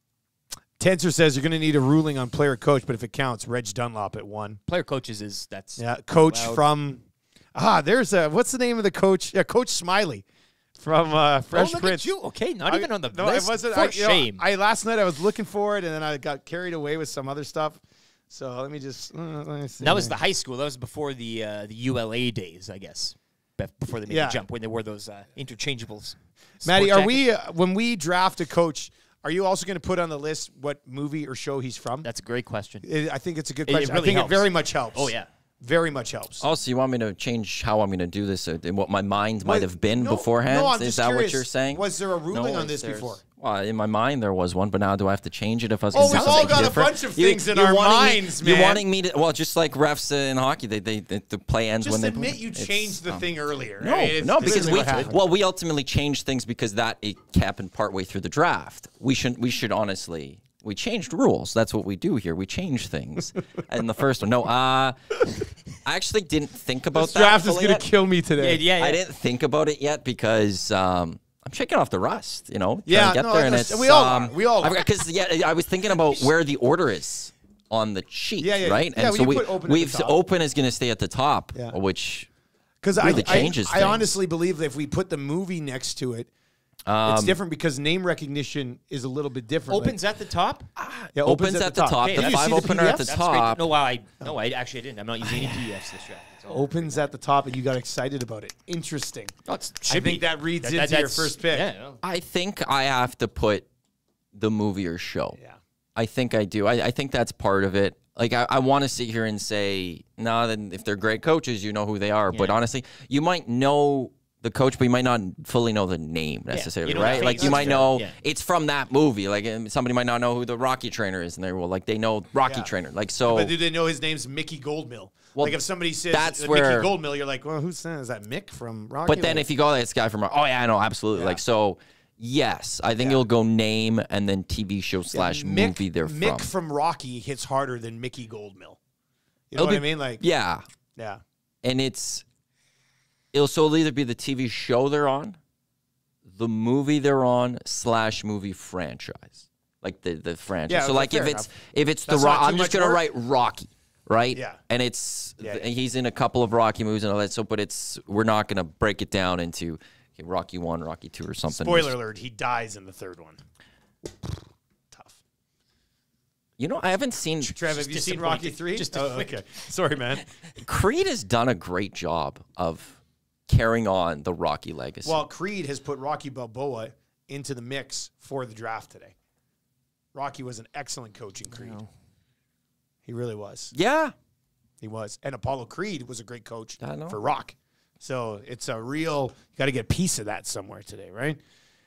Tensor says you're going to need a ruling on player coach, but if it counts, Reg Dunlop at 1. Player coaches that's coach allowed. from there's what's the name of the coach? Yeah, Coach Smiley from Fresh look Prince. at you. Okay, not even on the no, list. it wasn't. For shame. Last night I was looking for it, and then I got carried away with some other stuff. So let me just. Let me see. That was the high school. That was before the ULA days, I guess. Before they made the jump, when they wore those interchangeables. Maddie, are we when we draft a coach? Are you also going to put on the list what movie or show he's from? That's a great question. I think it's a good question. Really I think helps. it very much helps. Oh, yeah. Very much helps. Also, you want me to change how I'm going to do this, or what my mind might have been beforehand? No, I'm Is just that curious. what you're saying? Was there a ruling No, on this there's- before? Well, in my mind there was one, but now do I have to change it if I was Oh, going to we've do all something got a different? bunch of things in our minds, You're man. wanting me to, well, just like refs in hockey, the play ends Just when they admit play. you changed the thing earlier. No, right? no, This because is what happened. we ultimately changed things because it happened partway through the draft. We should honestly. We changed rules. That's what we do here. We change things. And the first one, I actually didn't think about This that. draft is fully going to yet. kill me today. Yeah. I didn't think about it yet because I'm shaking off the rust. Trying Yeah, to get no, there, and that's- it's we all are. We all are. because I was thinking about where the order is on the sheet, Yeah, right? yeah, And so you put open at the we've top. open is going to stay at the top, which Because really changes I things. honestly believe that if we put the movie next to it, It's different because name recognition is a little bit different. Opens at the top? Yeah, Opens at the top. Okay, The that's- 5 opener at the That's great. top. No, I actually didn't. I'm not using any PDFs this draft. That's all. Opens at the top, and you got excited about it. Interesting. I should think be. that reads That- into your that's- first pick. yeah. I think I have to put the movie or show. Yeah. I think I do. I think that's part of it. Like, I want to sit here and say, no, then if they're great coaches, you know who they are. But honestly, you might know the coach, but you might not fully know the name necessarily, you know right? the Like, face. you might know Yeah. it's from that movie. Like, somebody might not know who the Rocky trainer is, and they know Rocky trainer. Like, so. But do they know his name's Mickey Goldmill? Well, like if somebody says that's Mickey where- Goldmill, you're like, well, who's that? Is that Mick from Rocky? But then if you go, this guy from, oh yeah, I know, absolutely. Like, so, yes, I think you'll go name and then TV show / movie they're Mick from. Rocky hits harder than Mickey Goldmill. You know what I mean? Like, yeah. yeah. And it'll either be the TV show they're on, the movie they're on / movie franchise, like the franchise. Yeah, so like fair if it's the That's Rock, not too I'm just much gonna work? write Rocky, right? Yeah. And he's in a couple of Rocky movies and all that. So, but we're not gonna break it down into Rocky 1, Rocky 2, or something. Spoiler alert: he dies in the third one. Tough. You know, I haven't seen. Trev, have you seen Rocky 3? Okay. Sorry, man. Creed has done a great job of carrying on the Rocky legacy. Well, Creed has put Rocky Balboa into the mix for the draft today. Rocky was an excellent coach in Creed. He really was. Yeah. He was. And Apollo Creed was a great coach for Rock. So it's a real, you got to get a piece of that somewhere today, right?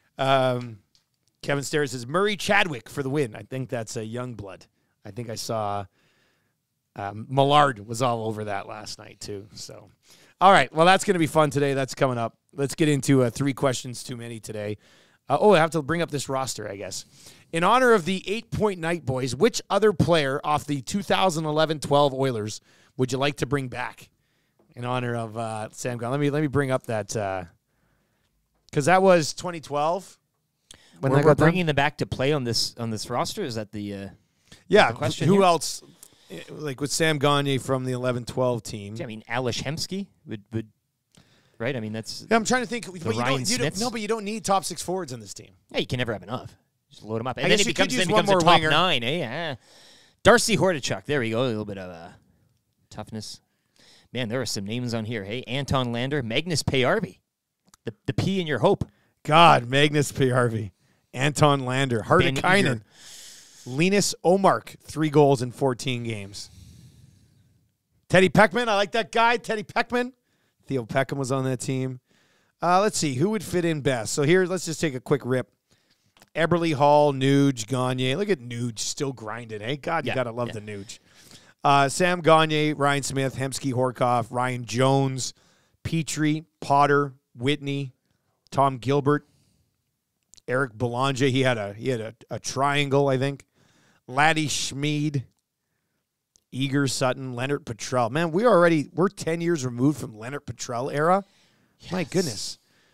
Kevin Stare says, Murray Chadwick for the win. I think that's a young blood. I think I saw Millard was all over that last night too. So, all right. Well, that's going to be fun today. That's coming up. Let's get into 3 questions too many today. I have to bring up this roster, I guess. In honor of the 8-point night, boys, which other player off the 2011-12 Oilers would you like to bring back in honor of Sam Gunn? Let me bring up that because that was 2012. When We're bringing them back to play on this roster. Is that the the question? Who here? else? Like with Sam Gagne from the 11-12 team. I mean, Alish Hemsky would right. I mean, that's. Yeah, I'm trying to think. But Ryan Smiths. but you don't need top 6 forwards on this team. Yeah, you can never have enough. Just load them up, and I then guess it you could becomes, use then one becomes a more top winger. 9. Eh? Darcy Hordichuk. There we go. A little bit of toughness. Man, there are some names on here. Hey, Anton Lander, Magnus Payarvi, the P in your hope. God, Magnus Payarvi, Anton Lander, Hardikainen, Linus Omark, 3 goals in 14 games. Teddy Peckman, I like that guy, Teddy Peckman. Theo Peckham was on that team. Let's see, who would fit in best? So here, let's just take a quick rip. Eberle, Hall, Nuge, Gagne. Look at Nuge still grinding, eh? God, you got to love the Nuge. Sam Gagne, Ryan Smith, Hemsky, Horkoff, Ryan Jones, Petrie, Potter, Whitney, Tom Gilbert, Eric Belanger. He had a triangle, I think. Laddie Schmid, Eager Sutton, Leonard Petrell. Man, we're 10 years removed from Leonard Petrell era. Yes. My goodness.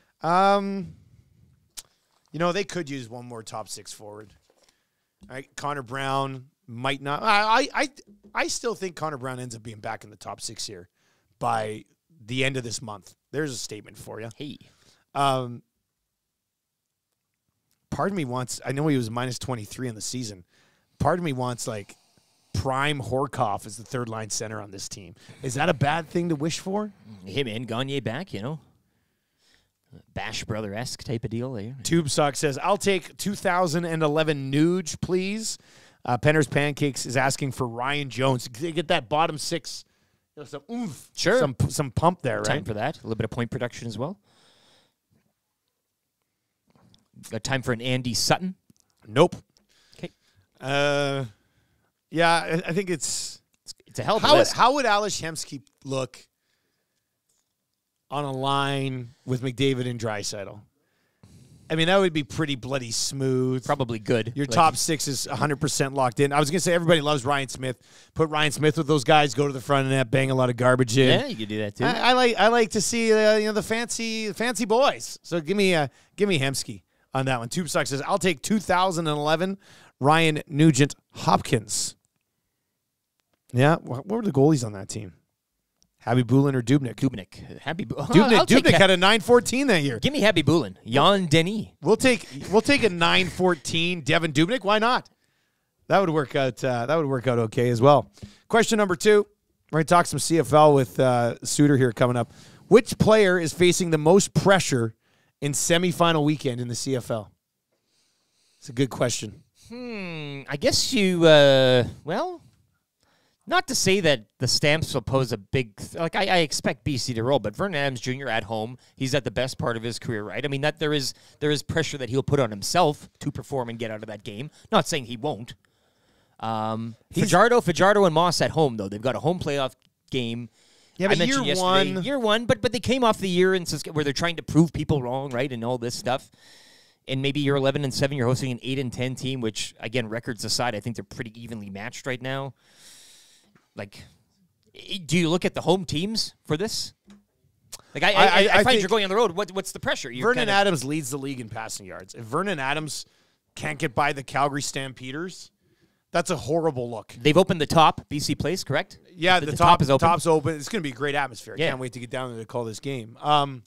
They could use one more top 6 forward. All right, Connor Brown might not. I still think Connor Brown ends up being back in the top 6 here by the end of this month. There's a statement for you. Hey. Part of me wants, I know he was minus 23 in the season. Part of me wants like prime Horkoff as the third line center on this team. Is that a bad thing to wish for? Him and Gagne back, Bash Brother-esque type of deal there. Tube Sock says, I'll take 2011 Nuge, please. Penner's Pancakes is asking for Ryan Jones. Get that bottom 6. Some oomph. Sure. Some pump there, right? Time for that. A little bit of point production as well. Got time for an Andy Sutton? Nope. Okay. Yeah, I think it's a hell of a list. How would Alish Hemsky look on a line with McDavid and Draisaitl? I mean, that would be pretty bloody smooth. Probably good. Your top 6 is 100% locked in. I was going to say everybody loves Ryan Smith. Put Ryan Smith with those guys, go to the front of the net, bang a lot of garbage in. Yeah, you could do that too. I like to see the fancy boys. So give me Hemsky on that one. Tube Sock says, I'll take 2011 Ryan Nugent Hopkins. Yeah, what were the goalies on that team? Habby Bulin or Dubnik? Dubnik. Dubnik had a 9.14 that year. Give me Habby Bulin. Jan Denis. We'll take a 9.14 Devin Dubnik. Why not? That would work out. Okay as well. Question number 2. We're going to talk some CFL with Suitor here coming up. Which player is facing the most pressure in semifinal weekend in the CFL? It's a good question. I guess you, not to say that the Stamps will pose a big, I expect BC to roll, but Vernon Adams Jr. at home, he's at the best part of his career, right? I mean, that there is pressure that he'll put on himself to perform and get out of that game. Not saying he won't. Fajardo and Moss at home, though. They've got a home playoff game. Yeah, but I mentioned year one, but they came off the year where they're trying to prove people wrong, right, and all this stuff. And maybe you're 11-7, you're hosting an 8-10 team, which, again, records aside, I think they're pretty evenly matched right now. Like, do you look at the home teams for this? Like, I find you're going on the road. What's the pressure? Vernon Adams leads the league in passing yards. If Vernon Adams can't get by the Calgary Stampeders, that's a horrible look. They've opened the top, BC Place, correct? Yeah, the top is open. Top's open. It's going to be a great atmosphere. I Yeah. can't wait to get down there to call this game.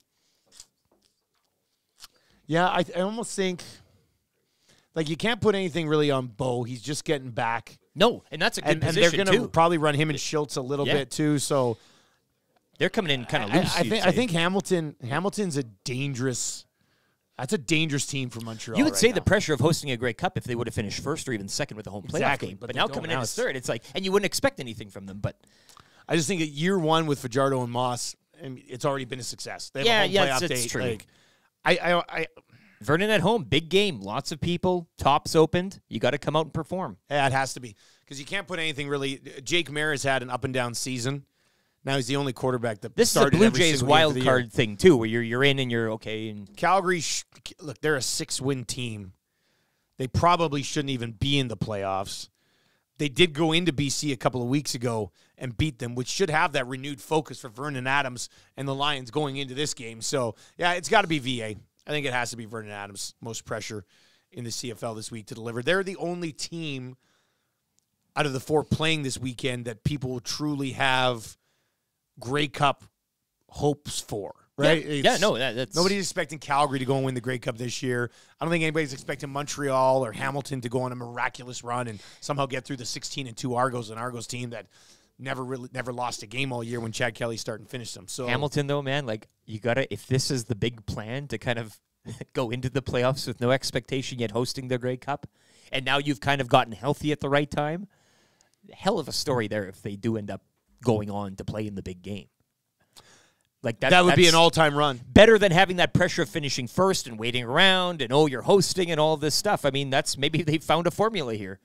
Yeah, I almost think, you can't put anything really on Bo. He's just getting back. No, and that's a good position, and they're going to probably run him and Schultz a little bit, too, so. They're coming in kind of loose, I think Hamilton's a dangerous team for Montreal. You would say the pressure of hosting a Grey Cup if they would have finished first or even second with a home playoff game. But now coming in as third, it's like, and you wouldn't expect anything from them. But I just think that year one with Fajardo and Moss, it's already been a success. They have a home playoff it's date. true. Vernon at home, big game, lots of people, tops opened. You got to come out and perform. Yeah, it has to be because you can't put anything really. Jake Mayer has had an up and down season. Now he's the only quarterback that this started is a Blue every Jays single game wild of the card year. thing too, where you're in and you're okay. And Calgary, look, they're a 6-win team. They probably shouldn't even be in the playoffs. They did go into BC a couple of weeks ago and beat them, which should have that renewed focus for Vernon Adams and the Lions going into this game. So, yeah, it's got to be VA. I think it has to be Vernon Adams, most pressure in the CFL this week to deliver. They're the only team out of the 4 playing this weekend that people truly have Grey Cup hopes for, right? That's nobody's expecting Calgary to go and win the Grey Cup this year. I don't think anybody's expecting Montreal or Hamilton to go on a miraculous run and somehow get through the 16-2 Argos, an Argos team that never lost a game all year when Chad Kelly started and finished them. So Hamilton, though, man, you gotta, if this is the big plan to kind of go into the playoffs with no expectation yet hosting the Grey Cup, and now you've kind of gotten healthy at the right time, hell of a story there if they do end up going on to play in the big game. That would be an all-time run. Better than having that pressure of finishing first and waiting around and, you're hosting and all this stuff. I mean, maybe they found a formula here.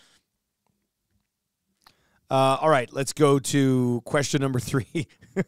All right, let's go to question number 3.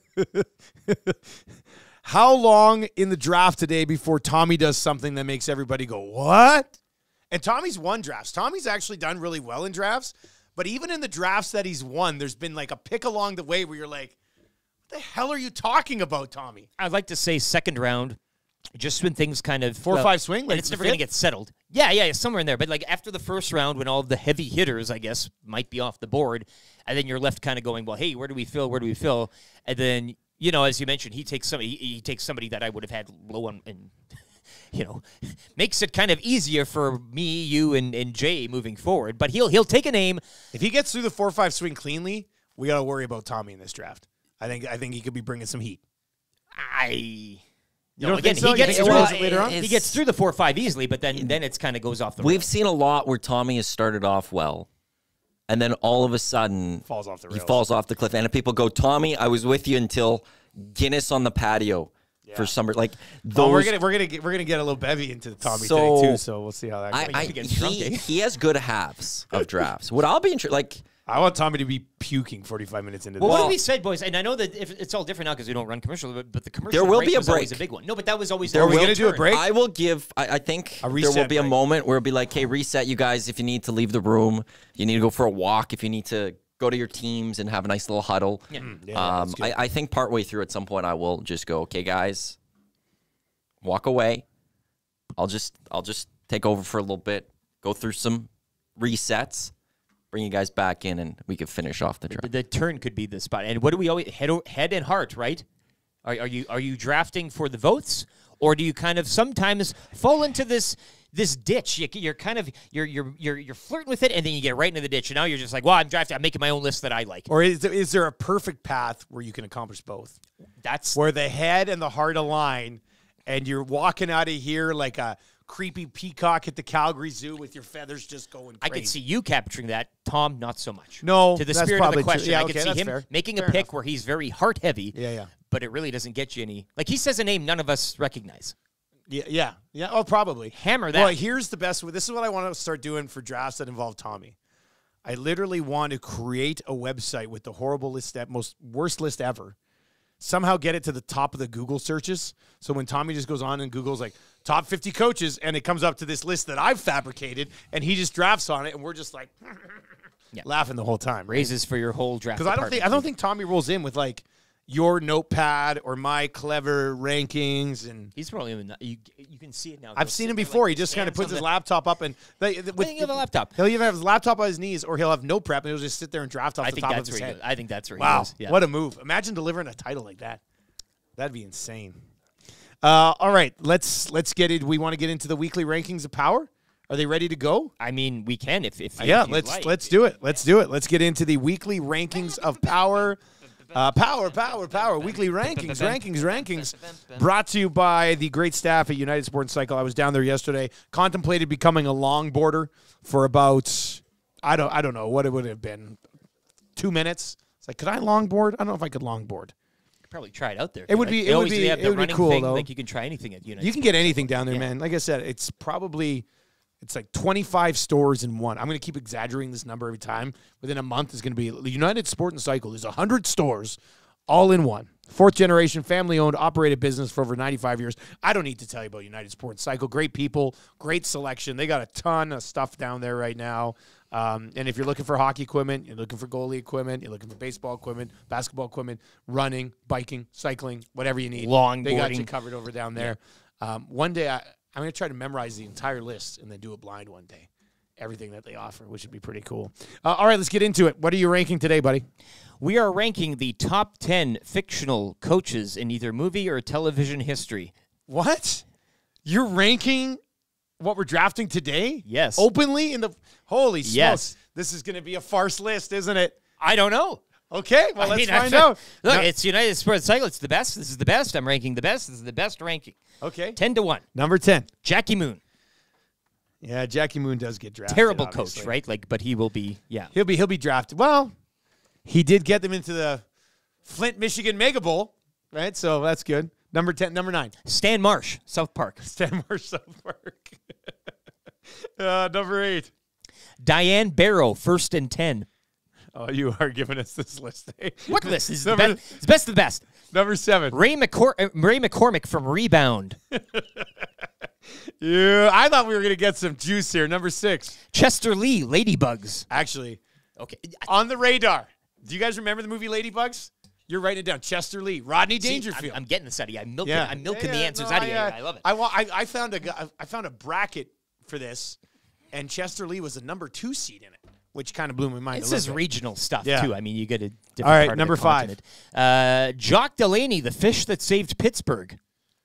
How long in the draft today before Tommy does something that makes everybody go, what? And Tommy's won drafts. Tommy's actually done really well in drafts. But even in the drafts that he's won, there's been a pick along the way where you're like, what the hell are you talking about, Tommy? I'd like to say second round, just when things kind of 4 or 5 swing, and it's never going to get settled. Yeah, somewhere in there. But after the first round, when all of the heavy hitters, I guess, might be off the board, and then you're left kind of going, well, hey, where do we fill? And then as you mentioned, he takes somebody that I would have had low on and. Makes it kind of easier for me, you, and Jay moving forward. But he'll take a name. If he gets through the 4-5 swing cleanly, we got to worry about Tommy in this draft. I think he could be bringing some heat. He gets through the 4-5 easily, but then it's kind of goes off the. We've seen a lot where Tommy has started off well, and then all of a sudden falls off the rails. He falls off the cliff, and people go, "Tommy, I was with you until Guinness on the patio." For summer, those. We're gonna get a little bevy into the Tommy thing too, so we'll see how that goes. He has good halves of drafts. What I'll be interested, I want Tommy to be puking 45 minutes into. Well, what we said, boys, and I know that it's all different now because we don't run commercials, but the commercial there will break be a was break. Always a big one. No, but that was always. Are we gonna do a break? I will give. I think there will be a moment where it'll be like, "Hey, reset, you guys. If you need to leave the room, you need to go for a walk. If you need to go to your teams and have a nice little huddle." Yeah. I think partway through at some point I will just go, "Okay, guys." Walk away. I'll just take over for a little bit, go through some resets, bring you guys back in, and we could finish off the draft. The turn could be the spot. And what do we always head and heart, right? Are you drafting for the votes, or do you kind of sometimes fall into this ditch? You're kind of you're flirting with it, and then you get right into the ditch, and now you're just like, well, I'm drafting. I'm making my own list that I like. Or is there a perfect path where you can accomplish both? That's where the head and the heart align, and you're walking out of here like a creepy peacock at the Calgary Zoo with your feathers just going crazy. I could see you capturing that, Tom. Not so much. No, to the that's spirit of the probably question, true. Yeah, I could see him fair. making Fair a pick enough. where he's very heart heavy. Yeah. But it really doesn't get you any. Like he says a name none of us recognize. Yeah. Oh, probably. Hammer that. Well, here's the best. This is what I want to start doing for drafts that involve Tommy. I literally want to create a website with the horrible list, worst list ever. Somehow get it to the top of the Google searches. So when Tommy just goes on and Google's like top 50 coaches, and it comes up to this list that I've fabricated, and he just drafts on it, and we're just like laughing the whole time. Raises for your whole draft. Because I don't think Tommy rolls in with like your notepad or my clever rankings, and he's probably even you can see it now. I've seen him before. He just kind of puts his laptop up, and I think he'll have a laptop. He'll either have his laptop on his knees, or he'll have no prep, and he'll just sit there and draft off the top of his head. I think that's where he wow, goes. Yeah. What a move! Imagine delivering a title like that. That'd be insane. All right, let's get it. We want to get into the weekly rankings of Power. Are they ready to go? I mean, we can if let's like. do it. Let's do it. Let's get into the weekly rankings of Power. Power. Weekly rankings. Brought to you by the great staff at United Sport and Cycle. I was down there yesterday. Contemplated becoming a longboarder for about, I don't know what it would have been, 2 minutes. It's like, could I longboard? I don't know if I could longboard. Probably try it out there. It would be cool though. Like you can try anything at United. You can get anything down there, man. Like I said, it's like 25 stores in one. I'm going to keep exaggerating this number every time. Within a month is going to be the United Sport and Cycle. There's 100 stores all in one. Fourth generation, family-owned, operated business for over 95 years. I don't need to tell you about United Sport and Cycle. Great people, great selection. They got a ton of stuff down there right now. And if you're looking for hockey equipment, you're looking for goalie equipment, you're looking for baseball equipment, basketball equipment, running, biking, cycling, whatever you need. They got you covered over down there. One day I'm going to try to memorize the entire list and then do it blind one day. Everything that they offer, which would be pretty cool. All right, let's get into it. What are you ranking today, buddy? We are ranking the top 10 fictional coaches in either movie or television history. What? You're ranking what we're drafting today? Yes. Openly in the holy smokes. Yes. This is going to be a farce list, isn't it? I don't know. Okay, well, let's find out. Look, it's United Sports Cycle. It's the best. This is the best. I'm ranking the best. This is the best ranking. Okay. 10-1. Number 10. Jackie Moon. Yeah, Jackie Moon does get drafted. Terrible obviously. coach, right? Like, but he will be, yeah. He'll be drafted. Well, he did get them into the Flint, Michigan Mega Bowl, right? So that's good. Number 10, number 9. Stan Marsh, South Park. Stan Marsh, South Park. Number 8. Diane Barrow, 1st and 10. Oh, you are giving us this list. Eh? What list? This is the best. It's best of the best. Number 7. Ray McCormick from Rebound. Yeah, I thought we were going to get some juice here. Number 6. Chester Lee, Ladybugs. Actually, okay, on the radar. Do you guys remember the movie Ladybugs? You're writing it down. Chester Lee, Rodney Dangerfield. I'm getting this out of you. I'm milking the answers out of you. I love it. I found a bracket for this, and Chester Lee was the number 2 seed in it, which kind of blew my mind. This is regional stuff, too. I mean, you get a different All right, part number of the 5. Jock Delaney, the fish that saved Pittsburgh.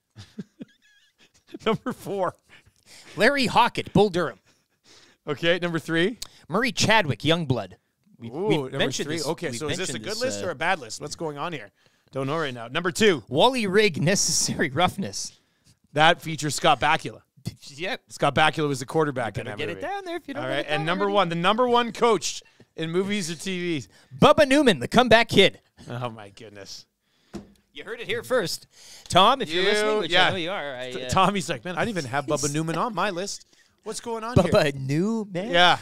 Number 4. Larry Hockett, Bull Durham. Okay, number 3. Murray Chadwick, Youngblood. Number 3. Okay, so is this a good list or a bad list? What's going on here? Don't know right now. Number 2. Wally Rigg, Necessary Roughness. That features Scott Bakula. Yep. Scott Bakula was the quarterback in that get movie. it down there if you don't. All right, and number 1, the number 1 coach in movies or TVs. Bubba Newman, the comeback kid. Oh, my goodness. You heard it here first. Tom, if you're listening, which I know you are. Tommy's like, man, I didn't even have Bubba Newman on my list. What's going on Bubba here? Newman? Yeah.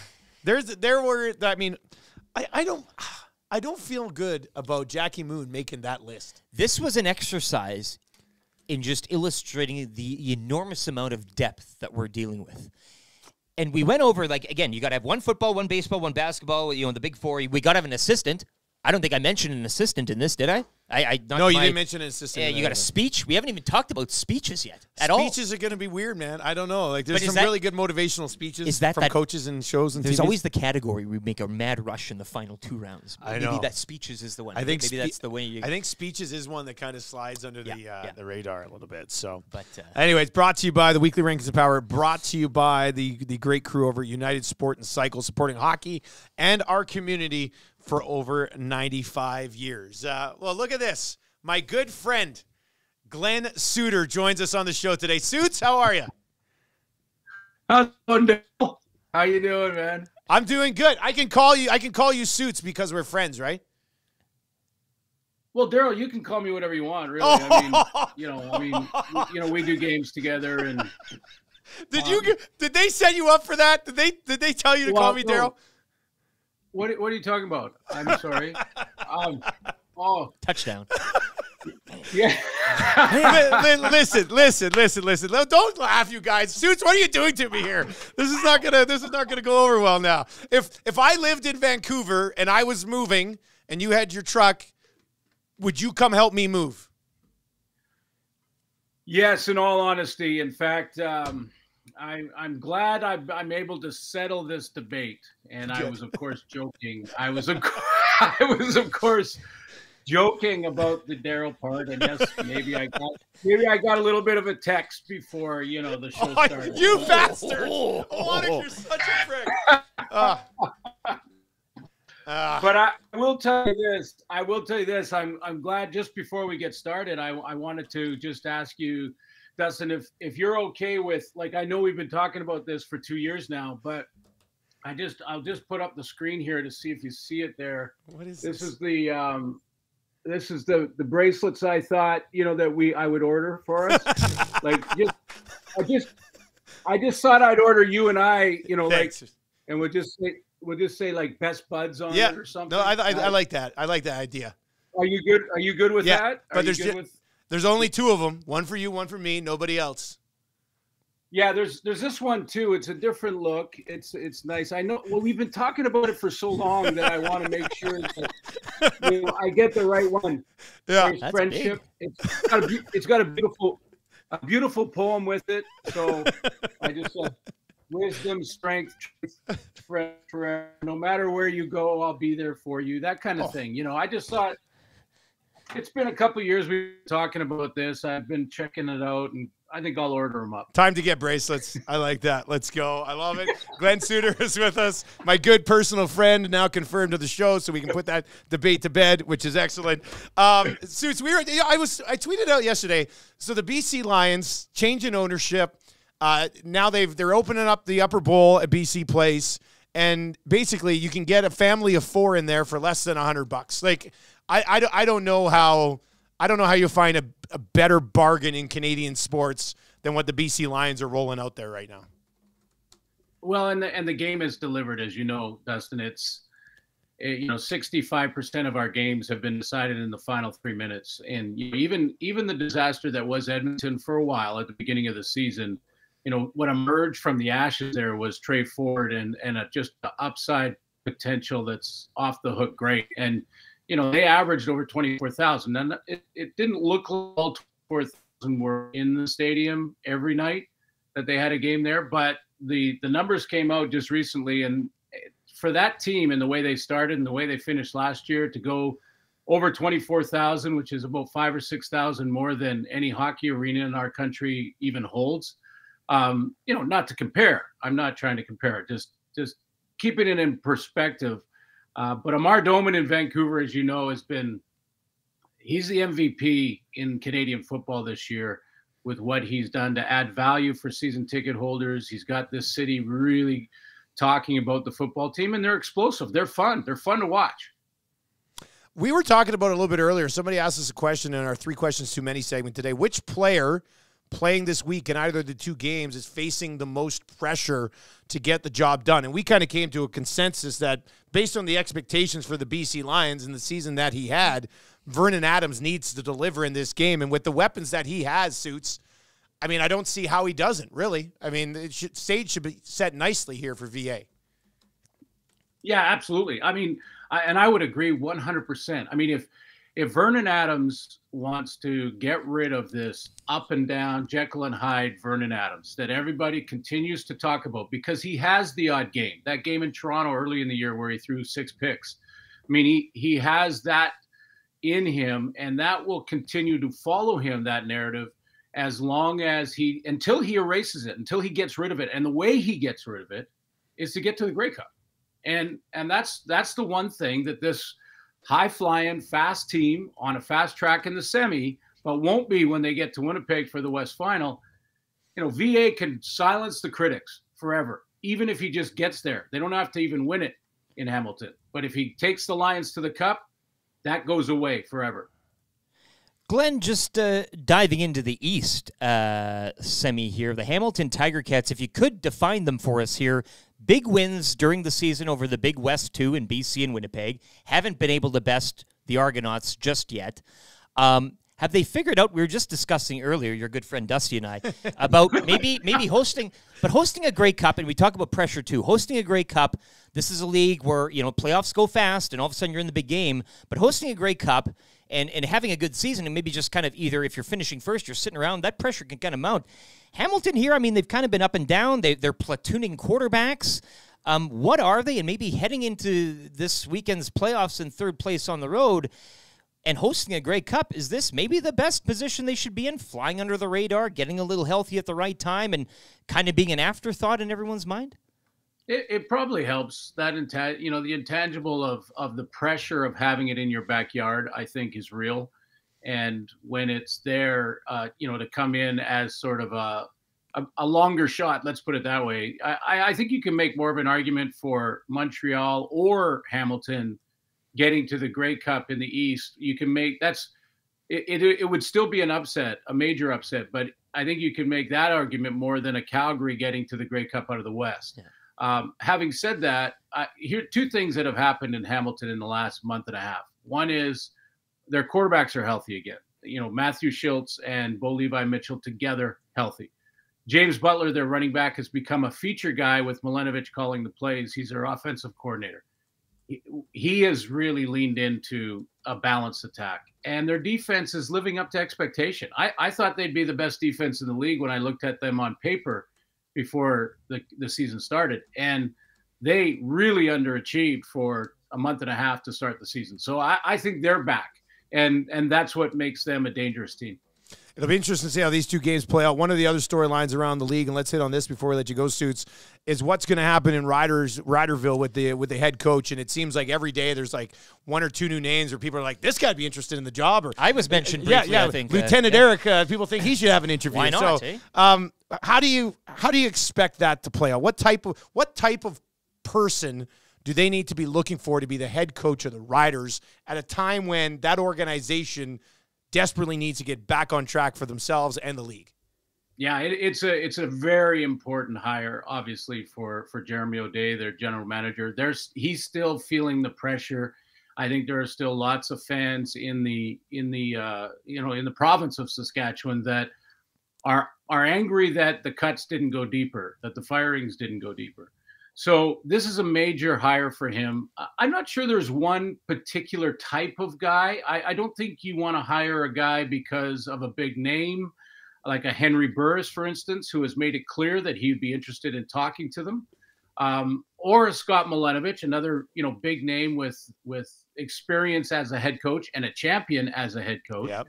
I don't feel good about Jackie Moon making that list. This was an exercise in just illustrating the enormous amount of depth that we're dealing with. And we went over, like, again, you got to have 1 football, 1 baseball, 1 basketball, the big 4. We got to have an assistant. I don't think I mentioned an assistant in this, did I? No, you didn't mention an assistant. Yeah, you got a speech. We haven't even talked about speeches yet at all. Speeches are going to be weird, man. I don't know. Like, there's But is some really good motivational speeches from coaches and shows and There's TVs. always the category we make a mad rush in the final 2 rounds. I know. Maybe that speeches is the one. I think maybe that's the way you. I think speeches is one that kind of slides under the radar a little bit. So, but anyways, brought to you by the Weekly Rankings of Power. Brought to you by the great crew over at United Sport and Cycle, supporting hockey and our community for over 95 years. Well, look at this. My good friend, Glen Suitor, joins us on the show today. Suits, how are you? How's it going, Dale? How you doing, man? I'm doing good. I can call you Suits because we're friends, right? Well, Daryl, you can call me whatever you want, really. I mean, we do games together, and did they set you up for that? Did they tell you to call me Daryl? What are you talking about? I'm sorry. Touchdown. Yeah. Listen. Don't laugh, you guys. Suits, what are you doing to me here? This is not gonna go over well now. If I lived in Vancouver and I was moving and you had your truck, would you come help me move? Yes, in all honesty. In fact, I'm glad I'm able to settle this debate. And I was, of course, joking. I was, of course, joking about the Daryl part. And yes, maybe I got a little bit of a text before the show started. You bastard! You're such a prick. But I will tell you this. I'm glad. Just before we get started, I wanted to just ask you, Dustin, if you're okay with, like, I know we've been talking about this for 2 years now, but I'll just put up the screen here to see if you see it there. What is this? This is the bracelets I thought that I would order for us. I just thought I'd order you and I, Thanks. and we'll just say like best buds on it or something. No, I like that. I like that idea. Are you good? Are you good with that? But there's only 2 of them. One for you, one for me. Nobody else. Yeah, there's this one too. It's a different look. It's nice. I know. Well, we've been talking about it for so long that I want to make sure that I get the right one. Yeah, there's friendship. It's got a beautiful poem with it. So I just said, wisdom, strength, truth, forever. No matter where you go, I'll be there for you. That kind of thing. I just thought it's been a couple of years we've been talking about this. I've been checking it out, and I think I'll order them up. Time to get bracelets. I like that. Let's go. I love it. Glen Suitor is with us, my good personal friend, now confirmed to the show, so we can put that debate to bed, which is excellent. Suits, I tweeted out yesterday. So the BC Lions changing ownership. Now they're opening up the upper bowl at BC Place, and basically you can get a family of 4 in there for less than $100. Like I don't know how you find a better bargain in Canadian sports than what the BC Lions are rolling out there right now. Well, and the game is delivered, as you know, Dustin. It's 65% of our games have been decided in the final 3 minutes, and even the disaster that was Edmonton for a while at the beginning of the season. What emerged from the ashes there was Trey Ford and just the upside potential that's off the hook great. And, they averaged over 24,000. And it didn't look like all 24,000 were in the stadium every night that they had a game there. But the numbers came out just recently. And for that team and the way they started and the way they finished last year to go over 24,000, which is about 5,000 or 6,000 more than any hockey arena in our country even holds. Not to compare. I'm not trying to compare. Just keeping it in perspective. But Amar Doman in Vancouver, as you know, he's the MVP in Canadian football this year with what he's done to add value for season ticket holders. He's got this city really talking about the football team, and they're explosive. They're fun. They're fun to watch. We were talking about it a little bit earlier. Somebody asked us a question in our 3 Questions Too Many segment today. Which player playing this week in either of the 2 games is facing the most pressure to get the job done? And we kind of came to a consensus that based on the expectations for the BC Lions in the season that he had, Vernon Adams needs to deliver in this game. And with the weapons that he has, Suits, I mean, I don't see how he doesn't, really. I mean, stage should be set nicely here for VA. Yeah, absolutely. I mean, I would agree 100%. I mean, if Vernon Adams wants to get rid of this up and down Jekyll and Hyde Vernon Adams that everybody continues to talk about, because he has the odd game, that game in Toronto early in the year where he threw 6 picks. I mean, he has that in him, and that will continue to follow him, that narrative, as long as until he erases it, until he gets rid of it. And the way he gets rid of it is to get to the Grey Cup. And that's the one thing that this high-flying, fast team on a fast track in the semi, but won't be when they get to Winnipeg for the West Final. VA can silence the critics forever, even if he just gets there. They don't have to even win it in Hamilton. But if he takes the Lions to the Cup, that goes away forever. Glenn, just diving into the East semi here, the Hamilton Tiger Cats, if you could define them for us here. Big wins during the season over the Big West 2 in BC and Winnipeg. Haven't been able to best the Argonauts just yet. Have they figured out, we were just discussing earlier, your good friend Dusty and I, about maybe hosting a Grey Cup, and we talk about pressure too. Hosting a Grey Cup, this is a league where, playoffs go fast and all of a sudden you're in the big game, but hosting a Grey Cup and having a good season and maybe just kind of either if you're finishing first, you're sitting around, that pressure can kind of mount. Hamilton here, I mean, they've kind of been up and down. They're platooning quarterbacks. What are they? And maybe heading into this weekend's playoffs in third place on the road and hosting a Grey Cup, is this maybe the best position they should be in? Flying under the radar, getting a little healthy at the right time, and kind of being an afterthought in everyone's mind? It probably helps that, the intangible of the pressure of having it in your backyard, I think, is real. And when it's there, to come in as sort of a longer shot, let's put it that way, I think you can make more of an argument for Montreal or Hamilton getting to the Grey Cup in the East. You can make it would still be an upset, a major upset, but I think you can make that argument more than a Calgary getting to the Grey Cup out of the West. Yeah. Having said that, here are 2 things that have happened in Hamilton in the last month and a half. One is their quarterbacks are healthy again. Matthew Schultz and Bo Levi Mitchell together healthy. James Butler, their running back, has become a feature guy with Milenovich calling the plays. He's their offensive coordinator. He has really leaned into a balanced attack, and their defense is living up to expectation. I thought they'd be the best defense in the league when I looked at them on paper before the season started, and they really underachieved for a month and a half to start the season. So I think they're back, and that's what makes them a dangerous team. It'll be interesting to see how these 2 games play out. One of the other storylines around the league, and let's hit on this before we let you go, Suits, is what's going to happen in Ryderville with the head coach. And it seems like every day there's like 1 or 2 new names where people are like, this guy'd be interested in the job. Or I was mentioned briefly, I think. Lieutenant Eric, people think he should have an interview. Why not? So, how do you expect that to play out? What type of person do they need to be looking for to be the head coach of the Riders at a time when that organization desperately needs to get back on track for themselves and the league? Yeah, it's a very important hire, obviously, for Jeremy O'Day, their general manager. He's still feeling the pressure. I think there are still lots of fans in the province of Saskatchewan that are angry that the cuts didn't go deeper, that the firings didn't go deeper. So this is a major hire for him. I'm not sure there's one particular type of guy. I don't think you want to hire a guy because of a big name, like a Henry Burris, for instance, who has made it clear that he'd be interested in talking to them, or a Scott Milenovich, another big name with experience as a head coach and a champion as a head coach. Yep.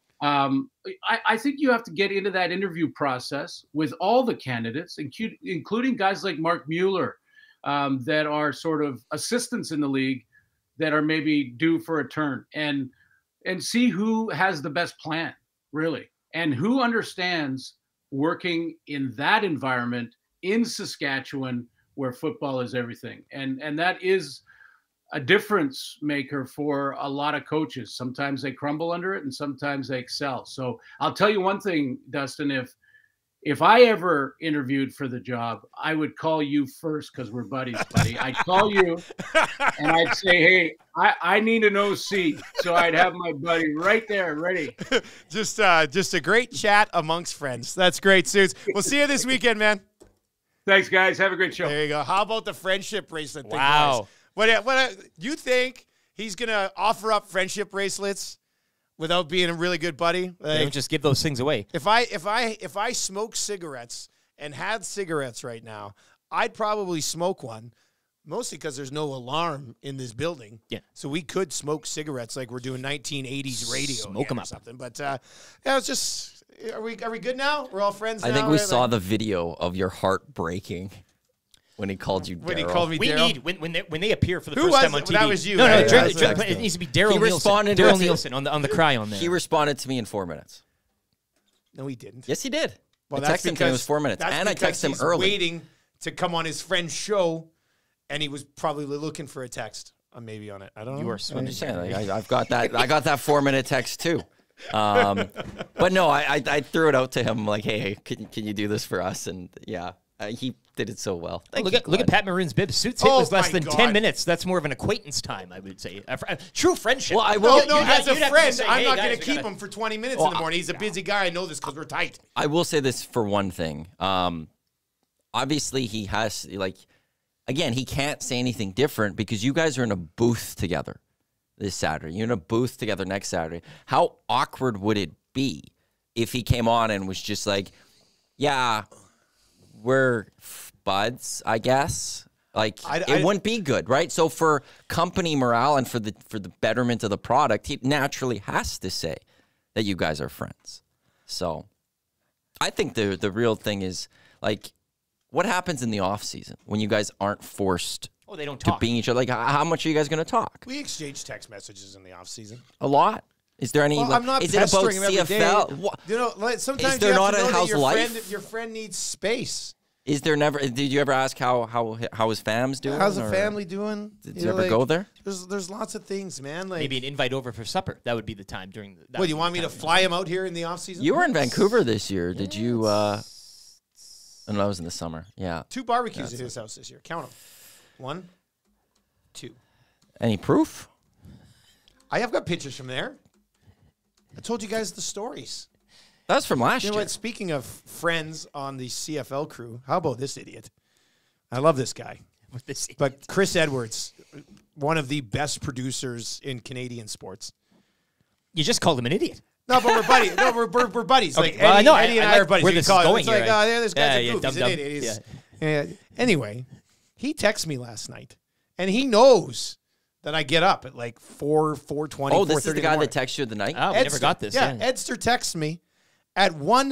I think you have to get into that interview process with all the candidates, including guys like Mark Mueller, that are sort of assistants in the league that are maybe due for a turn, and see who has the best plan, really, and who understands working in that environment in Saskatchewan where football is everything. And that is a difference maker for a lot of coaches. Sometimes they crumble under it and sometimes they excel. So I'll tell you one thing, Dustin, if I ever interviewed for the job, I would call you first because we're buddies, buddy. I'd call you and I'd say, hey, I need an OC. So I'd have my buddy right there ready. Just a great chat amongst friends. That's great, Suits. We'll see you this weekend, man. Thanks, guys. Have a great show. There you go. How about the friendship bracelet thing, wow. guys? What you think he's gonna offer up friendship bracelets without being a really good buddy. They don't just give those things away. If I smoke cigarettes and had cigarettes right now, I'd probably smoke one. Mostly because there's no alarm in this building. Yeah. So we could smoke cigarettes like we're doing 1980s radio. Smoke them or up. something. But yeah, it's just, are we good now? We're all friends now? I think we right? saw the video of your heart breaking when he called you Daryl. When he called me We Daryl. need when they appear for the Who first was time on it? TV. That was you, No, right? no, Yeah, it needs to be He Daryl Nielsen. responded to Daryl us- Nielsen on the cry on there. He responded to me in 4 minutes. No, he didn't. Yes, he did. Well, I texted him saying it was 4 minutes, that's and I because texted him he's early. waiting to come on his friend's show, and he was probably looking for a text. Maybe on it. I don't know. You are I'm just saying, like, I've got that. I got that 4 minute text too. But no, I threw it out to him like, hey, can you do this for us? And yeah, he did it so well. Look at Pat Maroon's bib. Suits hit Oh was less my than God. 10 minutes. That's more of an acquaintance time, I would say. True friendship. Well, I will. No, as a you'd have to friend, say, I'm hey, not guys, going to we keep gotta- him for 20 minutes Well, in the morning. He's a busy guy. I know this because we're tight. I will say this for one thing. Obviously, he has again, he can't say anything different because you guys are in a booth together this Saturday. You're in a booth together next Saturday. How awkward would it be if he came on and was just like, yeah, we're buds, I guess? Like, it wouldn't be good, right? So for company morale and for the betterment of the product, he naturally has to say that you guys are friends. So I think the real thing is, like, what happens in the off season when you guys aren't forced they don't to talk. being each other? Like, how much are you guys going to talk? We exchange text messages in the off season. A lot. Is there any? Well, I'm not is it about pestering him every day. CFL? What? You know, like, sometimes Is there you have not to a know that house your life? your friend needs space. Is there never? Did you ever ask how his fam's doing? How's the or family doing? Did you ever go there? There's lots of things, man. Like, Maybe an invite over for supper. That would be the time during the. what, you want me to fly him out here in the off season? You were in Vancouver this year. Did you? No, I was in the summer. Yeah. 2 barbecues at his house this year. Count them. 1, 2. Any proof? I have got pictures from there. I told you guys the stories. That was from last You know year. what? Speaking of friends on the CFL crew, how about this idiot? I love this guy. But Chris Edwards, one of the best producers in Canadian sports. You just called him an idiot. No, but we're buddies. No, we're buddies. Okay, Like well, I know. Eddie and I I are like buddies. where You this call is it. going It's like, here, oh, yeah, this guy's Yeah, a yeah, goof. He's an dum-dum. idiot. He's- Anyway, he texted me last night, and he knows that I get up at like 4:20. Oh, this is 4:30 the guy that texted you the night. Oh, we never got this. Yeah, Edster texts me at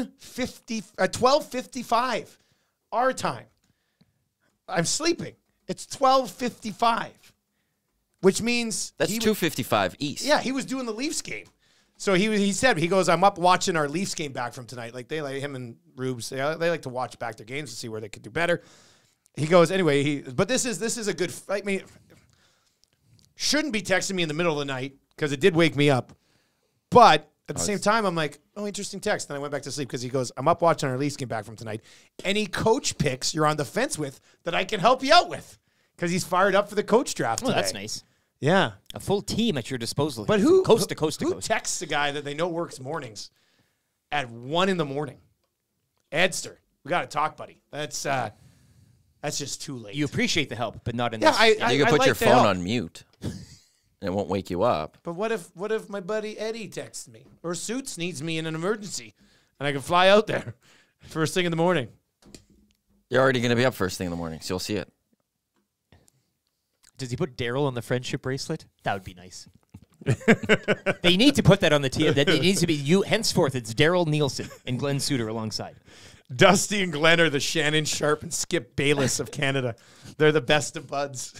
12:55 our time. I'm sleeping. It's 12:55, which means That's 2:55 East. Yeah, he was doing the Leafs game. So he said, he goes, I'm up watching our Leafs game back from tonight. Like him and Rubes, they like to watch back their games to see where they could do better. He goes, anyway, but this is a good, I mean, shouldn't be texting me in the middle of the night because it did wake me up. But at the same time, I'm like, oh, interesting text. Then I went back to sleep because he goes, I'm up watching our Leafs game back from tonight. Any coach picks you're on the fence with that I can help you out with? Because he's fired up for the coach draft Well, today. that's nice. Yeah. A full team at your disposal. But here, who from coast to coast to who coast. texts a guy that they know works mornings at 1 a.m? Edster, we got to talk, buddy. That's just too late. You appreciate the help, but not in Yeah, this. You can put like your the phone help. on mute. And it won't wake you up. But what if my buddy Eddie texts me or Suits needs me in an emergency and I can fly out there first thing in the morning? You're already going to be up first thing in the morning, so you'll see it. Does he put Daryl on the friendship bracelet? That would be nice. They need to put that on the team. That it needs to be you. Henceforth, it's Daryl Nielsen and Glen Suitor alongside. Dusty and Glenn are the Shannon Sharp and Skip Bayless of Canada. They're the best of buds.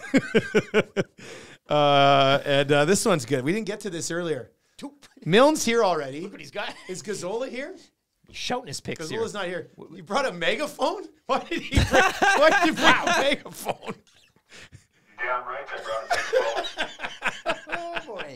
And this one's good. We didn't get to this earlier. Milne's here already. Look what he's got. Is Gazzola here? He's shouting his picks here. Gazzola's not here. You brought a megaphone? Why did you bring a megaphone? Damn right, I brought a Oh, boy.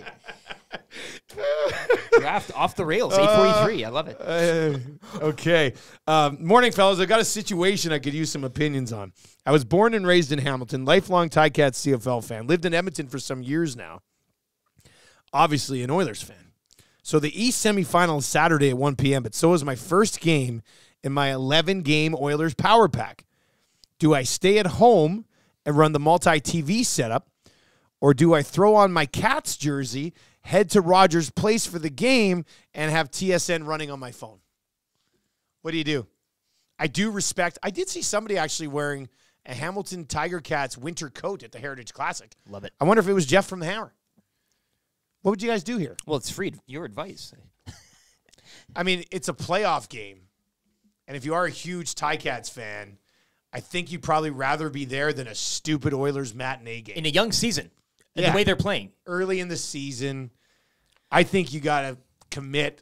Draft off the rails, 8:43. I love it. Okay. Morning, fellas. I got a situation I could use some opinions on. I was born and raised in Hamilton, lifelong Ticats CFL fan. Lived in Edmonton for some years now. Obviously an Oilers fan. So the East semifinal is Saturday at 1 p.m., but so is my first game in my 11-game Oilers power pack. Do I stay at home and run the multi-TV setup, Or do I throw on my Cats jersey, head to Rogers Place for the game, and have TSN running on my phone? What do you do? I do respect. I did see somebody actually wearing a Hamilton Tiger Cats winter coat at the Heritage Classic. Love it. I wonder if it was Jeff from the Hammer. What would you guys do here? Well, it's free. Your advice. I mean, it's a playoff game. And if you are a huge Ticats fan, I think you'd probably rather be there than a stupid Oilers matinee game. In a young season, the way they're playing. Early in the season, I think you got to commit.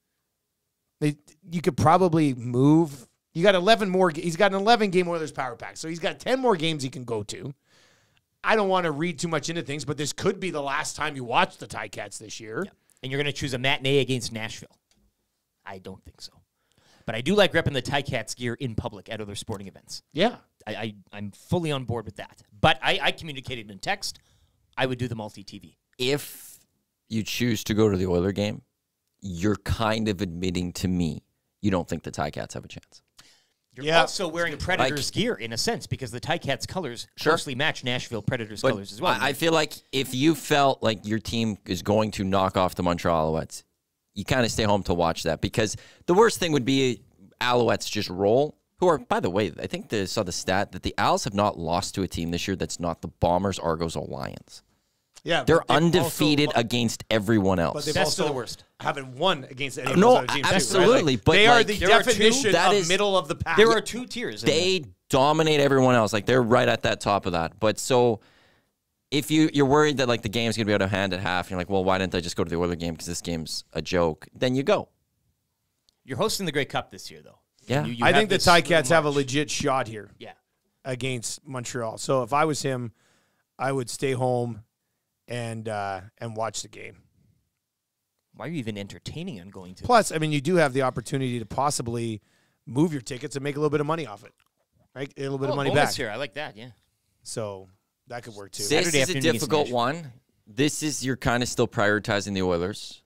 You could probably move. You got 11 more. He's got an 11-game Oilers power pack, so he's got 10 more games he can go to. I don't want to read too much into things, but this could be the last time you watch the Ticats this year. Yeah. And you're going to choose a matinee against Nashville. I don't think so. But I do like repping the Ticats gear in public at other sporting events. Yeah. I'm fully on board with that. But I communicated in text. I would do the multi-TV. If you choose to go to the Oiler game, you're kind of admitting to me you don't think the Ticats have a chance. You're also wearing Predators gear in a sense because the Ticats colors closely match Nashville Predators colors as well. I feel like if you felt like your team is going to knock off the Montreal Alouettes, you kind of stay home to watch that because the worst thing would be Alouettes just roll, who are, by the way, I think they saw the stat that the Owls have not lost to a team this year that's not the Bombers, Argos, or Lions. Yeah, they're undefeated against everyone else. But they've Best also of the worst. Haven't won against any of No, those other teams. absolutely. Too, right? But they like, are the definition of middle of the pack. There are two tiers. They dominate everyone else. Like they're right at that top of that. But so if you're worried that like the game's gonna be out of hand at half, and you're like, well, why didn't I just go to the Oilers game because this game's a joke? Then you go. You're hosting the Grey Cup this year, though. Yeah, I think the Ticats have a legit shot here. Yeah, against Montreal. So if I was him, I would stay home and watch the game. Why are you even entertaining on going to? Plus, I mean, you do have the opportunity to possibly move your tickets and make a little bit of money off it, right? A little bit of money back. Here, I like that. Yeah. So that could work too. This is a difficult one. This is you're kind of still prioritizing the Oilers,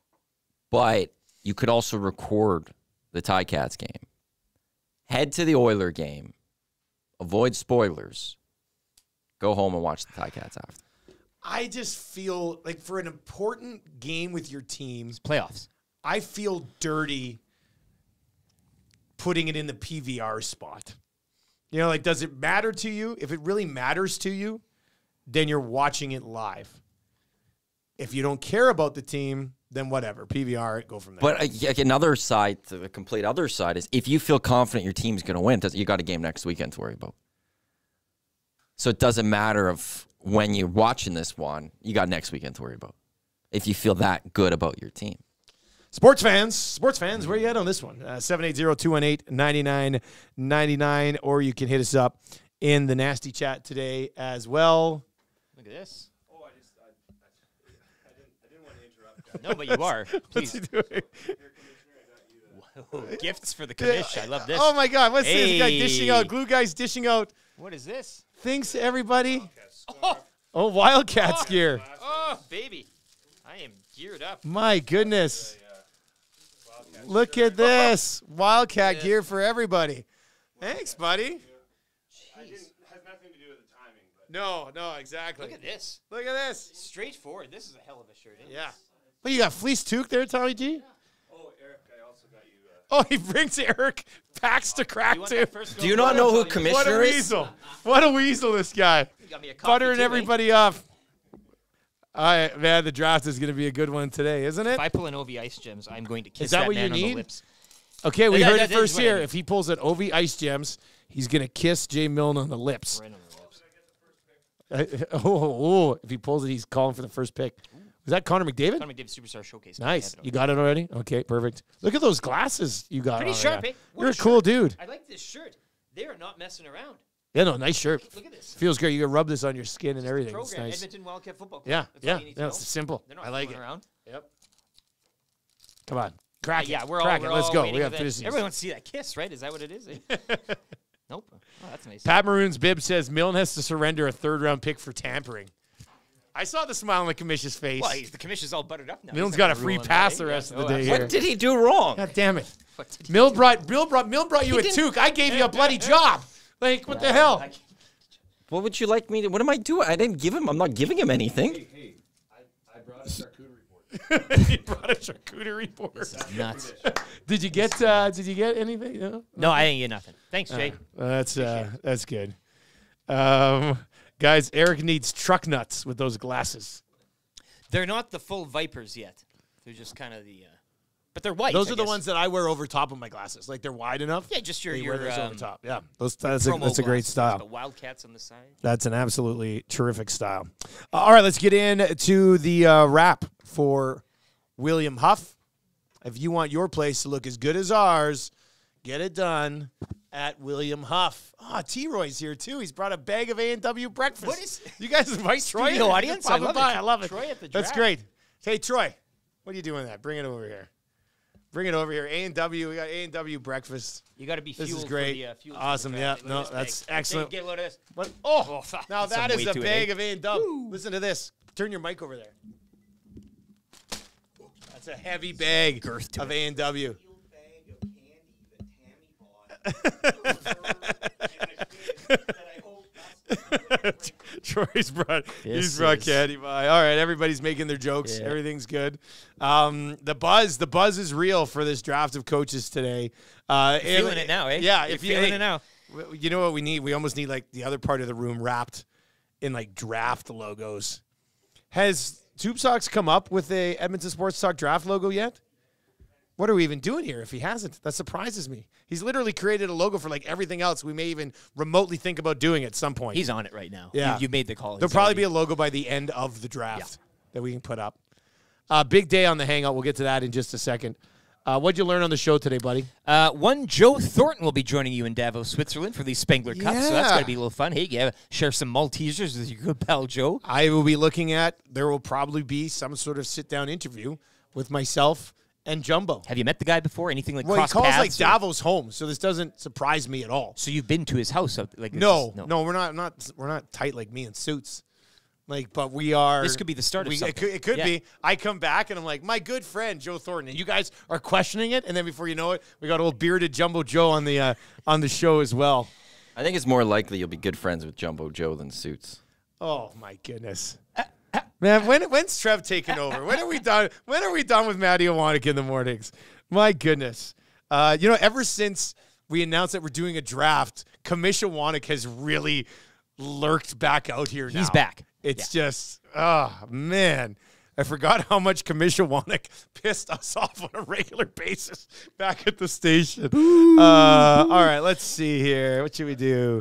but you could also record the Ticats game. Head to the Oiler game. Avoid spoilers. Go home and watch the Ticats after. I just feel like for an important game with your team, playoffs, I feel dirty putting it in the PVR spot. You know, like, does it matter to you? If it really matters to you, then you're watching it live. If you don't care about the team, then whatever. PVR it, go from there. But another side, the complete other side, is if you feel confident your team's going to win, you got a game next weekend to worry about. So it doesn't matter of when you're watching this one, you got next weekend to worry about. If you feel that good about your team. Sports fans, where you at on this one? 780-218-9999, or you can hit us up in the Nasty Chat today as well. Look at this. Oh, I didn't want to interrupt. No, but you are. Please. What's he doing? Whoa, gifts for the commish. I love this. Oh, my God. What's this guy dishing out? Glue guy's dishing out. What is this? Thanks, everybody. Oh, Wildcats gear. Oh, baby. I am geared up. My goodness. Look at this. Wildcat gear for everybody. Thanks, buddy. Jeez. Has nothing to do with the timing. But no, exactly. Look at this. Look at this. Straightforward. This is a hell of a shirt. Yeah. Well, you got fleece toque there, Tommy G? Yeah. Oh, Eric, I also got you. Oh, he brings Eric packs to crack, too. Do you not know who Commissioner is? What a weasel. What a weasel, this guy. Buttering everybody up. Man, the draft is going to be a good one today, isn't it? If I pull an Ovi Ice Gems, I'm going to kiss Is that what man you on need? the lips. Okay, we heard it first here. If he pulls an Ovi Ice Gems, he's going to kiss Jay Milne on the lips. Right on the lips. If he pulls it, he's calling for the first pick. Was that Connor McDavid? Connor McDavid Superstar Showcase. Nice. You got it already? Okay, perfect. Look at those glasses you got Pretty on sharp, right eh? now. You're a cool dude. I like this shirt. They are not messing around. Yeah, no, nice shirt. Look at this. Feels great. You can rub this on your skin and everything. It's Program, nice. Edmonton Wildcat Football Club. Yeah, That's all you need to know. it's simple. They're not I like it. fooling around. Yep. Come on. Crack it. Yeah, we're Crack all, it. Let's go. waiting We for have that. business. Everyone wants to see that kiss, right? Is that what it is? Nope. Oh, that's nice. Pat Maroon's bib says Milne has to surrender a third-round pick for tampering. I saw the smile on the commission's face. Well, the commission's all buttered up now. Milne's got a free pass the rest of the day here. What did he do wrong? God damn it. Mill brought you a toque. I gave you a bloody job. Like, what the hell? What would you like me to? What am I doing? I didn't give him. I'm not giving him anything. Hey, I brought a charcuterie board. You brought a charcuterie board. This is nuts. Did you get anything? No, I didn't get nothing. Thanks, Jay. That's good. Guys, Eric needs truck nuts with those glasses. They're not the full Vipers yet. They're just kind of the, but they're white. Those I are the guess. ones that I wear over top of my glasses. Like they're wide enough. Yeah, just your wear those over top. Yeah, that's promo a great glasses, style. The Wildcats on the side. That's an absolutely terrific style. All right, let's get into the wrap for William Huff. If you want your place to look as good as ours, get it done at William Huff. T-Roy's here, too. He's brought a bag of A&W breakfast. What is... You guys invite Troy? Studio audience? I love it. I love it. Troy at the That's draft. great. Hey, Troy, what are you doing with that? Bring it over here. Bring it over here. A&W. We got A&W breakfast. You got to be fueled. This is great. For the, fueled awesome. For the yeah. draft. No, that's excellent. Get a load of this. What? Oh, now that is a to bag it, of A&W. Listen to this. Turn your mic over there. That's a heavy bag of A&W. Troy's brought candy by. All right, everybody's making their jokes. Yeah. Everything's good. The buzz is real for this draft of coaches today. Feeling it now, eh? Yeah, You're feeling it now. You know what we need? We almost need like the other part of the room wrapped in like draft logos. Has Tube Socks come up with a Edmonton Sports Talk draft logo yet? What are we even doing here if he hasn't? That surprises me. He's literally created a logo for like everything else we may even remotely think about doing at some point. He's on it right now. Yeah. You made the call. There'll probably be a logo by the end of the draft that we can put up. Big day on the Hangout. We'll get to that in just a second. What'd you learn on the show today, buddy? One, Joe Thornton will be joining you in Davos, Switzerland for the Spengler Cup, so that's going to be a little fun. Hey, share some Maltesers with your good pal Joe. I will be looking at, there will probably be some sort of sit-down interview with myself and Jumbo. Have you met the guy before? Anything like cross paths? Well, he calls like Davos home, so this doesn't surprise me at all. So you've been to his house? Like No, we're not tight like me in suits. Like, but we are. This could be the start of something. It could be. I come back and I'm like, my good friend Joe Thornton, and you guys are questioning it, and then before you know it, we got old bearded Jumbo Joe on the show as well. I think it's more likely you'll be good friends with Jumbo Joe than Suits. Oh my goodness. Man, when's Trev taking over? When are we done? When are we done with Matty Owanek in the mornings? My goodness. Ever since we announced that we're doing a draft, Kamisha Wanek has really lurked back out here now. He's back. It's just, man. I forgot how much Kamisha Wanek pissed us off on a regular basis back at the station. All right, let's see here. What should we do?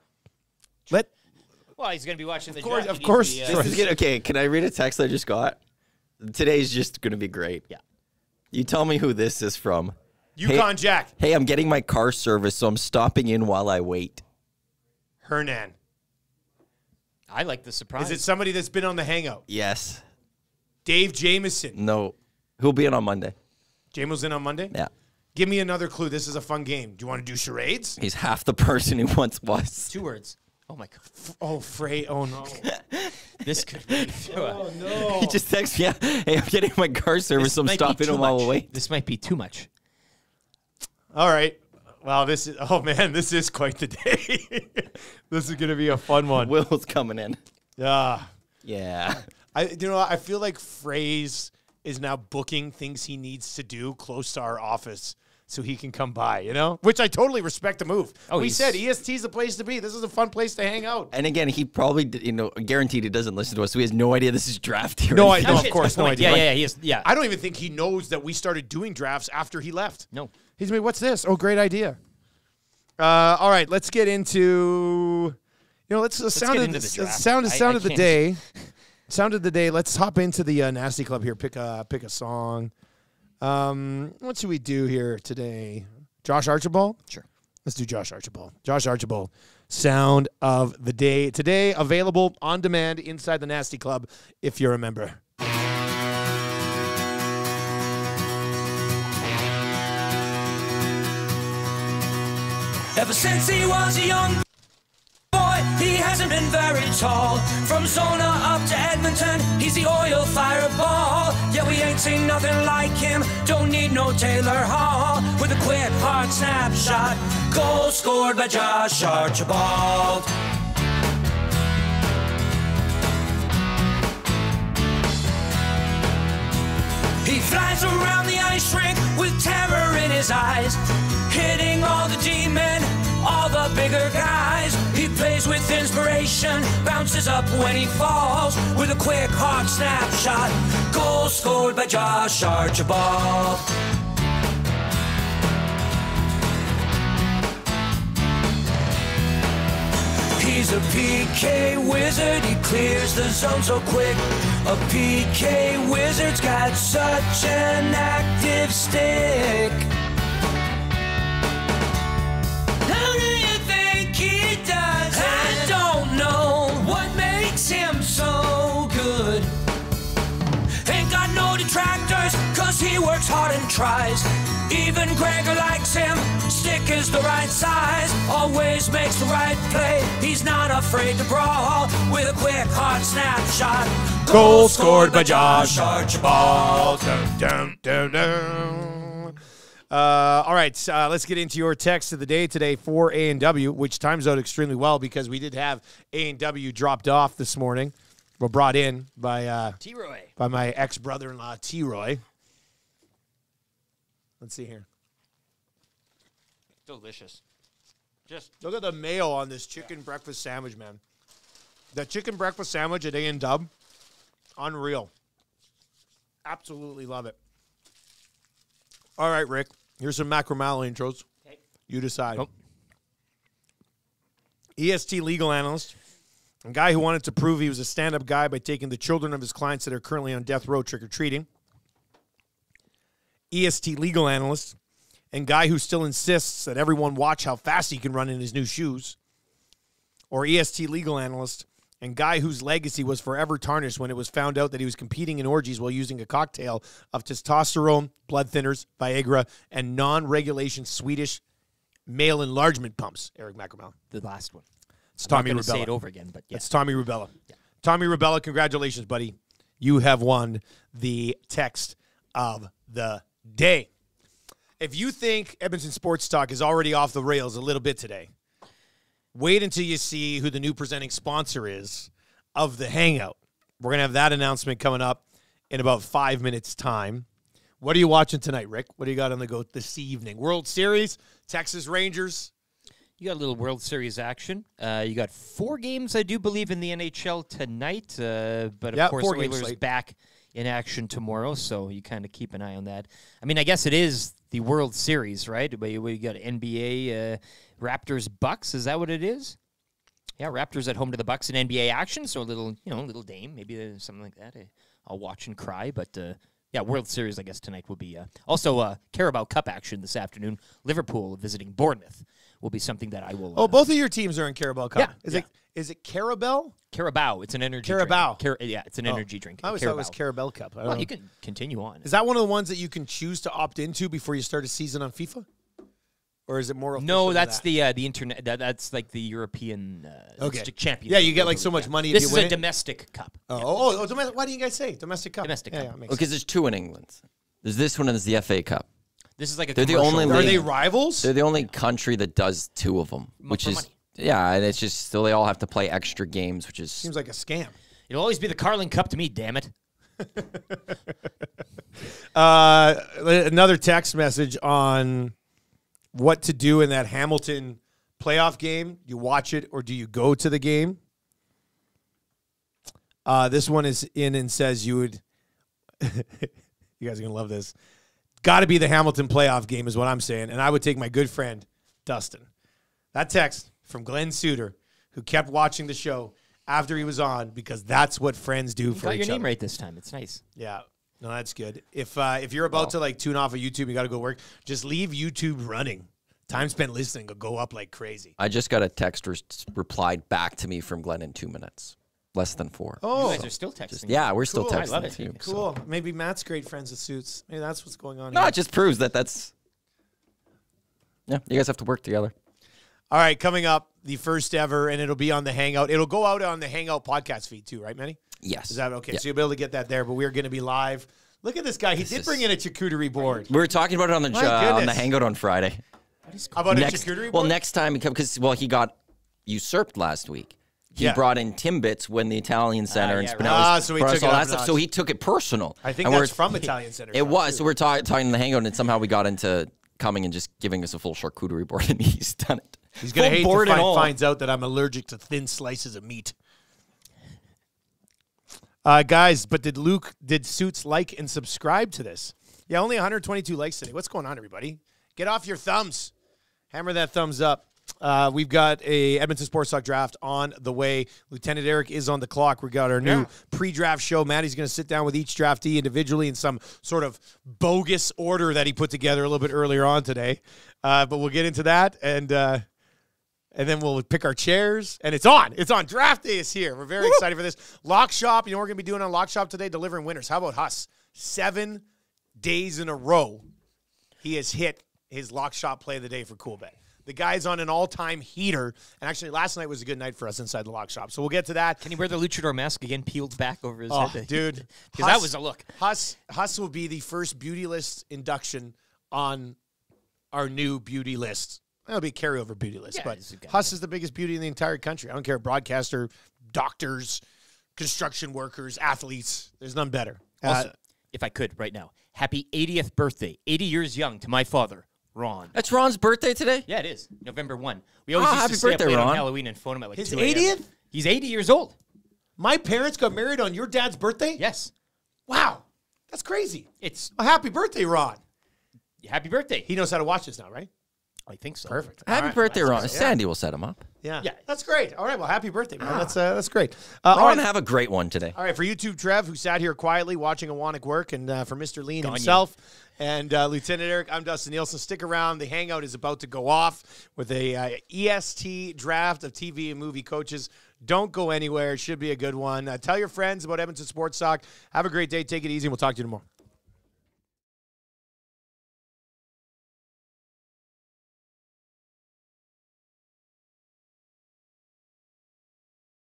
Well, he's going to be watching the draft. Of course. This is good. Okay, can I read a text I just got? Today's just going to be great. Yeah. You tell me who this is from. Yukon Jack. Hey, I'm getting my car serviced, so I'm stopping in while I wait. Hernan. I like the surprise. Is it somebody that's been on the Hangout? Yes. Dave Jameson. No. Who'll be in on Monday? Jamo's in on Monday? Yeah. Give me another clue. This is a fun game. Do you want to do charades? He's half the person he once was. 2 words. Oh, my God. Oh, no. This could be. Oh, no. He just texts me, hey, I'm getting my car serviced, so I'm stopping in while I wait. This might be too much. All right. Wow, this is quite the day. This is going to be a fun one. Will's coming in. Yeah. Yeah. I feel like Fraze is now booking things he needs to do close to our office so he can come by, which I totally respect the move. We said EST's the place to be. This is a fun place to hang out. And again, he probably, guaranteed he doesn't listen to us, so he has no idea this is draft here. No, of course, no idea. Yeah. I don't even think he knows that we started doing drafts after he left. No. He's like, what's this? Oh, great idea. All right, let's get into, sound of the day. Sound of the day. Let's hop into the Nasty Club here. Pick a song. What should we do here today? Josh Archibald? Sure. Let's do Josh Archibald. Josh Archibald. Sound of the day. Today, available on demand inside the Nasty Club, if you're a member. Ever since he was a young boy, he hasn't been very tall. From Zona up to Edmonton, he's the oil fireball. Yeah, we ain't seen nothing like him, don't need no Taylor Hall. With a quick, hard snapshot, goal scored by Josh Archibald. bigger guys. He plays with inspiration, bounces up when he falls with a quick, hard snapshot. Goal scored by Josh Archibald. He's a PK wizard, he clears the zone so quick. A PK wizard's got such an active stick. How do you think he does it? I don't know what makes him so good. Ain't got no detractors, cause he works hard and tries. Even Gregor likes him, stick is the right size. Always makes the right play, he's not afraid to brawl. With a quick, hard snapshot. Goal scored by Josh Archibald. Dun, dun, dun, dun. All right, let's get into your text of the day today for A&W, which times out extremely well because we did have A&W dropped off this morning. Well, brought in by T-Roy. By my ex-brother-in-law, T-Roy. Let's see here. Delicious. Just look at the mayo on this chicken breakfast sandwich, man. The chicken breakfast sandwich at A&W, unreal. Absolutely love it. All right, Rick. Here's some Macramalla intros. Okay. You decide. Oh. EST legal analyst. A guy who wanted to prove he was a stand-up guy by taking the children of his clients that are currently on death row trick-or-treating. EST legal analyst. And guy who still insists that everyone watch how fast he can run in his new shoes. Or EST legal analyst. And guy whose legacy was forever tarnished when it was found out that he was competing in orgies while using a cocktail of testosterone, blood thinners, Viagra, and non-regulation Swedish male enlargement pumps. Eric Macramalla. The last one. It's I'm Tommy not gonna Rubella. say it over again, but yeah. It's Tommy Rubella. Yeah. Tommy Rubella, congratulations, buddy. You have won the text of the day. If you think Edmonton Sports Talk is already off the rails a little bit today, wait until you see who the new presenting sponsor is of the Hangout. We're going to have that announcement coming up in about 5 minutes' time. What are you watching tonight, Rick? What do you got on the go this evening? World Series, Texas Rangers. You got a little World Series action. You got 4 games, I do believe, in the NHL tonight. But, of course, Oilers back in action tomorrow, so you kind of keep an eye on that. I mean, I guess it is the World Series, right? We got NBA Raptors Bucks. Is that what it is? Yeah, Raptors at home to the Bucks in NBA action. So a little, little Dame, maybe something like that. I'll watch and cry. But yeah, World Series, I guess tonight will be also Carabao Cup action this afternoon. Liverpool visiting Bournemouth will be something that I will. Both of your teams are in Carabao Cup. Yeah, Is it Carabao? Carabao. It's an energy Carabao. drink. Yeah, it's an energy drink. I always thought it was Carabao Cup. Well, you can continue on. Is that one of the ones that you can choose to opt into before you start a season on FIFA? Or is it more official? No, that's the internet. That's like the European champion. Yeah, you get like so much money. This if you win is a domestic cup. Oh, domestic. Why do you guys say domestic cup? Domestic cup. Because there's 2 in England. There's this one and there's the FA Cup. This is like a. They're the only. Are they rivals? They're the only country that does 2 of them, which is and it's just still they all have to play extra games, which is seems like a scam. It'll always be the Carling Cup to me. Damn it. Another text message on what to do in that Hamilton playoff game. You watch it or do you go to the game? This one is in and says you would. You guys are going to love this. Got to be the Hamilton playoff game is what I'm saying. And I would take my good friend, Dustin. That text from Glen Suitor, who kept watching the show after he was on because that's what friends do for each other. Got your name right this time. It's nice. Yeah. No, that's good. If you're about to like tune off of YouTube, you got to go work, just leave YouTube running. Time spent listening will go up like crazy. I just got a text replied back to me from Glenn in 2 minutes. Less than 4. Oh, you guys are still texting. Yeah, we're still texting. I love it. Too, cool. So. Maybe Matt's great friends with Suits. Maybe that's what's going on. No, here. it just proves that's. Yeah, you guys have to work together. All right, coming up, the first ever, and it'll be on the Hangout. It'll go out on the Hangout podcast feed too, right, Manny? Yes. Is that okay? Yeah. So you'll be able to get that there, but we're going to be live. Look at this guy. He did bring in a charcuterie board. We were talking about it on the Hangout on Friday. About a charcuterie board? Well, next time, because he got usurped last week. He brought in Timbits when the Italian Center and Spinelli. So he took it all that stuff. So he took it personal. I think that's from Italian Center. It was. So we're talking in the Hangout, and somehow we got into coming and just giving us a full charcuterie board, and he's done it. He's going to hate board to and all. finds out that I'm allergic to thin slices of meat. Guys, but did Suits like and subscribe to this? Yeah, only 122 likes today. What's going on, everybody? Get off your thumbs. Hammer that thumbs up. We've got a Edmonton Sports Talk draft on the way. Lieutenant Eric is on the clock. We got our new pre-draft show. Maddie's going to sit down with each draftee individually in some sort of bogus order that he put together a little bit earlier on today. But we'll get into that, and then we'll pick our chairs. And it's on. It's on. Draft day is here. We're very excited for this. Lock Shop. You know what we're going to be doing on Lock Shop today? Delivering winners. How about Huss? 7 days in a row, he has hit his Lock Shop play of the day for Cool Bet. The guy's on an all-time heater, and actually last night was a good night for us inside the Lock Shop. So we'll get to that. Can he wear the luchador mask again, peeled back over his head? Dude. Because that was a look. Huss will be the first beauty list induction on our new beauty list. That'll be a carryover beauty list, but Huss is the biggest beauty in the entire country. I don't care, broadcaster, doctors, construction workers, athletes. There's none better. Also, if I could right now, happy 80th birthday, 80 years young to my father, Ron. That's Ron's birthday today? Yeah, it is. November 1. We always used happy to stay birthday, up late Ron. on Halloween and phone him at like His 2 a.m. 80th? He's 80 years old. My parents got married on your dad's birthday? Yes. Wow. That's crazy. It's a happy birthday, Ron. Happy birthday. He knows how to watch this now, right? I think so. Perfect. Happy birthday, Ron. Sandy will set him up. Yeah, that's great. All right, well, happy birthday, man. That's great. Ron, all right. have a great one today. All right, for YouTube Trev, who sat here quietly watching Awanik work, and for Mr. Lean himself, and Lieutenant Eric, I'm Dustin Nielson. Stick around. The hangout is about to go off with a EST Draft of TV and movie coaches. Don't go anywhere. It should be a good one. Tell your friends about Edmonton Sports Talk. Have a great day. Take it easy, and we'll talk to you tomorrow.